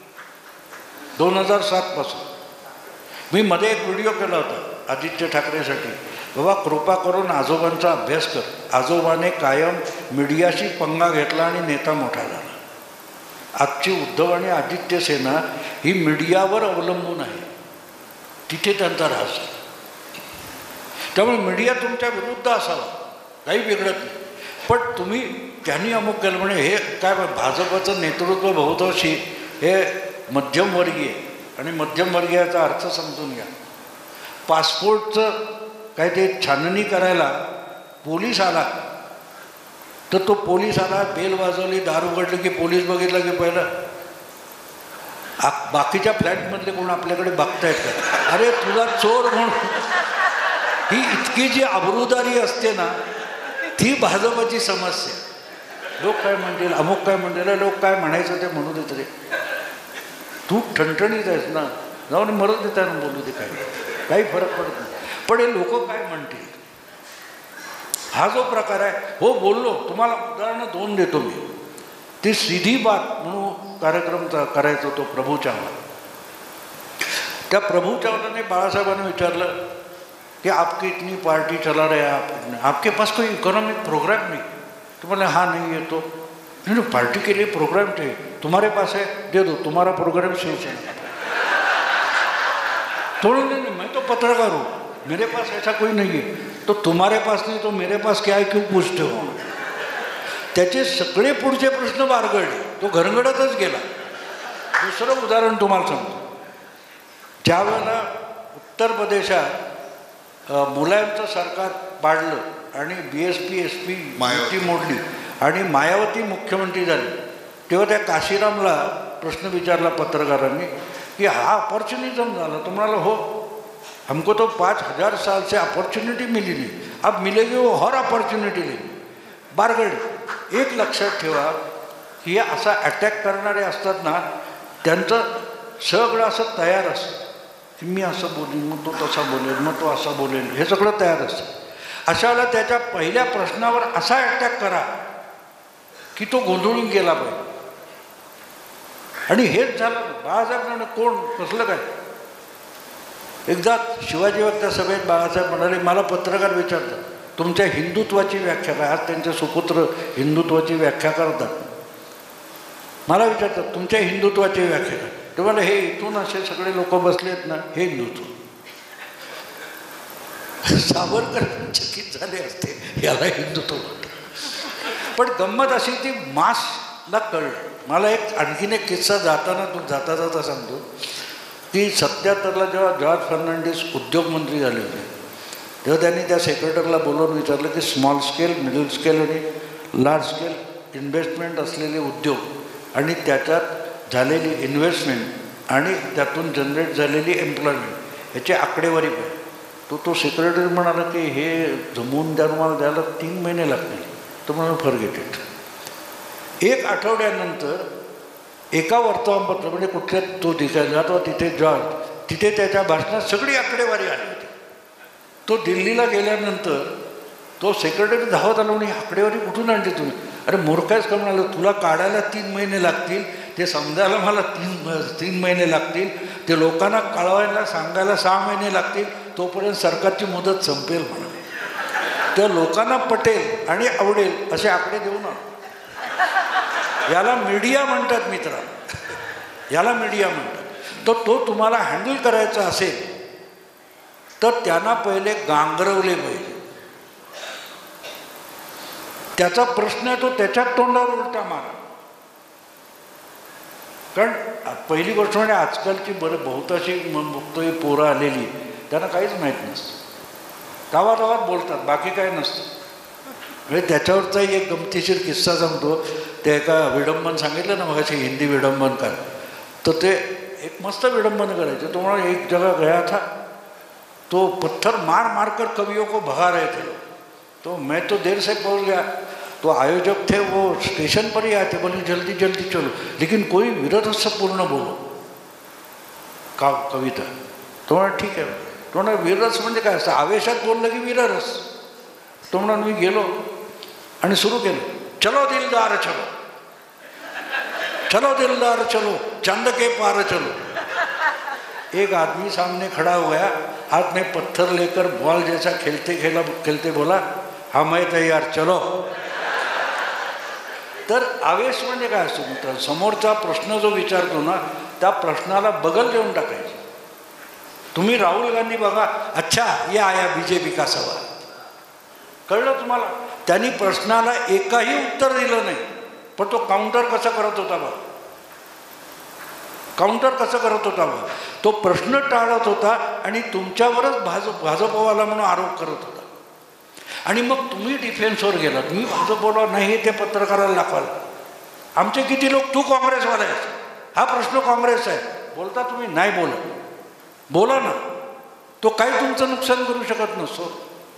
2007 पासून मी मध्ये एक व्हिडिओ केला होता आदित्य ठाकरेसाठी, बाबा कृपा करून आजोबांचा अभ्यास कर. आजोबाने कायम मीडियाशी पंगा घेतला आणि नेता मोठा झाला. आजची उद्धव आणि आदित्य सेना ही मीडियावर अवलंबून आहे, तिथे त्यांचा राज. त्यामुळे मीडिया तुमच्या विरुद्ध असावा, काही बिघडत नाही. पण तुम्ही त्यांनी अमुक केलं म्हणजे हे काय, भाजपचं नेतृत्व बहुतांशी हे मध्यमवर्गीय, आणि मध्यमवर्गीयाचा अर्थ समजून घ्या. पासपोर्टचं काय ते छाननी करायला पोलीस आला तर तो पोलीस आला, बेल वाजवली, दार उघडली की पोलीस बघितलं की पहिलं बाकीच्या फ्लॅटमधले कोण आपल्याकडे बघतायत का, अरे तुला चोर म्हणून. ही इतकी जी अब्रूदारी असते ना, ती भाजपची समस्या. लोक काय म्हणतील, अमुक काय म्हणतील, लोक काय म्हणायचं ते म्हणू देत रे, तू ठणठणीत आहेस ना, जाऊन मरत देत आहे ना, बोलू दे, काही फरक पडत नाही. पण हे लोक काय म्हणतील, हा जो प्रकार आहे. हो बोललो, तुम्हाला उदाहरणं 2 देतो मी. ती सीधी बात म्हणून कार्यक्रम करायचा तो प्रभू चावला. त्या प्रभू चावलाने बाळासाहेबांनी विचारलं कि आपकी इतनी पार्टी चला रहे हैं, आपके पास कोई इकोनॉमिक प्रोग्राम नहीं? तो बोले हाँ नहीं है. तो नहीं, पार्टी के लिए प्रोग्राम चाहिए, तुम्हारे पास है, दे दो, तुम्हारा प्रोग्राम शिवसेना. थोड़ा नहीं, मैं तो पत्रकार हूँ, मेरे पास ऐसा कोई नहीं है. तो तुम्हारे पास नहीं तो मेरे पास क्या है, क्यों पूछते हो? त्याचे सगळे पुढचे प्रश्न बारगळले, तो घरंगडतच गेला. दुसरं उदाहरण तुम्हाला सांगतो. ज्यावेळेला उत्तर प्रदेशात मुलायमचं सरकार पाडलं आणि BSP SP युती मोडली आणि मायावती मुख्यमंत्री झाली, तेव्हा त्या काशीरामला प्रश्न विचारला पत्रकारांनी कि हा अपॉर्च्युनिझम झाला. तो म्हणाला हो, हमको तो 5000 साल से अपॉर्च्युनिटी मिली नहीं, अब मिलेगी वो और अपॉर्च्युनिटी लेंगे. बारगडे. एक लक्षात ठेवा की असा अटॅक करणारे असतात ना, त्यांचं सगळं असं तयार असतं की मी असं बोलेन, मग तो तसा बोलेल, मग तो असा बोलेल, हे सगळं तयार असतं. अशा वेळेला त्याच्या पहिल्या प्रश्नावर असा अटॅक करा की तो गोंधळून गेला पाहिजे. आणि हेच झालं. बाळासाहेब कोण कसलं काय. एकदा शिवाजी वक्ता सभेत बाळासाहेब म्हणाले, मला पत्रकार विचारतात तुमच्या हिंदुत्वाची व्याख्या काय. आज त्यांचे सुपुत्र हिंदुत्वाची व्याख्या करतात. मला विचारतात तुमच्या हिंदुत्वाची व्याख्या काय. तेव्हा हे इथून असे सगळे लोक बसले आहेत ना, हे हिंदुत्व. सावरकर चकित झाले असते, याला हिंदुत्व म्हणतात. पण गंमत अशी ती मासला कळलं. मला एक आणखीन एक किस्सा जाता जाता सांगतो की 77ला जेव्हा जॉर्ज फर्नांडिस उद्योगमंत्री झाले होते, तेव्हा त्यांनी त्या सेक्रेटरीला बोलवून विचारलं की स्मॉल स्केल, मिडल स्केल आणि लार्ज स्केल इन्व्हेस्टमेंट असलेले उद्योग आणि त्याच्यात झालेली इन्व्हेस्टमेंट आणि त्यातून जनरेट झालेली एम्प्लॉयमेंट याची आकडेवारी पाहिजे. तो सेक्रेटरी म्हणाला की हे जमवून द्या, मला द्यायला 3 महिने लागतील. तो म्हणाला फॉरगेट इट. एक आठवड्यानंतर एका वर्तमानपत्र म्हणजे कुठल्या तो दिसायला तो तिथे तिथे त्याच्या भाषणात सगळी आकडेवारी आली होती. तो दिल्लीला गेल्यानंतर तो सेक्रेटरी धावत आला म्हणे आकडेवारी कुठून आणली तुम्ही? अरे मूर्खाच का म्हणालो, तुला काढायला 3 महिने लागतील, ते समजायला मला 3 महिने लागतील, ते लोकांना कळवायला सांगायला 6 महिने लागतील, तोपर्यंत सरकारची मुदत संपेल म्हणा. त्या लोकांना पटेल आणि आवडेल असे आकडे देऊ ना. याला मीडिया म्हणतात मित्रा, याला मीडिया म्हणतात. तर तो तुम्हाला हँडल करायचा असेल तर त्यांना पहिले गांगरवले पाहिजे. त्याचा प्रश्न आहे तो त्याच्यात तोंडावर उलटा मारा. कारण पहिली गोष्ट म्हणजे आजकालची बहुतांशी बघतोय पोरं आलेली त्यांना काहीच माहीत नसतं, गावागावात बोलतात, बाकी काय नसतं. म्हणजे त्याच्यावरचा एक गमतीशीर किस्सा सांगतो. ते एका विडंबन सांगितलं ना मगाशी, हिंदी विडंबनकार, तर ते एक मस्त विडंबन करायचे. तो म्हणा एक जगह गया था, तो पत्थर मार मार कर कवियों को भगा रहे थे. तो मैं तो देर से पहुंच गया, तो आयोजक थे वो स्टेशन पर ही आए थे, बोले जल्दी जल्दी चलो, लेकिन कोई विररस पूर्ण बोलो का कविता. तो म्हणा ठीक आहे. तो म्हणा विररस म्हणजे काय असतं, आवेशात बोललं की विररस. तो म्हणा मी गेलो आणि सुरू केलं, चलो दिलदार चलो, चलो दिलदार चलो, चंद के पार चलो. एक आदमी सामने खड़ा हो गया, हाथ में पत्थर लेकर बॉल जैसा खेलते बोला, हाँ मैं तैयार चलो. तर आवेश म्हणजे काय असतो मित्र, समोरचा प्रश्न जो विचारतो ना त्या प्रश्नाला बगल देऊन टाकायचं. तुम्ही राहुल गांधी बघा, अच्छा ये आया बीजेपी का सवाल, कळलं तुम्हाला? त्यांनी प्रश्नाला एकही उत्तर दिलं नाही, पण तो काउंटर कसं करत होता बघा, काउंटर कसं करत होता बघा. तो प्रश्न टाळत होता आणि तुमच्यावरच भाजपवाला म्हणून आरोप करत होता. आणि मग तुम्ही डिफेन्सवर गेला, तुम्ही भाजपवाला नाही ते पत्रकाराला दाखवाल. आमचे किती लोक, तू काँग्रेसवाला आहेस, हा प्रश्न काँग्रेस आहे, बोलता तुम्ही नाही बोलत, बोला ना. तो काही तुमचं नुकसान करू शकत नसतो.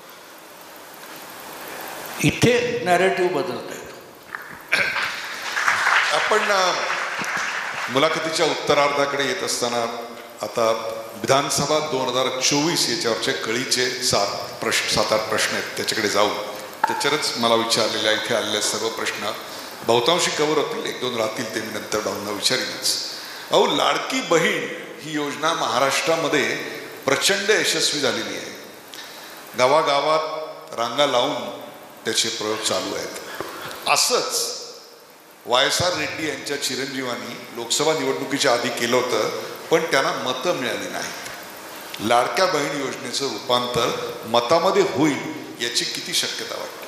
इथे नॅरेटिव्ह बदलता येतो. आपण मुलाखतीच्या उत्तरार्धाकडे येत असताना आता विधानसभा 2024 याच्यावरचे कळीचे 7-8 प्रश्न आहेत, त्याच्याकडे जाऊ. त्याच्यावरच मला विचारलेल्या इथे आलेले सर्व प्रश्न बहुतांशी कव्हर होतील, 1-2 राहतील ते मी नंतर डाऊनला विचारीनच. अहो, लाडकी बहीण ही योजना महाराष्ट्रामध्ये प्रचंड यशस्वी झालेली आहे. गावागावात रांगा लावून त्याचे प्रयोग चालू आहेत. असंच YSR रेड्डी यांच्या चिरंजीवांनी लोकसभा निवडणुकीच्या आधी केलं होतं, पण त्यांना मतं मिळाली नाही. लाडक्या बहीण योजनेचं रूपांतर मतामध्ये होईल याची किती शक्यता वाटते?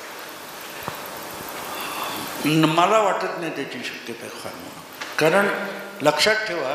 मला वाटत नाही त्याची शक्यता फार. कारण लक्षात ठेवा,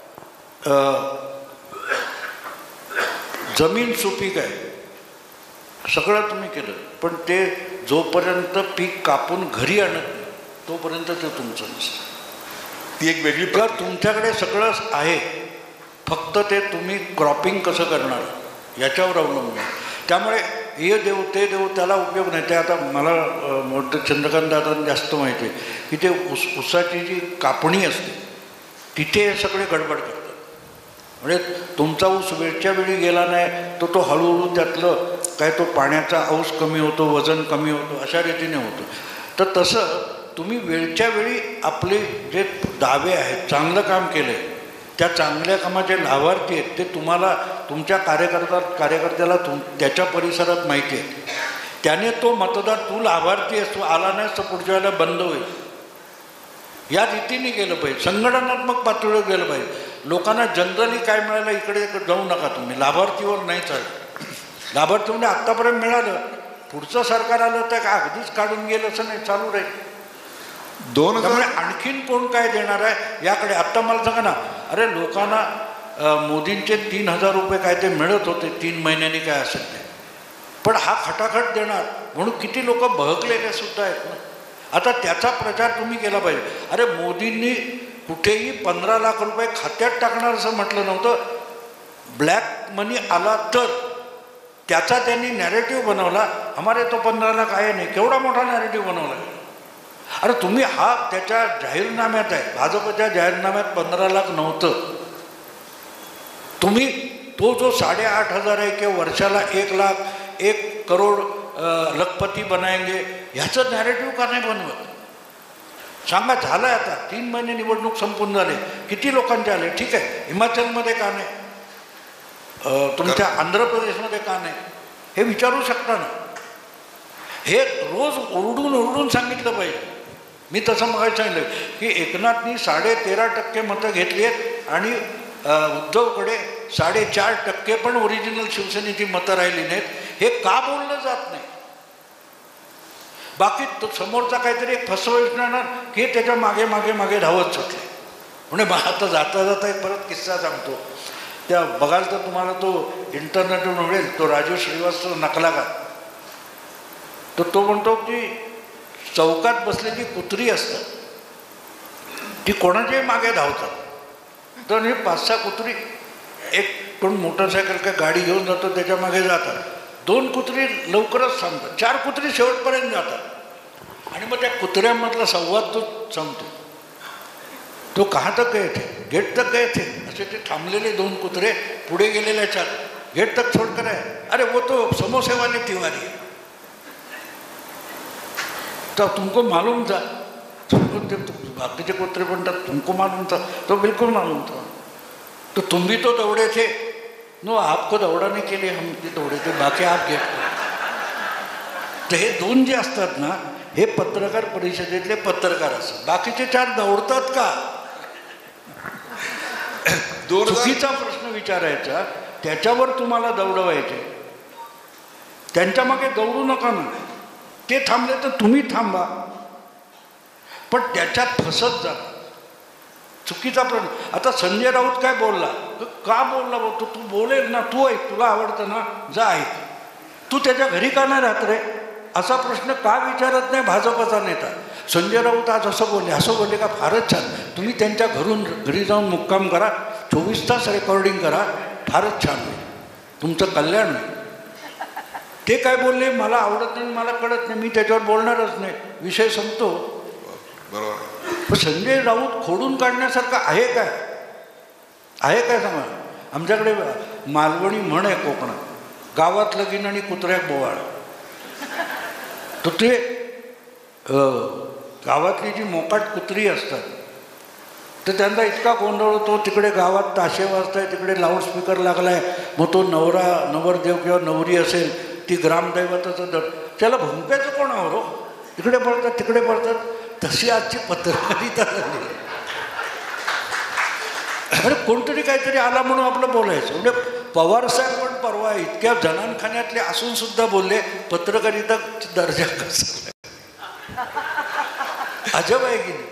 जमीन सुपीक आहे, सगळं तुम्ही केलं, पण ते जोपर्यंत पीक कापून घरी आणत नाही तोपर्यंत ते तुमचं नसतं. ती एक वेगळी तर तुमच्याकडे सगळं आहे, फक्त ते तुम्ही क्रॉपिंग कसं करणार याच्यावर अवलंबून आहे. त्यामुळे हे देऊ ते देऊ त्याला उपयोग नाही. ते आता मला मोठं चंद्रकांत दादांना जास्त माहिती आहे की ते ऊसाची जी कापणी असते तिथे हे सगळे गडबड करतात. म्हणजे तुमचा ऊस वेळच्या वेळी गेला नाही तर तो हळूहळू त्यातलं काय तो पाण्याचा अंश कमी होतो, वजन कमी होतो, अशा रीतीने होतं. तर तसं तुम्ही वेळच्या वेळी आपले जे दावे आहेत, चांगलं काम केलं आहे, त्या चांगल्या कामाचे लाभार्थी आहेत ते तुम्हाला तुमच्या कार्यकर्त्याला त्याच्या परिसरात माहिती आहे. त्याने तो मतदार तू लाभार्थी असतो आला नाहीस तर पुढच्या वेळेला बंद होईल. या रीतीने गेलं पाहिजे, संघटनात्मक पातळीवर गेलं पाहिजे. लोकांना जनरली काय मिळालं इकडे जाऊ नका तुम्ही, लाभार्थीवर नाही चालत. लाभार्थी म्हणजे आत्तापर्यंत मिळालं, पुढचं सरकार आलं तर काय अगदीच काढून गेलं असं नाही, चालू राहील. त्यामुळे आणखीन कोण काय देणार आहे याकडे आत्ता मला सांगा ना. अरे लोकांना मोदींचे 3,000 रुपये काय ते मिळत होते 3 महिन्यांनी काय असेल ते, पण हा खटाखट देणार म्हणून किती लोक बहकलेले सुद्धा आहेत ना. आता त्याचा प्रचार तुम्ही केला पाहिजे. अरे मोदींनी कुठेही 15 लाख रुपये खात्यात टाकणार असं म्हटलं नव्हतं. ब्लॅक मनी आला तर त्याचा त्यांनी नॅरेटिव्ह बनवला, हमारे तो 15 लाख आहे नाही. केवढा मोठा नॅरेटिव्ह बनवला. अरे तुम्ही हा त्याच्या जाहीरनाम्यात आहे, भाजपच्या जाहीरनाम्यात 15 लाख नव्हतं. तुम्ही तो जो 8,500 आहे किंवा वर्षाला 1 लाख 1 करोड लखपती बनाएंगे ह्याचं नॅरेटिव्ह का नाही बनवत? सांगा. झालं आहे आता 3 महिने निवडणूक संपून झाले, किती लोकांचे आले? ठीक आहे, हिमाचलमध्ये का नाही, तुमच्या आंध्र प्रदेशमध्ये का नाही, हे विचारू शकता ना. हे रोज ओरडून ओरडून सांगितलं पाहिजे. मी तसं मग सांगितलं की एकनाथनी 13.5% मतं घेतली आहेत आणि उद्धवकडे 4.5% पण ओरिजिनल शिवसेनेची मतं राहिली नाहीत. हे का बोललं जात नाही? बाकी तो समोरचा काहीतरी एक फसवणार की त्याच्या मागे मागे मागे धावत सुटले. म्हणजे आता जाता जाता एक परत किस्सा सांगतो. त्या बघाल तर तुम्हाला तो इंटरनेटवर मिळेल, तो राजू श्रीवास्तव नकलाकार. तर तो म्हणतो की चौकात बसलेली कुत्री असतात ती कोणाच्याही मागे धावतात. तर हे 5-6 कुत्री, एक कोण मोटरसायकल काय गाडी घेऊन जातो त्याच्या मागे जातात. 2 कुत्री लवकरच थांबतात, 4 कुत्री शेवटपर्यंत जातात. आणि मग त्या कुत्र्यांमधला संवाद तो सांगतो. तो कहा तक गए थे, गेट तक गए थे. असे ते थांबलेले 2 कुत्रे पुढे गेलेले 4, गेट तक छोडकर आहे. अरे वो तो समोसे वाले तिवारी है, तो तुमको मालूम था. बाकीचे कुत्रे म्हणतात तुमको मालूम था, तो बिल्कुल मालूम था. तो तुम भी तो दौड़े थे. नो, आपको दौड़ाने के लिए हम दौड़े थे, बाकी आप गेट. तर हे 2 जे असतात ना, हे पत्रकार परिषदेतले पत्रकार असतात. बाकीचे 4 दौडतात का? चुकीचा प्रश्न विचारायचा, त्याच्यावर तुम्हाला दौडवायचे. त्यांच्या मागे दौडू नका ना. ते थांबले तर तुम्ही थांबा, पण त्याच्यात फसत जा. चुकीचा प्रश्न. आता संजय राऊत काय बोलला, का बोलला? बोलतो तू बोलेल ना, तू ऐक, तुला आवडतं ना, जा ऐक. तू त्याच्या घरी का नाही राहत रे? असा प्रश्न का विचारत नाही भाजपचा नेता? संजय राऊत आज असं बोलले का? फारच छान. तुम्ही त्यांच्या घरी जाऊन मुक्काम करा, 24 तास रेकॉर्डिंग करा, फारच छान होईल, तुमचं कल्याण होईल. ते काय बोलले मला आवडत नाही, मला कळत नाही, मी त्याच्यावर बोलणारच नाही, विषय संपतो. बरोबर. संजय राऊत खोडून काढण्यासारखं आहे काय? आहे काय सांगा? आमच्याकडे मालवणी म्हण आहे कोकणात, गावात लगीन आणि कुत्र्याक बोवाळ. तर ते गावातली जी मोकाट कुत्री असतात तर त्यांचा इतका गोंधळ होतो. तिकडे गावात ताशे वाजताय, तिकडे लाऊडस्पीकर लागलाय, मग तो नवरदेव किंवा नवरी असेल ती ग्रामदैवताचं दर, त्याला भुंकायचं कोणावर हो? इकडे पडतात तिकडे पडतात. तशी आजची पत्रकारिता झाली. अरे कोणतरी काहीतरी आला म्हणून आपलं बोलायचं. म्हणजे पवारसाहेब पण परवा इतक्या जनानखान्यातले असून सुद्धा बोलले पत्रकारिता दर्जा घसरला. अजब आहे की नाही?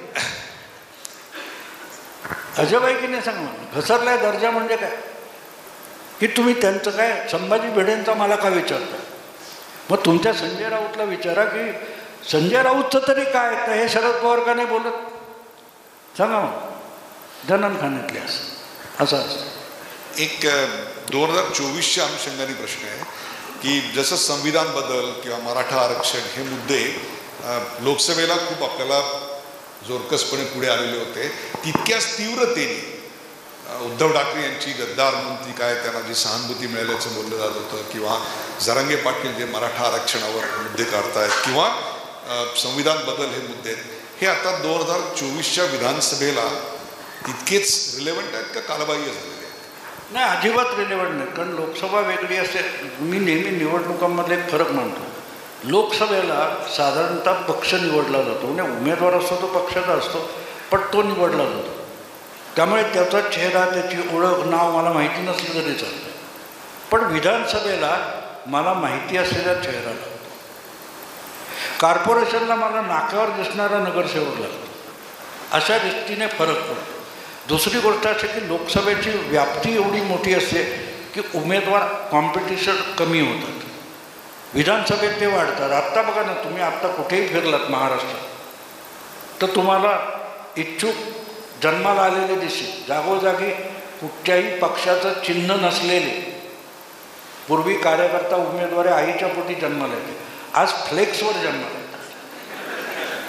अजब आहे की नाही सांगा. घसरलाय दर्जा म्हणजे काय? की तुम्ही त्यांचं काय संभाजी भिडेंचा मला का विचारता? मग तुमच्या संजय राऊतला विचारा की संजय राऊतचं तरी काय, तर हे शरद पवार का नाही बोलत? सांगा मग. जनानखान्यातले असं असतं. एक 2024च्या अनुषंगाने प्रश्न आहे की जसं संविधान बदल किंवा मराठा आरक्षण हे मुद्दे लोकसभेला खूप आपल्याला जोरकसपणे पुढे आलेले होते, तितक्याच तीव्रतेने उद्धव ठाकरे यांची गद्दार म्हणून ती काय त्यांना जी सहानुभूती मिळाल्याचं बोललं जात होतं, किंवा जरांगे पाटील जे मराठा आरक्षणावर मुद्दे काढतायत, किंवा संविधान बदल हे मुद्दे आहेत, हे आता 2024च्या विधानसभेला तितकेच रिलेव्हंट आहेत का कालबाह्य झालेले आहेत? नाही, अजिबात रिलेव्हंट नाही. कारण लोकसभा वेगळी असते. मी नेहमी निवडणुकांमधले एक फरक मानतो. लोकसभेला साधारणतः पक्ष निवडला जातो, म्हणजे उमेदवार असतो तो पक्षाचा असतो, पण तो निवडला जातो. त्यामुळे त्याचा चेहरा, त्याची ओळख, नाव मला माहिती नसलं तरी चालतं. पण विधानसभेला मला माहिती असलेला चेहरा लागतो. कॉर्पोरेशनला मला नाक्यावर दिसणारा नगरसेवक लागतो. अशा दृष्टीने फरक पडतो. दुसरी गोष्ट अशी की लोकसभेची व्याप्ती एवढी मोठी असते की उमेदवार कॉम्पिटिशन कमी होतात. विधानसभेत ते वाढतात. आत्ता बघा ना, तुम्ही आत्ता कुठेही फिरलात महाराष्ट्रात तर तुम्हाला इच्छुक जन्माला आलेले दिसतील. जागोजागी कुठच्याही पक्षाचं चिन्ह नसलेले, पूर्वी कार्यकर्ता उमेदवारी आईच्या पोटी जन्माला येते, आज फ्लेक्सवर जन्माला येतात.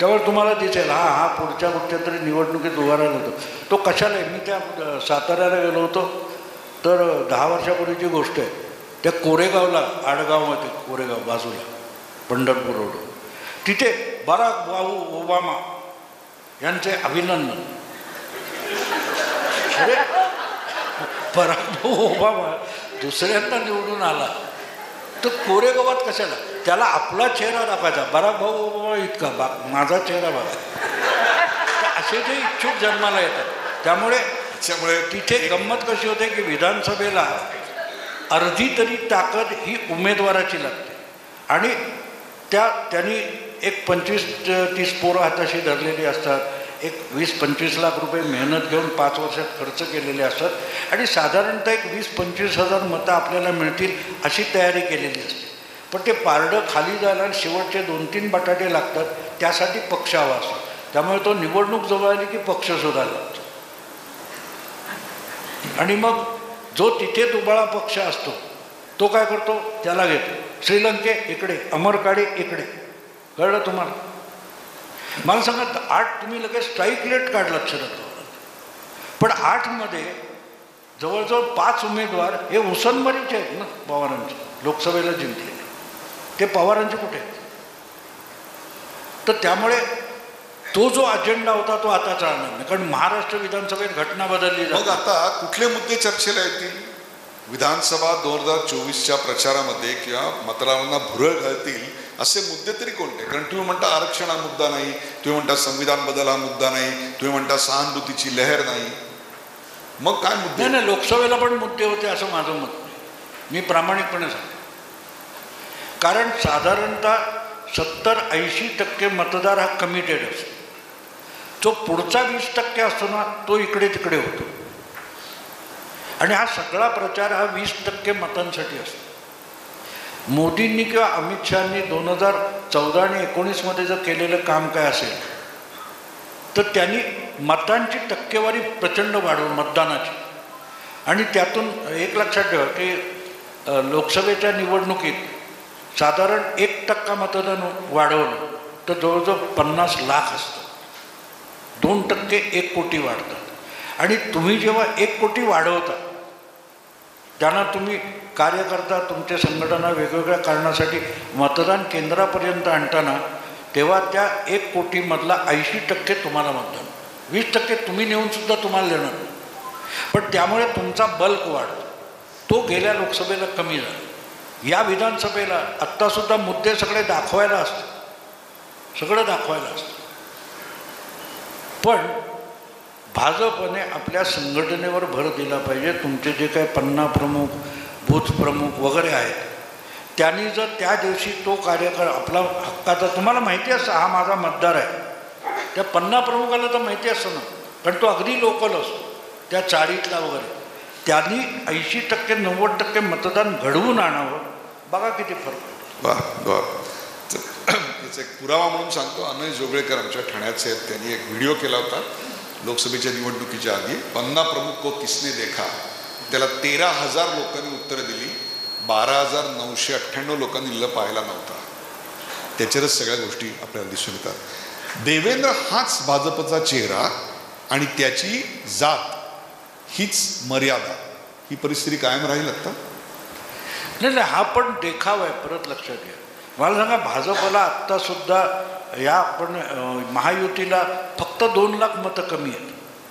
त्यामुळे तुम्हाला दिसेल हा पुढच्या कुठच्या तरी निवडणुकीत उभा राहिला होतो. तो कशाला आहे, मी त्या साताऱ्याला गेलो होतो तर 10 वर्षापूर्वीची गोष्ट आहे. त्या कोरेगावला, आडगावमध्ये, कोरेगाव बाजूला पंढरपूर रोड, तिथे बराक भाऊ ओबामा यांचे अभिनंदन. अरे बराक भाऊ ओबामा दुसऱ्यांदा निवडून आला तर कोरेगावात कशाला? त्याला आपला चेहरा दाखवायचा, बराक भाऊ ओबामा इतका माझा चेहरा बघा. असे जे इच्छुक जन्माला येतात. त्यामुळे तिथे गंमत कशी होते की विधानसभेला अर्धी तरी ताकद ही उमेदवाराची लागते आणि त्यांनी एक 25-30 पोरं हाताशी धरलेली असतात, एक 20-25 लाख रुपये मेहनत घेऊन 5 वर्षात खर्च केलेले असतात आणि साधारणतः एक 20-25 हजार मतं आपल्याला मिळतील अशी तयारी केलेली असते. पण ते पारडं खाली जायला आणि शेवटचे 2-3 बटाटे लागतात, त्यासाठी पक्ष हवा असतो. त्यामुळे तो निवडणूक जवळ आली की पक्ष शोधायला लागतो आणि मग जो तिथे दुबाळा पक्ष असतो तो काय करतो, त्याला घेतो. श्रीलंके इकडे, अमरकाडे इकडे. कळलं तुम्हाला? मला सांगा 8 तुम्ही लगेच स्ट्राईक रेट काढला शरद पवार, पण 8मध्ये जवळजवळ 5 उमेदवार हे उसनमरीचे आहेत ना पवारांचे, लोकसभेला जिंकले. ते पवारांचे कुठे आहेत? तर त्यामुळे तो जो अजेंडा होता तो आता चालणार नाही, कारण महाराष्ट्र विधानसभेत घटना बदलली जाते. मग आता कुठले मुद्दे चर्चेला येतील? विधानसभा 2024च्या प्रचारामध्ये किंवा मतदारांना भुरळ घालतील असे मुद्दे तरी कोणते? कारण तुम्ही म्हणता आरक्षण हा मुद्दा नाही, तुम्ही म्हणता संविधान बदल हा मुद्दा नाही, तुम्ही म्हणता सहानुभूतीची लहर नाही. मग काय मुद्दे? नाही, लोकसभेला पण मुद्दे होते असं माझं मत नाही. मी प्रामाणिकपणे सांगतो. कारण साधारणतः 70-80% मतदार हा कमिटेड असतो. जो पुढचा 20% असतो ना तो इकडे तिकडे होतो आणि हा सगळा प्रचार हा 20% मतांसाठी असतो. मोदींनी किंवा अमित शहानी 2014 आणि 19मध्ये जर केलेलं काम काय असेल तर त्यांनी मतांची टक्केवारी प्रचंड वाढवून मतदानाची, आणि त्यातून एक लक्षात ठेवा की लोकसभेच्या निवडणुकीत साधारण 1% मतदान वाढवलं तर जवळजवळ 50 लाख असतं. 2% 1 कोटी वाढतात आणि तुम्ही जेव्हा 1 कोटी वाढवता त्यांना तुम्ही कार्य करता, तुमच्या संघटना वेगवेगळ्या कारणासाठी मतदान केंद्रापर्यंत आणताना तेव्हा त्या 1 कोटीमधला 80% तुम्हाला मतदान, 20% तुम्ही नेऊनसुद्धा तुम्हाला देणार नाही. पण त्यामुळे तुमचा बल्क वाढतो. तो गेल्या लोकसभेला कमी झाला. या विधानसभेला आत्तासुद्धा मुद्दे सगळे दाखवायला असतात, सगळं दाखवायला असतं. पण भाजपने आपल्या संघटनेवर भर दिला पाहिजे. तुमचे जे काही पन्ना प्रमुख, बूथ प्रमुख वगैरे आहेत त्यांनी जर त्या दिवशी तो कार्यक्रम आपला हक्काचा, तुम्हाला माहिती असतं हा माझा मतदार आहे, त्या पन्ना प्रमुखाला तर माहिती असतं ना, कारण तो अगदी लोकल असतो त्या चाळीतला वगैरे. त्यांनी 80% 90% मतदान घडवून आणावं. बघा किती फरक. वा वा. याचा एक पुरावा म्हणून सांगतो, अनय जोगळेकर आमच्या ठाण्याचे आहेत, त्यांनी एक व्हिडिओ केला होता लोकसभेच्या निवडणुकीच्या आधी. पन्ना प्रमुख को किसने देखा, त्याला 13,000 लोकांनी उत्तरं दिली, 12,998 लोकांनी ल पाहायला नव्हता. त्याच्यावरच सगळ्या गोष्टी आपल्याला दिसून येतात. देवेंद्र हाच भाजपचा चेहरा आणि त्याची जात हीच मर्यादा, ही परिस्थिती कायम राहील आता? नाही, हा पण देखाव आहे. परत लक्षात घ्या, मला सांगा भाजपला आत्तासुद्धा या आपण महायुतीला फक्त 2 लाख मतं कमी आहेत.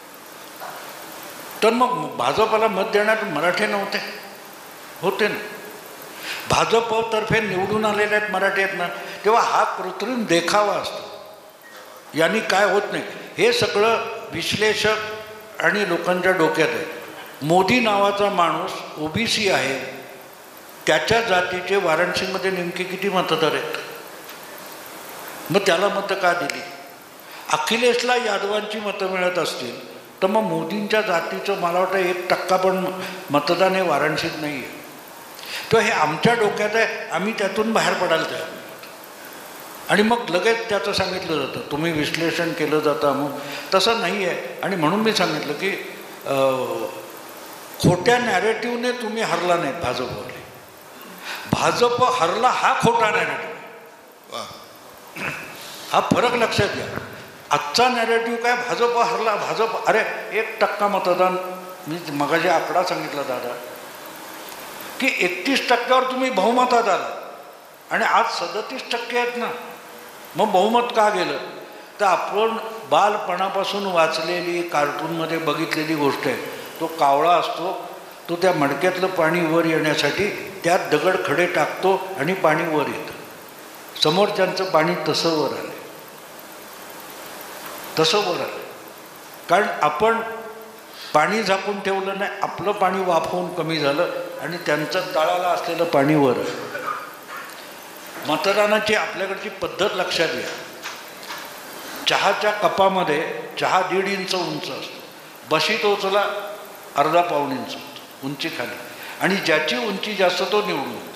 तर मग भाजपला मत देण्यात मराठे नव्हते? होते ना. भाजपतर्फे निवडून आलेले आहेत मराठी आहेत ना. तेव्हा हा कृत्रिम देखावा असतो, यांनी काय होत नाही. हे सगळं विश्लेषक आणि लोकांच्या डोक्यात आहे. मोदी नावाचा माणूस ओबीसी आहे, त्याच्या जातीचे वाराणसीमध्ये नेमके किती मतदार आहेत? मग त्याला मतं का दिली? अखिलेशला यादवांची मतं मिळत असतील तर मग मोदींच्या जातीचं मला वाटतं 1% पण मतदान हे वाराणसीत नाही आहे. तर हे आमच्या डोक्यात आहे, आम्ही त्यातून बाहेर पडायला तयार. आणि मग लगेच त्याचं सांगितलं जातं तुम्ही विश्लेषण केलं जातं, मग तसं नाही आहे. आणि म्हणून मी सांगितलं की खोट्या नॅरेटिव्हने तुम्ही हरला नाहीत भाजपवरले. भाजप हरला हा खोटा नॅरेटिव्ह. हा फरक लक्षात घ्या. आजचा नॅरेटिव्ह काय, भाजप हरला, भाजप, अरे 1% मतदान, मी मगाशी आकडा सांगितला दादा की 31%वर तुम्ही बहुमतात आला आणि आज 37% आहेत ना. मग बहुमत का गेलं? तर आपण बालपणापासून वाचलेली, कार्टूनमध्ये बघितलेली गोष्ट आहे. तो कावळा असतो, तो त्या मडक्यातलं पाणी वर येण्यासाठी त्यात दगड खडे टाकतो आणि पाणी वर येतं. समोरच्यांचं पाणी तसं वर आलं, तसं वर आलं. कारण आपण पाणी झाकून ठेवलं नाही, आपलं पाणी वाफवून कमी झालं आणि त्यांचं तळाला असलेलं पाणी वर आलं. मतदानाची आपल्याकडची पद्धत लक्षात घ्या. चहाच्या कपामध्ये चहा 1.5 इंच उंच असतो, बशी टोचला अर्धा-पाऊण इंच उंची खाली, आणि ज्याची उंची जास्त तो निवडून येतो.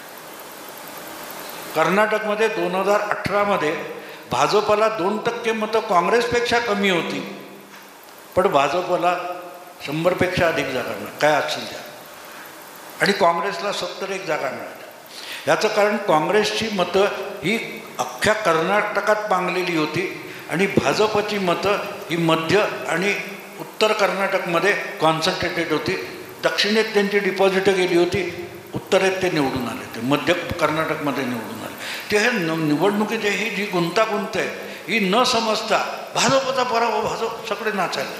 कर्नाटकमध्ये 2018मध्ये भाजपला 2% मतं काँग्रेसपेक्षा कमी होती, पण भाजपला 100पेक्षा अधिक जागा मिळाल्या, काय असेल त्या, आणि काँग्रेसला 71 जागा मिळाल्या. याचं कारण काँग्रेसची मतं ही अख्ख्या कर्नाटकात पांगलेली होती आणि भाजपची मतं ही मध्य आणि उत्तर कर्नाटकमध्ये कॉन्सन्ट्रेटेड होती. दक्षिणेत त्यांची डिपॉझिटं गेली होती, उत्तरेत ते निवडून आले, ते मध्य कर्नाटकमध्ये निवडून आले. ते हे निवडणुकीची ही जी गुंतागुंत आहे ही न समजता भाजपचा पराभव, भाजप, सगळे नाचायला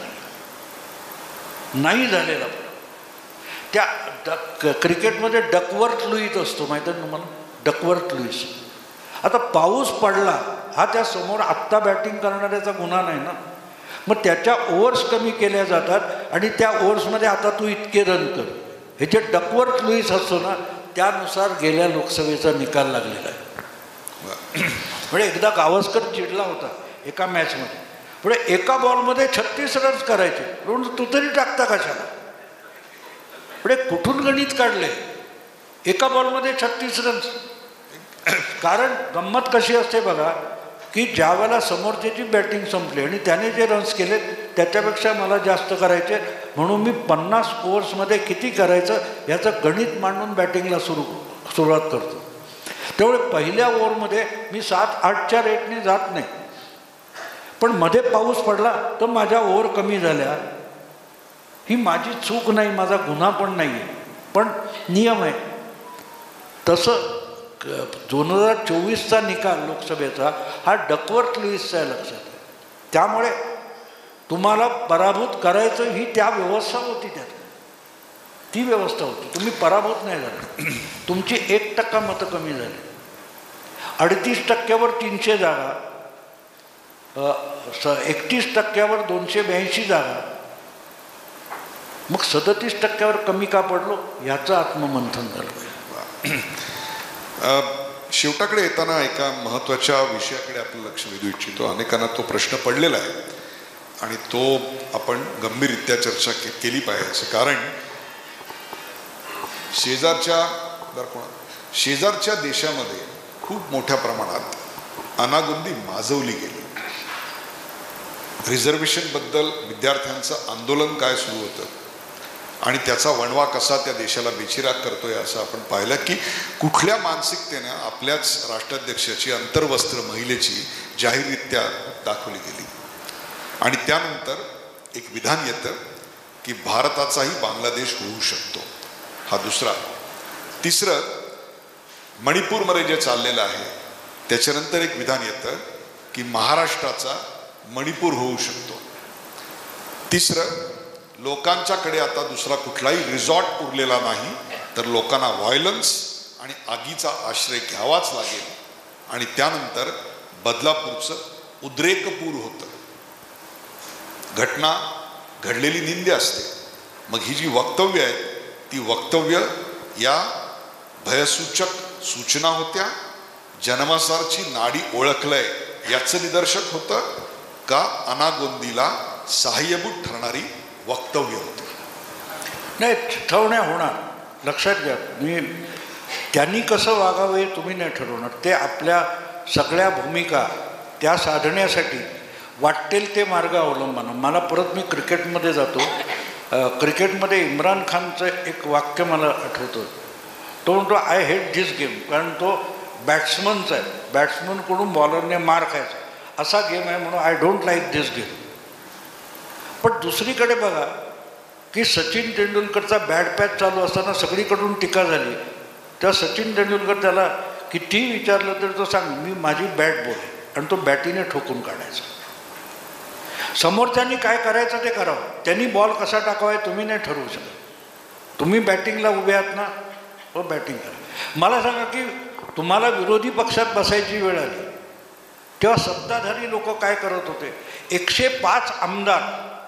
नाही झालेला. त्या क्रिकेटमध्ये डकवर्थ लुईस असतो, माहीत आहे तुम्हाला, डकवर्थ लुईस. आता पाऊस पडला हा त्या समोर आत्ता बॅटिंग करणाऱ्याचा गुन्हा नाही ना. मग त्याच्या ओव्हर्स कमी केल्या जातात आणि त्या ओव्हर्समध्ये आता तू इतके रन कर, हे जे डकवर्थ लुईस असतो ना, त्यानुसार गेल्या लोकसभेचा निकाल लागलेला आहे. म्हणजे एकदा गावस्कर चिडला होता एका मॅचमध्ये, पुढे एका बॉलमध्ये 36 रन्स करायचे, म्हणून तू तरी टाकता कशाला. पुढे कुठून गणित काढले एका बॉलमध्ये 36 रन्स. कारण गंमत कशी असते बघा, की ज्या वेळेला समोरच्याची बॅटिंग संपली आणि त्याने जे रन्स केले त्याच्यापेक्षा मला जास्त करायचे, म्हणून मी 50 ओव्हर्समध्ये किती करायचं याचं गणित मांडून बॅटिंगला सुरुवात करतो. त्यामुळे पहिल्या ओव्हरमध्ये मी 7-8च्या रेटने जात नाही, पण मध्ये पाऊस पडला तर माझ्या ओव्हर कमी झाल्या. ही माझी चूक नाही, माझा गुन्हा पण नाही आहे, पण नियम आहे. तसं 2024चा निकाल लोकसभेचा हा डकवर्थ लुईसचा आहे, लक्षात. त्यामुळे तुम्हाला पराभूत करायचं ही त्या व्यवस्था होती, त्यात ती व्यवस्था होती. तुम्ही पराभूत नाही झाले, तुमची 1% मतं कमी झाली. 38%वर 300 जागा, 31%वर 282 जागा, मग 37%वर कमी का पडलो याचं आत्ममंथन झालं. शेवटाकडे येताना एका महत्त्वाच्या विषयाकडे आपलं लक्ष वेधू इच्छितो. अनेकांना तो प्रश्न पडलेला आहे आणि तो आपण गंभीररित्या चर्चा केली पाहिजे. कारण शेजारच्या देशामध्ये खूप मोठ्या प्रमाणात अनागोंदी माजवली गेली. रिझर्वेशनबद्दल विद्यार्थ्यांचं आंदोलन काय सुरू होतं आणि त्याचा वणवा कसा त्या देशाला बेचिराग करतोय असं आपण पाहिलं, की कुठल्या मानसिकतेनं आपल्याच राष्ट्राध्यक्षाची अंतर्वस्त्र महिलेची जाहीररित्या दाखवली गेली. आणि त्यानंतर एक विधान येतं की भारताचाही बांगलादेश होऊ शकतो. हा दुसरा. तिसरं, मणिपूरमध्ये जे चाललेलं आहे त्याच्यानंतर एक विधान येतं की महाराष्ट्राचा मणिपूर होऊ शकतो. तिसरं, लोकांच्याकडे आता दुसरा कुठलाही रिसॉर्ट उरलेला नाही, तर लोकांना व्हायलन्स आणि आगीचा आश्रय घ्यावाच लागेल. आणि त्यानंतर बदलापूरचं उद्रेकपूर होतं. घटना घडलेली निंद्य असते, मग ही जी वक्तव्य आहेत ती वक्तव्य या भयसूचक सूचना होत्या, जन्मासारची नाडी ओळखलंय याचं निदर्शक होतं, का अनागोंदीला सहाय्यभूत ठरणारी वक्तव्य होते? नाही, ठरवण्या होणार. लक्षात घ्या, त्यांनी कसं वागावं हे तुम्ही नाही ठरवणार. ते आपल्या सगळ्या भूमिका त्या साधण्यासाठी वाटेल ते मार्ग अवलंबणार. मला परत मी क्रिकेटमध्ये जातो. क्रिकेटमध्ये इम्रान खानचं एक वाक्य मला आठवतं. तो म्हणतो, आय हेट धिस गेम. कारण तो बॅट्समनचा आहे, बॅट्समनकडून बॉलरने मार खायचा असा गेम आहे, म्हणून I don't like this game. पण दुसरीकडे बघा की सचिन तेंडुलकरचा बॅट पॅच चालू असताना सगळीकडून टीका झाली, तेव्हा सचिन तेंडुलकर त्याला कितीही विचारलं तरी तो सांग मी माझी बॅट बोले, आणि तो बॅटीने ठोकून काढायचा. समोरच्यांनी काय करायचं ते करावं, त्यांनी बॉल कसा टाकावा हे तुम्ही नाही ठरवू शकत. तुम्ही बॅटिंगला उभे आहात ना, हो बॅटिंग करा. मला सांगा की तुम्हाला विरोधी पक्षात बसायची वेळ आली तेव्हा सत्ताधारी लोक काय करत होते? 105 आमदार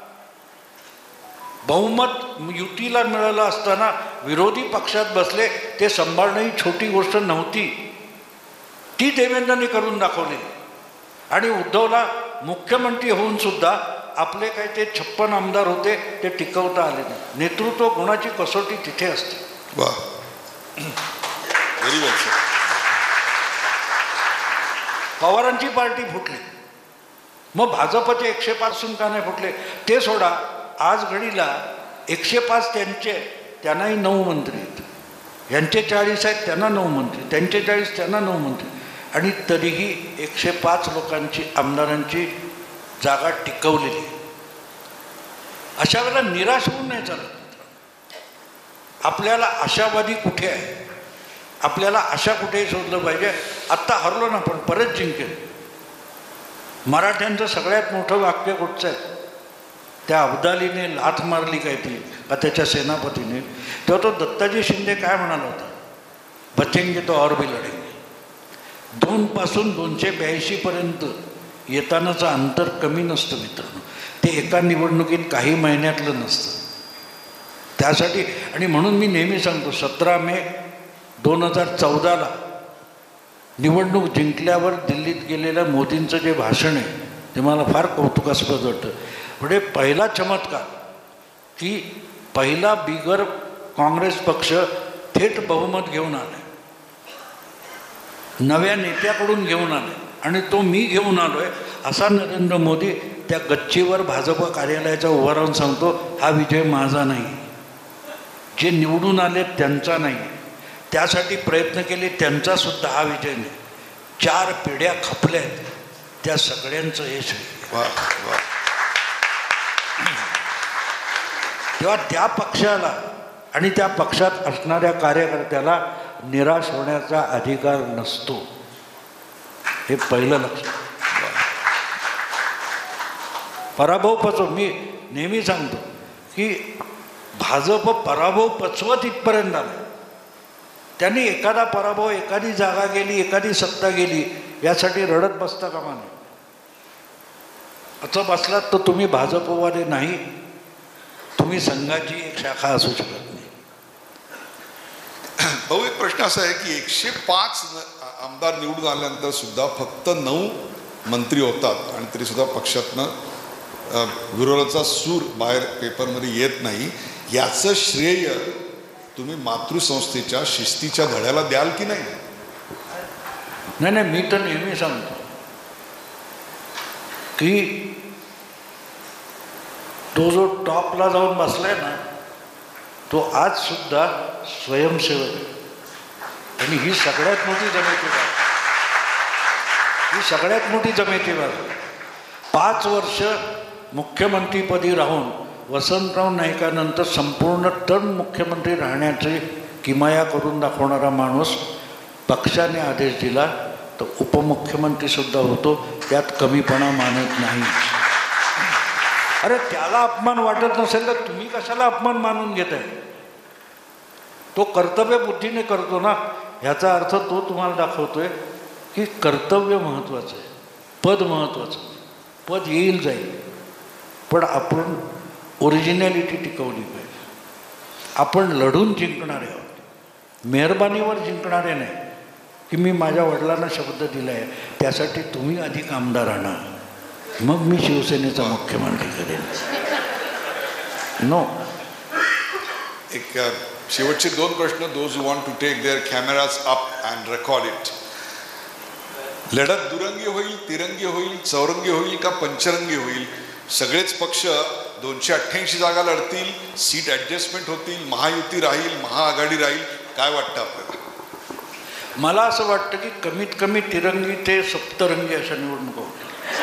बहुमत युतीला मिळालं असताना विरोधी पक्षात बसले, ते सांभाळणं ही छोटी गोष्ट नव्हती, ती देवेंद्रने करून दाखवली. आणि उद्धवला मुख्यमंत्री होऊन सुद्धा आपले काय ते 56 आमदार होते ते टिकवता आले नाही. नेतृत्व गुणाची कसोटी तिथे असते. वा, व्हेरी वेल सर. पवारांची पार्टी फुटली, मग भाजपचे 105 का नाही फुटले ते सोडा. आज घडीला 105 त्यांनाही 9 मंत्री आहेत, यांचे 40 आहेत त्यांना 9 मंत्री, त्यांचे 40 त्यांना 9 मंत्री, आणि तरीही 105 लोकांची आमदारांची जागा टिकवलेली. अशा वेळेला निराश होऊन नाही चालत. आपल्याला आशावादी कुठे आहे, आपल्याला आशा कुठेही शोधलं पाहिजे. आत्ता हरलो ना पण परत जिंकेल. मराठ्यांचं सगळ्यात मोठं वाक्य कुठचं आहे? त्या अब्दालीने लाथ मारली काय ती का त्याच्या सेनापतीने, तेव्हा तो दत्ताजी शिंदे काय म्हणाला होता? बचेंगे तो और भी लढेंगे. 2 पासून 282पर्यंत येतानाचं अंतर कमी नसतं मित्रांनो, ते एका निवडणुकीत काही महिन्यातलं नसतं. त्यासाठी आणि म्हणून मी नेहमी सांगतो 17 मे 2014ला निवडणूक जिंकल्यावर दिल्लीत गेलेल्या मोदींचं जे भाषण आहे ते मला फार कौतुकास्पद वाटतं. म्हणजे पहिला चमत्कार की पहिला बिगर काँग्रेस पक्ष थेट बहुमत घेऊन आले, नव्या नेत्याकडून घेऊन आले, आणि तो मी घेऊन आलो आहे असा नरेंद्र मोदी त्या गच्चीवर भाजप कार्यालयाचा उभा राहून सांगतो, हा विजय माझा नाही, जे निवडून आले त्यांचा नाही, त्यासाठी प्रयत्न केले त्यांचा सुद्धा हा विजय नाही. 4 पिढ्या खपल्या आहेत, त्या सगळ्यांचं यश आहे. तेव्हा त्या पक्षाला आणि त्या पक्षात असणाऱ्या कार्यकर्त्याला निराश होण्याचा अधिकार नसतो, हे पहिलं लक्षात. पराभव पचव, मी नेहमी सांगतो की भाजप पराभव पचवत इथपर्यंत आला. त्यांनी एखादा पराभव, एखादी जागा गेली, एखादी सत्ता गेली यासाठी रडत बसता कामा नये. असं बसलात तर तुम्ही भाजपवाले नाही, तुम्ही संघाची एक शाखा असू शकत नाही. भाऊ, एक प्रश्न असा आहे की 105 आमदार निवडून आल्यानंतर सुद्धा फक्त 9 मंत्री होतात, आणि तरी सुद्धा पक्षातनं विरोधाचा सूर बाहेर पेपरमध्ये येत नाही. याचं श्रेय तुम्ही मातृसंस्थेच्या शिस्तीच्या धड्याला द्याल की नाही? नाही, मी तर नेहमी सांगतो की तो जो टॉपला जाऊन बसलाय ना तो आज सुद्धा स्वयंसेवक आहे. आणि ही सगळ्यात मोठी जमेची बाब, ही सगळ्यात मोठी जमेची बाब. 5 वर्ष मुख्यमंत्रीपदी राहून वसंतराव नाईकानंतर संपूर्ण टर्म मुख्यमंत्री राहण्याची किमया करून दाखवणारा माणूस पक्षाने आदेश दिला तर उपमुख्यमंत्रीसुद्धा होतो, त्यात कमीपणा मानत नाही. अरे त्याला अपमान वाटत नसेल तर तुम्ही कशाला अपमान मानून घेताय? तो कर्तव्य बुद्धीने करतो ना, ह्याचा अर्थ तो तुम्हाला दाखवतोय की कर्तव्य महत्त्वाचं आहे, पद महत्त्वाचं. पद येईल जाईल, पण आपण ओरिजिनॅलिटी टिकवली पाहिजे. आपण लढून जिंकणारे आहोत, मेहरबानीवर जिंकणारे नाही की मी माझ्या वडिलांना शब्द दिला आहे त्यासाठी तुम्ही अधिक आमदार आणा मग मी शिवसेनेचा मुख्यमंत्री करेन. नो. एक शेवटचे 2 प्रश्न. Those who want to take their cameras up and record it. लढत दुरंगी होईल, तिरंगी होईल, चौरंगी होईल का पंचरंगी होईल? सगळेच पक्ष 288 जागा लढतील, सीट ॲडजस्टमेंट होतील, महायुती राहील, महाआघाडी राहील, काय वाटतं आपल्याला? मला असं वाटतं की कमीत कमी तिरंगी ते सप्तरंगी अशा निवडणुका होत्या.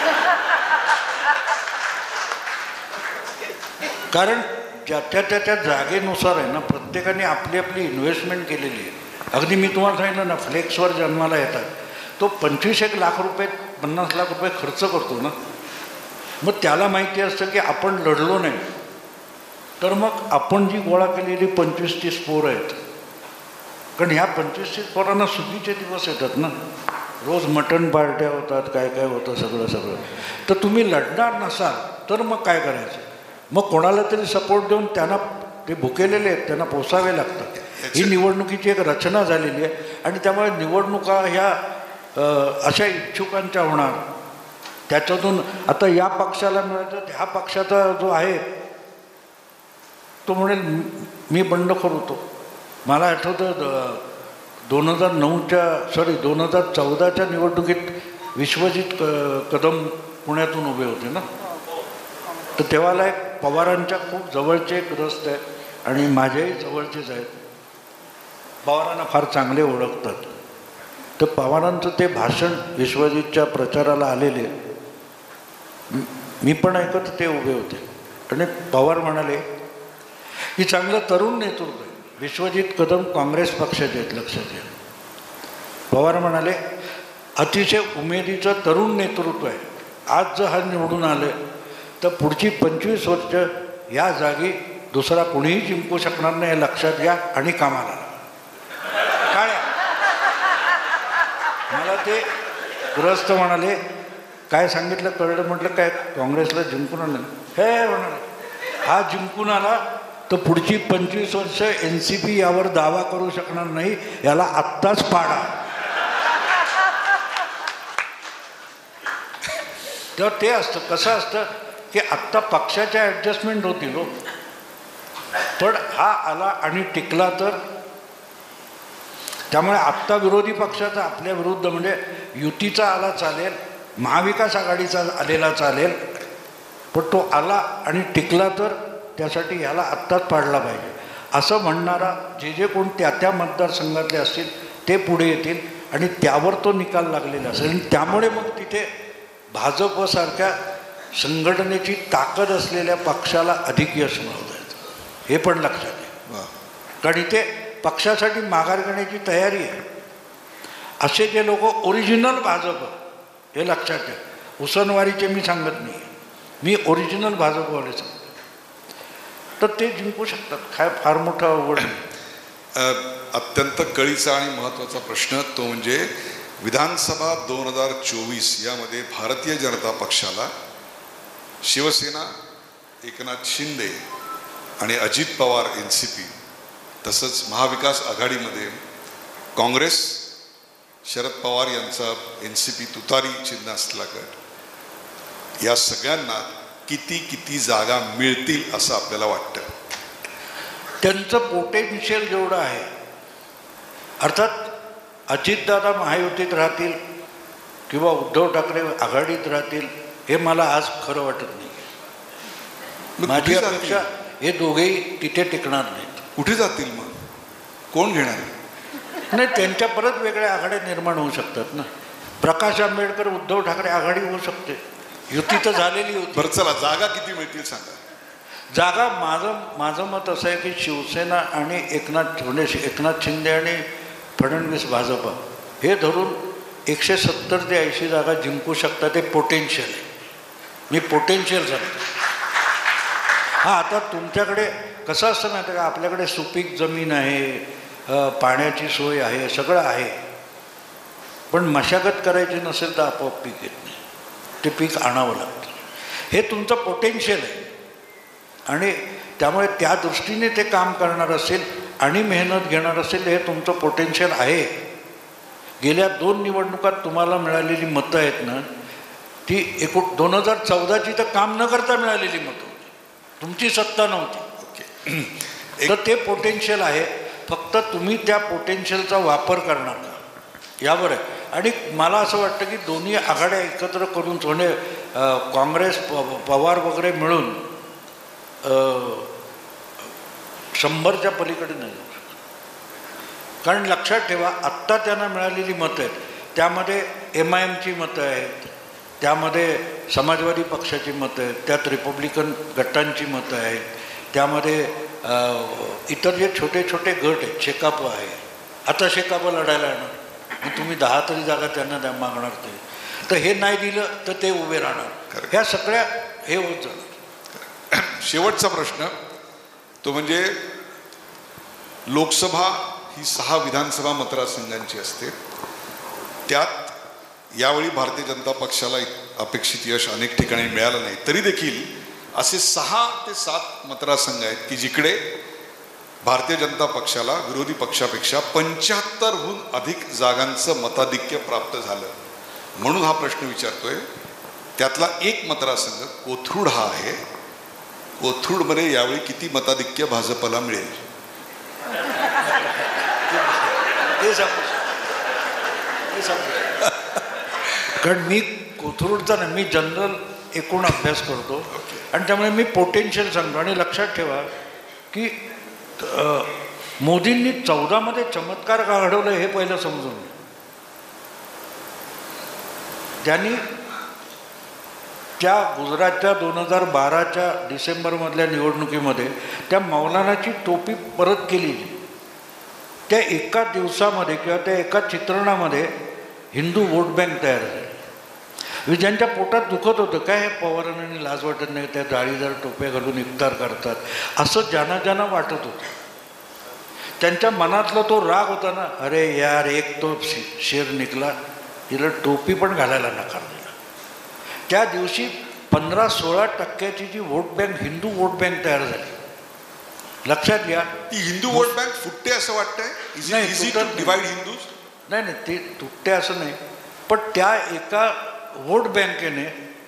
कारण ज्याच्या त्याच्या जागेनुसार आहे ना, प्रत्येकाने आपली आपली इन्व्हेस्टमेंट केलेली आहे. अगदी मी तुम्हाला सांगितलं ना, फ्लेक्सवर जन्माला येतात, तो 25-1 लाख रुपये 50 लाख रुपये खर्च करतो ना, मग त्याला माहिती असतं की आपण लढलो नाही तर मग आपण जी गोळा केलेली 25-30 पोरं आहेत, कारण ह्या 25-30 पोरांना सुगीचे दिवस येतात ना, रोज मटण पार्ट्या होतात, काय काय होतं सगळं. तर तुम्ही लढणार नसाल तर मग काय करायचं? मग कोणाला तरी सपोर्ट देऊन त्यांना, ते भुकेलेले आहेत त्यांना पोसावे लागतात. ही निवडणुकीची एक रचना झालेली आहे आणि त्यामुळे निवडणुका ह्या अशा इच्छुकांच्या होणार. त्याच्यातून आता या पक्षाला मिळालं, ह्या पक्षाचा जो आहे तो म्हणेल मी बंडखोर होतो. मला आठवतं 2014च्या निवडणुकीत विश्वजित कदम पुण्यातून उभे होते ना, तर तेव्हाला एक पवारांच्या खूप जवळचे एक ग्रस्त आहे आणि माझ्याही जवळचेच आहेत. पवारांना फार चांगले ओळखतात. तर पवारांचं ते भाषण विश्वजितच्या प्रचाराला आलेले, मी पण ऐकत ते उभे होते आणि पवार म्हणाले की चांगलं तरुण नेतृत्व आहे. विश्वजित कदम काँग्रेस पक्षाचे आहेत, लक्षात घ्या. पवार म्हणाले अतिशय उमेदीचं तरुण नेतृत्व आहे. आज जर हा निवडून आले तर पुढची 25 वर्ष या जागी दुसरा कोणीही जिंकू शकणार नाही, हे लक्षात घ्या आणि कामाला. काय मला ते ग्रस्त म्हणाले काय सांगितलं कळलं. म्हटलं काय काँग्रेसला जिंकून आलं? हे म्हणाले हा जिंकून आला तर पुढची 25 वर्ष NCP यावर दावा करू शकणार नाही, याला आत्ताच पाडा. तर ते असतं, कसं असतं की आत्ता पक्षाच्या ॲडजस्टमेंट होतील हो, पण हा आला आणि टिकला तर. त्यामुळे आत्ता विरोधी पक्षाचा आपल्या विरुद्ध म्हणजे युतीचा आला चालेल, महाविकास आघाडीचा आलेला चालेल, पण तो आला आणि टिकला तर त्यासाठी ह्याला आत्ताच पाडला पाहिजे असं म्हणणारा जे कोण त्या मतदारसंघातले असतील ते पुढे येतील आणि त्यावर तो निकाल लागलेला असेल. आणि त्यामुळे मग तिथे भाजपसारख्या संघटनेची ताकद असलेल्या पक्षाला अधिक यश मिळवता येतं, हे पण लक्षात घ्या. कारण इथे पक्षासाठी माघार घेण्याची तयारी आहे. असे जे लोक ओरिजिनल भाजप, हे लक्षात घ्या, उसनवारीचे मी सांगत नाही, मी ओरिजिनल भाजपवाले सांगतो, तर ते जिंकू शकतात. काय फार मोठा अवघड नाही. अत्यंत कळीचा आणि महत्त्वाचा प्रश्न तो म्हणजे विधानसभा 2024 यामध्ये भारतीय जनता पक्षाला शिवसेना, एकनाथ शिंदे आणि अजित पवार NCP, तसंच महाविकास आघाडीमध्ये काँग्रेस, शरद पवार यांचा NCP तुतारी चिन्ह असलेला गट, या सगळ्यांना किती जागा मिळतील असं आपल्याला वाटतं? त्यांचं पोटेन्शियल जेवढं आहे, अर्थात अजितदादा महायुतीत राहतील किंवा उद्धव ठाकरे आघाडीत राहतील हे मला आज खरं वाटत नाही. माझी अपेक्षा हे दोघेही तिथे टिकणार नाहीत. कुठे जातील मग? कोण घेणार? नाही, त्यांच्या परत वेगळ्या आघाड्या निर्माण होऊ शकतात ना. प्रकाश आंबेडकर उद्धव ठाकरे आघाडी होऊ शकते, युती तर झालेली होती. बरं चला, जागा किती मिळतील सांगा. जागा माझं मत असं आहे की शिवसेना आणि एकनाथ शिंदे आणि फडणवीस भाजपा हे धरून 170 ते 80 जागा जिंकू शकतात. ते पोटेन्शियल आहे, मी पोटेन्शियल सांगतो. हां, आता तुमच्याकडे कसं असतं माहिती आहे का, आपल्याकडे सुपीक जमीन आहे, पाण्याची सोय आहे, सगळं आहे, पण मशागत करायची नसेल तर आपोआप पीक येत नाही, ते पीक आणावं लागतं. हे तुमचं पोटेन्शियल आहे आणि त्यामुळे त्या दृष्टीने ते काम करणार असेल आणि मेहनत घेणार असेल, हे तुमचं पोटेन्शियल आहे. गेल्या 2 निवडणुकात तुम्हाला मिळालेली मतं आहेत ना, ती 2014ची तर काम न करता मिळालेली मतं होती, तुमची सत्ता नव्हती. तर ते पोटेन्शियल आहे, फक्त तुम्ही त्या पोटेन्शियलचा वापर करणार का यावर आहे. आणि मला असं वाटतं की दोन्ही आघाड्या एकत्र करून म्हणजे काँग्रेस पवार वगैरे मिळून 100च्या पलीकडे नाही जाऊ शकत. कारण लक्षात ठेवा, आत्ता त्यांना मिळालेली मतं आहेत त्यामध्ये MIMची मतं आहेत, त्यामध्ये समाजवादी पक्षाची मतं आहेत, त्यात रिपब्लिकन गटांची मतं आहेत, त्यामध्ये इतर जे छोटे छोटे गट आहेत, शेकाप आहे, आता शेकाप लढायला येणार, मग तुम्ही 10 तरी जागा त्यांना द्या मागणार ते, तर हे नाही दिलं तर ते उभे राहणार, ह्या सगळ्या हे होत जाणार. शेवटचा प्रश्न तो म्हणजे लोकसभा ही 6 विधानसभा मतदारसंघांची असते, त्यात यावेळी भारतीय जनता पक्षाला अपेक्षित यश अनेक ठिकाणी मिळालं नाही, तरी देखील असे 6 ते 7 मतदारसंघ आहेत की जिकडे भारतीय जनता पक्षाला विरोधी पक्षापेक्षा 75हून अधिक जागांचं मताधिक्य प्राप्त झालं. म्हणून हा प्रश्न विचारतोय. त्यातला एक मतदारसंघ कोथरूड हा आहे. कोथरूडमध्ये यावेळी किती मताधिक्य भाजपला मिळेल? कारण मी कोथरूडचा नाही, मी जनरल एकूण अभ्यास करतो आणि त्यामुळे मी पोटेन्शियल सांगतो. आणि लक्षात ठेवा की मोदींनी 14मध्ये चमत्कार का घडवलं हे पहिलं समजून घ्या. त्यांनी त्या गुजरातच्या 2012च्या डिसेंबरमधल्या निवडणुकीमध्ये त्या मौलानाची टोपी परत केली. त्या एका दिवसामध्ये किंवा त्या एका चित्रणामध्ये हिंदू वोट बँक तयार झाली. ज्यांच्या पोटात दुखत होतं काय हे पवारांनी लाज वाटत नाही, त्या जाळीदार टोप्या घालून इफ्तार करतात असं ज्यांना ज्यांना वाटत होतं, त्यांच्या मनातला तो राग होता ना, अरे यार एक तो शेर निघला, तिला टोपी पण घालायला नकार दिला. त्या दिवशी 15-16% जी vote bank Hindu vote bank तयार झाली. लक्षात घ्या, ती हिंदू वोट बँक फुटते असं वाटतंय? डिवाइड हिंदूज नाही नाही, ते तुटते असं नाही, पण त्या एका वोट बँकेने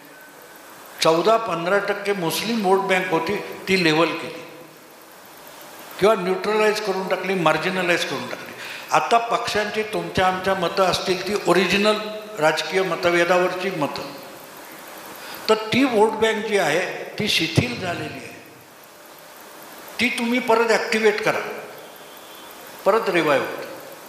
14-15% मुस्लिम वोट बँक होती ती लेवल केली किंवा न्यूट्रलाइज करून टाकली, मार्जिनलाइज करून टाकली. आता पक्षांची तुमच्या आमच्या मतं असतील ती ओरिजिनल राजकीय मतभेदावरची मतं, तर ती वोट बँक जी आहे ती शिथिल झालेली आहे. ती तुम्ही परत ॲक्टिवेट करा, परत रिवाईव्ह होते.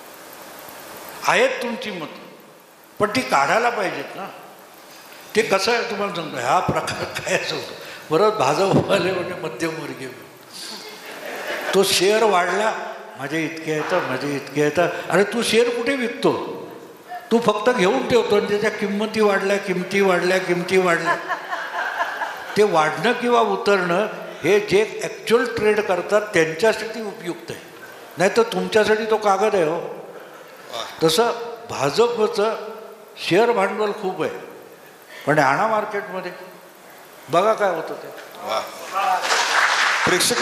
आहेत तुमची मतं पण ती काढायला पाहिजेत ना. ते कसं आहे तुम्हाला सांगतो, हा प्रकार काय असं होतो. परत भाजपवाले म्हणजे मध्यमवर्गीय, तो शेअर वाढला, माझे इतके येतं, माझे इतके येतं. अरे तू शेअर कुठे विकतो? तू फक्त घेऊन ठेवतो आणि त्याच्या किंमती वाढल्या, किंमती वाढल्या, किंमती वाढल्या. ते वाढणं किंवा उतरणं हे जे ॲक्च्युअल ट्रेड करतात त्यांच्यासाठी उपयुक्त आहे, नाही तर तुमच्यासाठी तो कागद आहे हो. तसं भाजपचं शेअर भांडवल खूप आहे, पण आणा मार्केटमध्ये बघा काय होतं ते. प्रेक्षक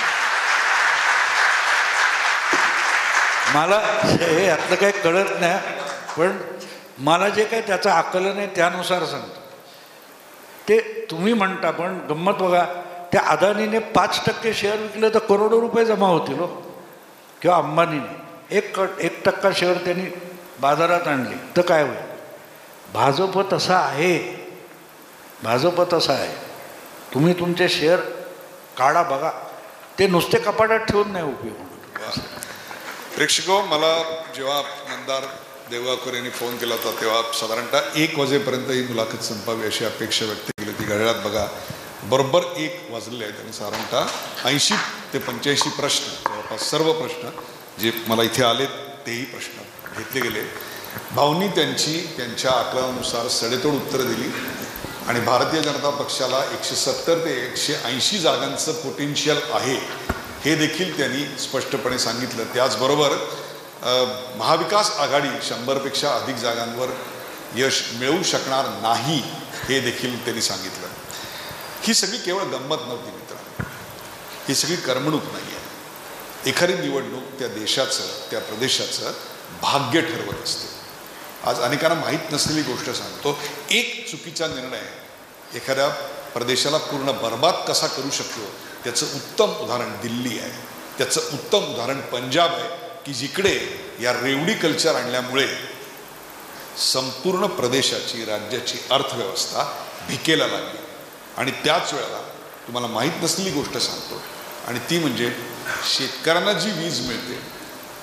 मला हे यातलं काही कळत नाही, पण मला जे काही त्याचं आकलन आहे त्यानुसार सांगतो. ते तुम्ही म्हणता, पण गंमत बघा, त्या अदानीने 5% शेअर विकले तर करोडो रुपये जमा होतील हो. किंवा अंबानीने 1% शेअर त्यांनी बाजारात आणले तर काय होईल? भाजप तसा आहे, भाजप तसा आहे. तुम्ही तुमचे शेअर काढा, बघा, ते नुसते कपाटात ठेवून नाही उपयोग होणार. प्रेक्षको, मला जेव्हा आमदार देवगावकर यांनी फोन केला होता तेव्हा साधारणतः 1 वाजेपर्यंत ही मुलाखत संपावी अशी अपेक्षा व्यक्त केली होती. घड्याळात बघा बरोबर 1 वाजले आहेत आणि साधारणतः 80 ते 85 प्रश्न, जवळपास सर्व प्रश्न जे मला इथे आले तेही प्रश्न घेतले गेले. भाऊंनी त्यांच्या आकलनानुसार सडेतोड उत्तरं दिली आणि भारतीय जनता पक्षाला 170 ते 180 जागांचं पोटेन्शियल आहे हे देखील त्यांनी स्पष्टपणे सांगितलं. त्याचबरोबर महाविकास आघाडी 100पेक्षा अधिक जागांवर यश मिळवू शकणार नाही हे देखील त्यांनी सांगितलं. ही सगळी केवळ गंमत नव्हती मित्रांनो, ही सगळी करमणूक नाही आहे. एखादी निवडणूक त्या देशाचं, त्या प्रदेशाचं भाग्य ठरवत असते. आज अनेकांना माहीत नसलेली गोष्ट सांगतो, एक चुकीचा निर्णय एखाद्या प्रदेशाला पूर्ण बर्बाद कसा करू शकतो त्याचं उत्तम उदाहरण दिल्ली आहे, त्याचं उत्तम उदाहरण पंजाब आहे की जिकडे या रेवडी कल्चर आणल्यामुळे संपूर्ण प्रदेशाची, राज्याची अर्थव्यवस्था भिकेला लागली. आणि त्याच वेळेला तुम्हाला माहीत नसलेली गोष्ट सांगतो आणि ती म्हणजे शेतकऱ्यांना जी वीज मिळते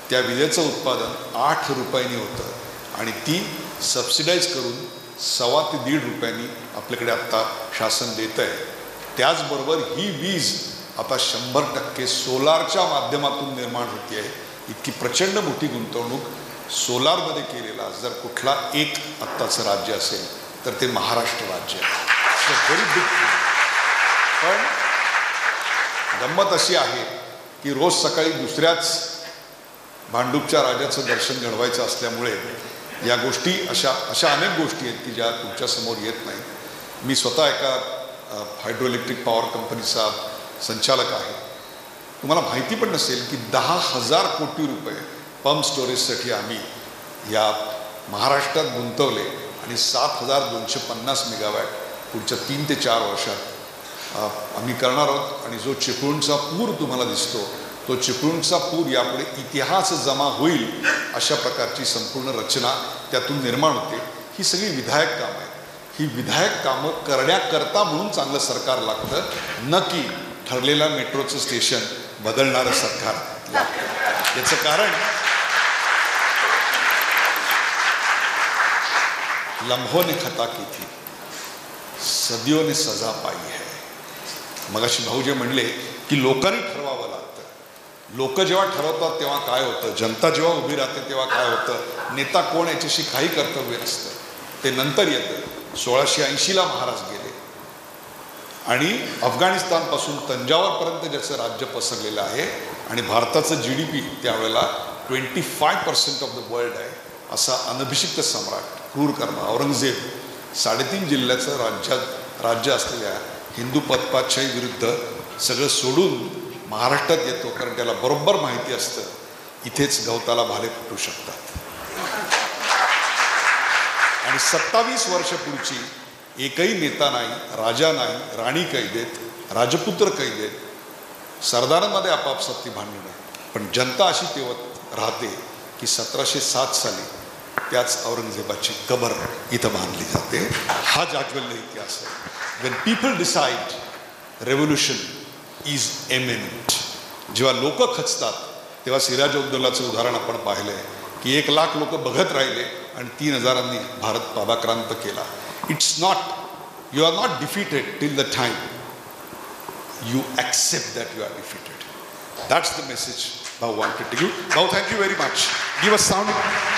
त्या विजेचं उत्पादन 8 रुपयांनी होतं आणि ती सबसिडाईज करून 1.25 ते 1.5 रुपयांनी आपल्याकडे आत्ता शासन देत आहे. त्याचबरोबर ही वीज आता 100% सोलारच्या माध्यमातून निर्माण होती आहे. इतकी प्रचंड मोठी गुंतवणूक सोलारमध्ये केलेला जर कुठला एक आत्ताचं राज्य असेल तर ते महाराष्ट्र राज्य आहे. Very big. पण गंमत अशी आहे की रोज सकाळी दुसऱ्याच भांडूपच्या राजाचं दर्शन घडवायचं असल्यामुळे या गोष्टी अशा अनेक गोष्टी आहेत की ज्या तुमच्यासमोर येत नाहीत. मी स्वतः एका हायड्रो इलेक्ट्रिक पॉवर कंपनीचा संचालक आहे. तुम्हाला माहिती पण नसेल की 10,000 कोटी रुपये पंप स्टोरेजसाठी आम्ही या महाराष्ट्रात गुंतवले आणि 7,250 मेगावॅट पुढच्या 3 ते 4 वर्षात आम्ही करणार आहोत. आणि जो चिपळूणचा पूर तुम्हाला दिसतो तो चिपळूणचा पूर यापुढे इतिहास जमा होईल अशा प्रकारची संपूर्ण रचना त्यातून निर्माण होते. ही सगळी विधायक कामं आहेत. ही विधायक कामं करण्याकरता म्हणून चांगलं सरकार लागतं, न की ठरलेल्या मेट्रोचं स्टेशन बदलणारं सरकार लागतं. याचं कारण लम्हों ने खता की थी, सदियों ने सजा पाई है. मगाशी भाऊ जे म्हणले की लोकांनी ठरवावं लागतं. लोक जेव्हा ठरवतात तेव्हा काय होतं, जनता जेव्हा उभी राहते तेव्हा काय होतं, नेता कोण याच्याशी काही कर्तव्य नसतं, ते नंतर येतं. 1680ला महाराज गेले आणि अफगाणिस्तानपासून तंजावरपर्यंत ज्याचं राज्य पसरलेलं आहे आणि भारताचं GDP त्यावेळेला 25% ऑफ द वर्ल्ड आहे. असा अनभिषिक्त सम्राट क्रूर कर्म औरंगजेब 3.5 जिल्ह्याचं राज्य असलेल्या हिंदू पदपातशाही विरुद्ध सगळं सोडून महाराष्ट्रात येतो. कारण त्याला बरोबर माहिती असतं इथेच गवताला भाले फुटू शकतात. आणि 27 वर्ष पुढची एकही नेता नाही, राजा नाही, राणी कैदेत, राजपुत्र कैदेत, सरदारांमध्ये आपापसात ती भांडणं नाही. पण जनता अशी तेवत राहते की 1707 साली त्याच औरंगजेबाची कबर इथं बांधली जाते. हा जाज्वल्य इतिहास आहे. When people decide revolution is eminent. जेव्हा लोक खचतात तेव्हा सिराजउद्दौलाचं उदाहरण आपण पाहिलं आहे की 1 लाख लोक बघत राहिले आणि 3,000 भारत पादाक्रांत केला. It's not, you are not defeated till the time you accept that you are defeated. That's the message भाऊ वॉन्टेड टू गिव्ह. भाऊ, thank you very much. Give a sound.